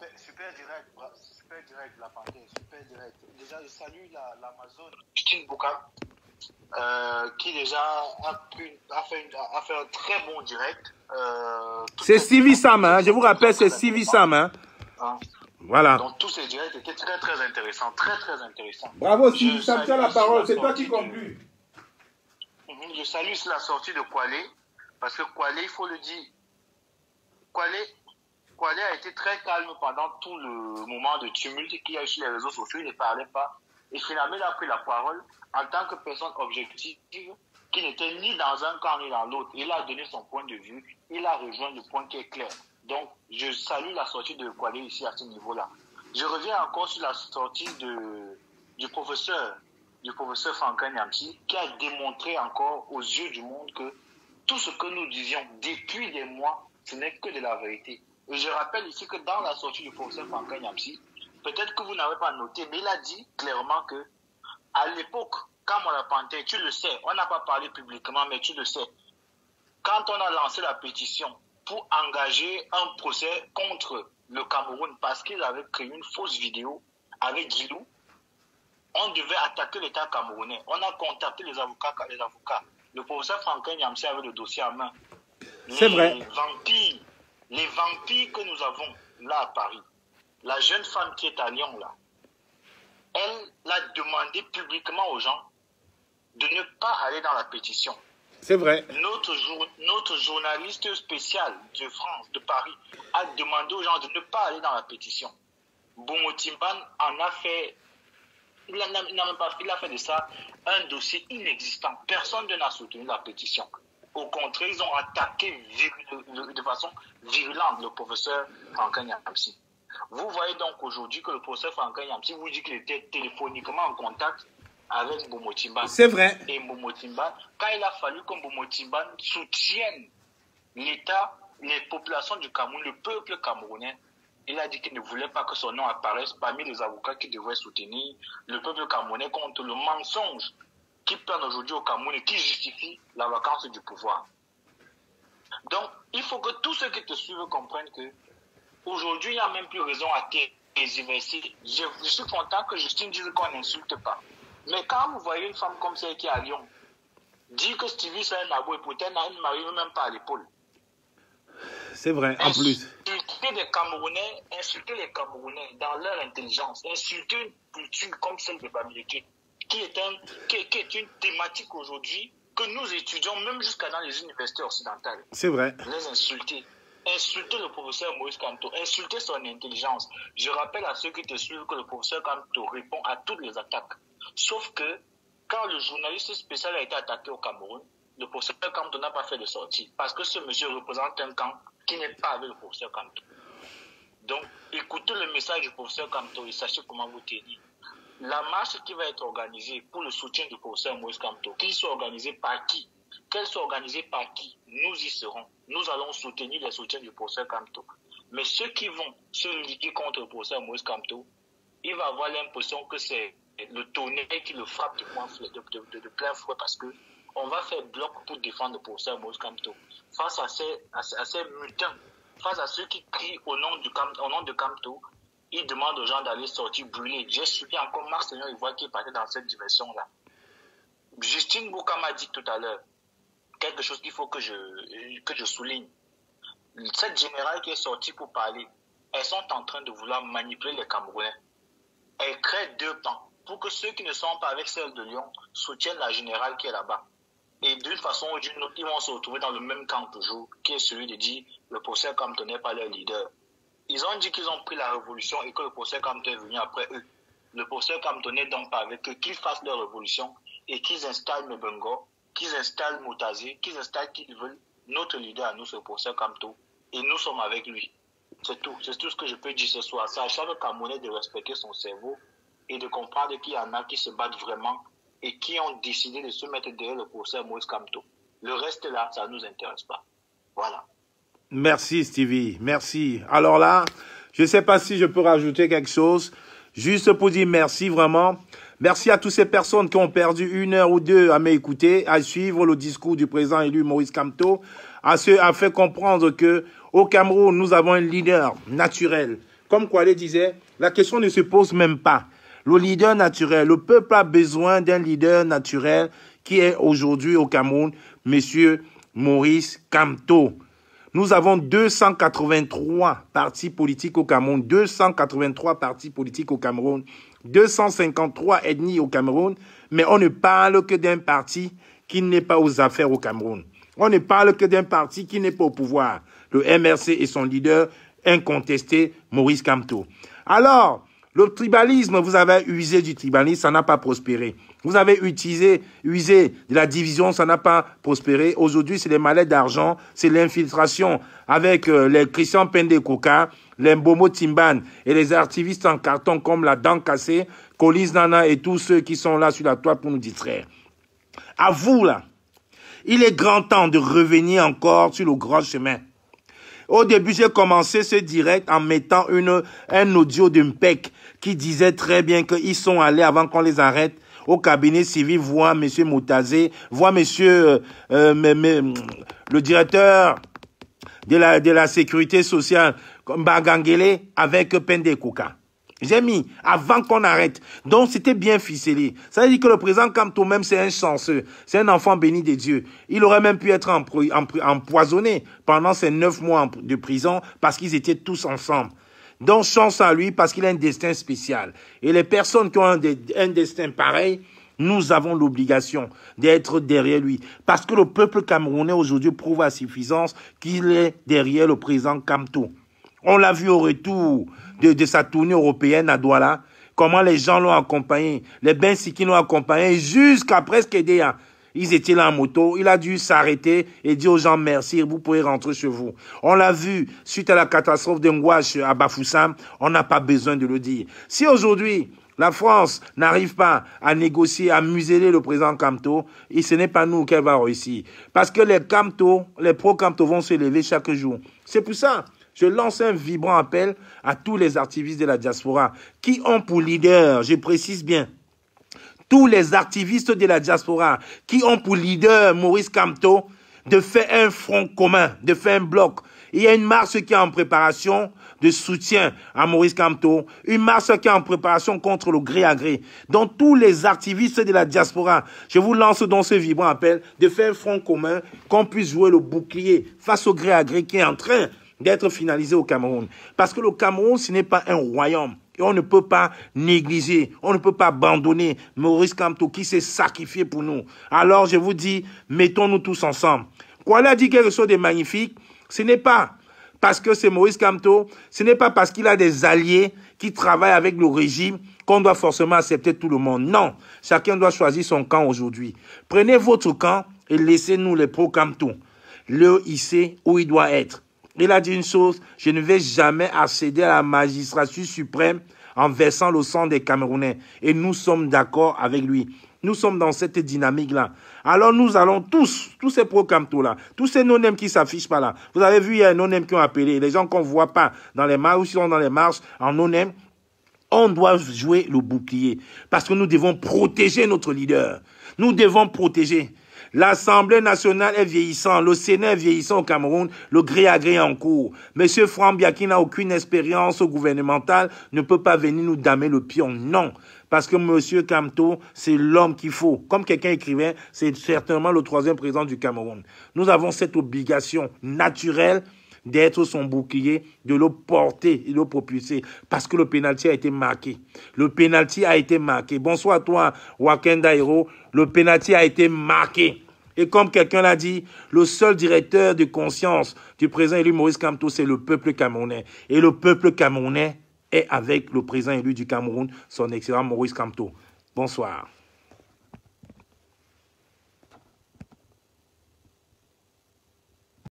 direct, la panthère, super direct. Déjà, je salue l'Amazon, Christine Bouka, qui déjà a fait un très bon direct. C'est Sylvie Sam, hein. Je vous rappelle, c'est Sylvie Sam, hein. Voilà. Donc, tous ces directs étaient très, très intéressants. Très, très intéressants. Bravo, Sylvie Sam, tu as la parole. C'est toi qui conclus. Je salue la sortie de Kwale. Parce que Kwale, il faut le dire, Kwale a été très calme pendant tout le moment de tumulte qu'il y a eu sur les réseaux sociaux. Il ne parlait pas. Et finalement, il a pris la parole en tant que personne objective qui n'était ni dans un camp ni dans l'autre. Il a donné son point de vue. Il a rejoint le point qui est clair. Donc, je salue la sortie de Kwale ici à ce niveau-là. Je reviens encore sur la sortie du professeur Franklin Nyamsi, qui a démontré encore aux yeux du monde que tout ce que nous disions depuis des mois, ce n'est que de la vérité. Et je rappelle ici que dans la sortie du professeur Franklin Nyamsi, peut-être que vous n'avez pas noté, mais il a dit clairement que à l'époque, quand on a panté, tu le sais, on n'a pas parlé publiquement, mais tu le sais, quand on a lancé la pétition pour engager un procès contre le Cameroun parce qu'ils avaient créé une fausse vidéo avec Gilou, on devait attaquer l'État camerounais. On a contacté les avocats. Le professeur Franklin Nyamsi avait le dossier en main. C'est vrai. Les vampires que nous avons là à Paris, la jeune femme qui est à Lyon là, elle a demandé publiquement aux gens de ne pas aller dans la pétition. C'est vrai. Notre journaliste spécial de France, de Paris, a demandé aux gens de ne pas aller dans la pétition. Bomo Timban en a fait... Il a fait de ça un dossier inexistant. Personne n'a soutenu la pétition. Au contraire, ils ont attaqué de façon virulente le professeur Franklin Nyamsi. Vous voyez donc aujourd'hui que le professeur Franklin Nyamsi vous dit qu'il était téléphoniquement en contact avec Bomo Timban. C'est vrai. Et Bomo Timban, quand il a fallu que Bomo Timban soutienne l'État, les populations du Cameroun, le peuple camerounais, il a dit qu'il ne voulait pas que son nom apparaisse parmi les avocats qui devraient soutenir le peuple camerounais contre le mensonge qui plane aujourd'hui au Cameroun et qui justifie la vacance du pouvoir. Donc, il faut que tous ceux qui te suivent comprennent que aujourd'hui, il n'y a même plus raison à tergiverser. Je suis content que Justine dise qu'on n'insulte pas. Mais quand vous voyez une femme comme celle qui est à Lyon, dire que Stevie c'est un abo et pourtant elle ne m'arrive même pas à l'épaule. C'est vrai, en plus. Insulter les Camerounais dans leur intelligence, insulter une culture comme celle de Bamileke, qui est une thématique aujourd'hui que nous étudions même jusqu'à dans les universités occidentales. C'est vrai. Les insulter. Insulter le professeur Maurice Kamto, insulter son intelligence. Je rappelle à ceux qui te suivent que le professeur Kamto répond à toutes les attaques. Sauf que quand le journaliste spécial a été attaqué au Cameroun, le professeur Kamto n'a pas fait de sortie. Parce que ce monsieur représente un camp qui n'est pas avec le professeur Kamto. Donc, écoutez le message. message du professeur Kamto et sachez comment vous tenir. La marche qui va être organisée pour le soutien du professeur Maurice Kamto, qu'il soit organisé par qui, qu'elle soit organisée par qui, nous y serons. Nous allons soutenir le soutien du professeur Kamto. Mais ceux qui vont se liguer contre le professeur Maurice Kamto, il va avoir l'impression que c'est le tonnerre qui le frappe de plein fouet parce que on va faire bloc pour défendre le professeur Maurice Kamto. Face à ces mutins, face à ceux qui crient au nom de Kamto, ils demandent aux gens d'aller sortir brûler. J'ai suivi encore Marc Seigneur Ivoire qui est parti dans cette direction-là. Justine Bouka m'a dit tout à l'heure quelque chose qu'il faut que je souligne. Cette générale qui est sortie pour parler, elles sont en train de vouloir manipuler les Camerounais. Elles créent deux pans pour que ceux qui ne sont pas avec celle de Lyon soutiennent la générale qui est là-bas. Et d'une façon ou d'une autre, ils vont se retrouver dans le même camp toujours, qui est celui de dire le professeur Kamto n'est pas leur leader. Ils ont dit qu'ils ont pris la révolution et que le professeur Kamto est venu après eux. Le professeur Kamto n'est donc pas avec eux, qu'ils fassent leur révolution et qu'ils installent Mebengo, qu'ils installent Moutazé, qu'ils installent qui ils veulent. Notre leader à nous, c'est le professeur Kamto. Et nous sommes avec lui. C'est tout ce que je peux dire ce soir. C'est à chaque Camerounais de respecter son cerveau et de comprendre qu'il y en a qui se battent vraiment et qui ont décidé de se mettre derrière le professeur Maurice Kamto. Le reste là, ça ne nous intéresse pas. Voilà. Merci Stevie, merci. Alors là, je ne sais pas si je peux rajouter quelque chose, juste pour dire merci vraiment. Merci à toutes ces personnes qui ont perdu 1 heure ou 2 à m'écouter, à suivre le discours du président élu Maurice Kamto, à fait comprendre que au Cameroun, nous avons un leader naturel. Comme Kwale disait, la question ne se pose même pas. Le leader naturel, le peuple a besoin d'un leader naturel qui est aujourd'hui au Cameroun, Monsieur Maurice Kamto. Nous avons 283 partis politiques au Cameroun, 283 partis politiques au Cameroun, 253 ethnies au Cameroun, mais on ne parle que d'un parti qui n'est pas aux affaires au Cameroun. On ne parle que d'un parti qui n'est pas au pouvoir. Le MRC et son leader incontesté, Maurice Kamto. Alors, le tribalisme, vous avez usé du tribalisme, ça n'a pas prospéré. Vous avez usé de la division, ça n'a pas prospéré. Aujourd'hui, c'est les malais d'argent, c'est l'infiltration avec les Christian Pendekoka, les Mbomo Timban et les activistes en carton comme la Dent Cassée, Colis Nana et tous ceux qui sont là sur la toile pour nous distraire. À vous, là, il est grand temps de revenir encore sur le grand chemin. Au début, j'ai commencé ce direct en mettant un audio de Mpek qui disait très bien qu'ils sont allés, avant qu'on les arrête, au cabinet civil, voir M. Moutazé, voir le directeur de la sécurité sociale, Bagangele, avec Pendekoka. J'ai mis, avant qu'on arrête. Donc, c'était bien ficelé. Ça veut dire que le président Kamto même, c'est un chanceux. C'est un enfant béni de Dieu. Il aurait même pu être empoisonné pendant ces 9 mois de prison parce qu'ils étaient tous ensemble. Donc, chance à lui parce qu'il a un destin spécial. Et les personnes qui ont un destin pareil, nous avons l'obligation d'être derrière lui. Parce que le peuple camerounais aujourd'hui prouve à suffisance qu'il est derrière le président Kamto. On l'a vu au retour de sa tournée européenne à Douala, comment les gens l'ont accompagné, les Bensiki l'ont accompagné jusqu'à presque Edea. Ils étaient là en moto, il a dû s'arrêter et dire aux gens merci, vous pouvez rentrer chez vous. On l'a vu, suite à la catastrophe de Ngouache à Bafoussam, on n'a pas besoin de le dire. Si aujourd'hui, la France n'arrive pas à négocier, à museler le président Kamto, et ce n'est pas nous qu'elle va réussir. Parce que les pro-Kamto vont se lever chaque jour. C'est pour ça. Je lance un vibrant appel à tous les activistes de la diaspora qui ont pour leader, je précise bien, tous les activistes de la diaspora qui ont pour leader Maurice Kamto de faire un front commun, de faire un bloc. Il y a une marche qui est en préparation de soutien à Maurice Kamto, une marche qui est en préparation contre le gré à gré. Donc tous les activistes de la diaspora, je vous lance dans ce vibrant appel de faire un front commun, qu'on puisse jouer le bouclier face au gré à gré qui est en train d'être finalisé au Cameroun. Parce que le Cameroun, ce n'est pas un royaume. Et on ne peut pas négliger, on ne peut pas abandonner Maurice Kamto qui s'est sacrifié pour nous. Alors je vous dis, mettons-nous tous ensemble. Kwale a dit quelque chose de magnifique. Ce n'est pas parce que c'est Maurice Kamto, ce n'est pas parce qu'il a des alliés qui travaillent avec le régime qu'on doit forcément accepter tout le monde. Non, chacun doit choisir son camp aujourd'hui. Prenez votre camp et laissez-nous les pro-Kamto le hisser où il doit être. Il a dit une chose, je ne vais jamais accéder à la magistrature suprême en versant le sang des Camerounais. Et nous sommes d'accord avec lui. Nous sommes dans cette dynamique-là. Alors nous allons tous ces pro-Camto-là, tous ces non-nèmes qui ne s'affichent pas là. Vous avez vu, il y a un non-nèmes qui ont appelé. Les gens qu'on ne voit pas dans les marches, ou qui sont dans les marches en non-nèmes, on doit jouer le bouclier. Parce que nous devons protéger notre leader. Nous devons protéger. L'Assemblée nationale est vieillissante, le Sénat est vieillissant au Cameroun, le gré à gré en cours. Monsieur Frambia, qui n'a aucune expérience gouvernementale, ne peut pas venir nous damer le pion. Non. Parce que Monsieur Camto, c'est l'homme qu'il faut. Comme quelqu'un écrivait, c'est certainement le 3e président du Cameroun. Nous avons cette obligation naturelle d'être son bouclier, de le porter et de le propulser. Parce que le pénalty a été marqué. Le pénalty a été marqué. Bonsoir à toi, Wakenda Hero. Le pénalty a été marqué. Et comme quelqu'un l'a dit, le seul directeur de conscience du président élu Maurice Kamto, c'est le peuple camerounais. Et le peuple camerounais est avec le président élu du Cameroun, son excellent Maurice Kamto. Bonsoir.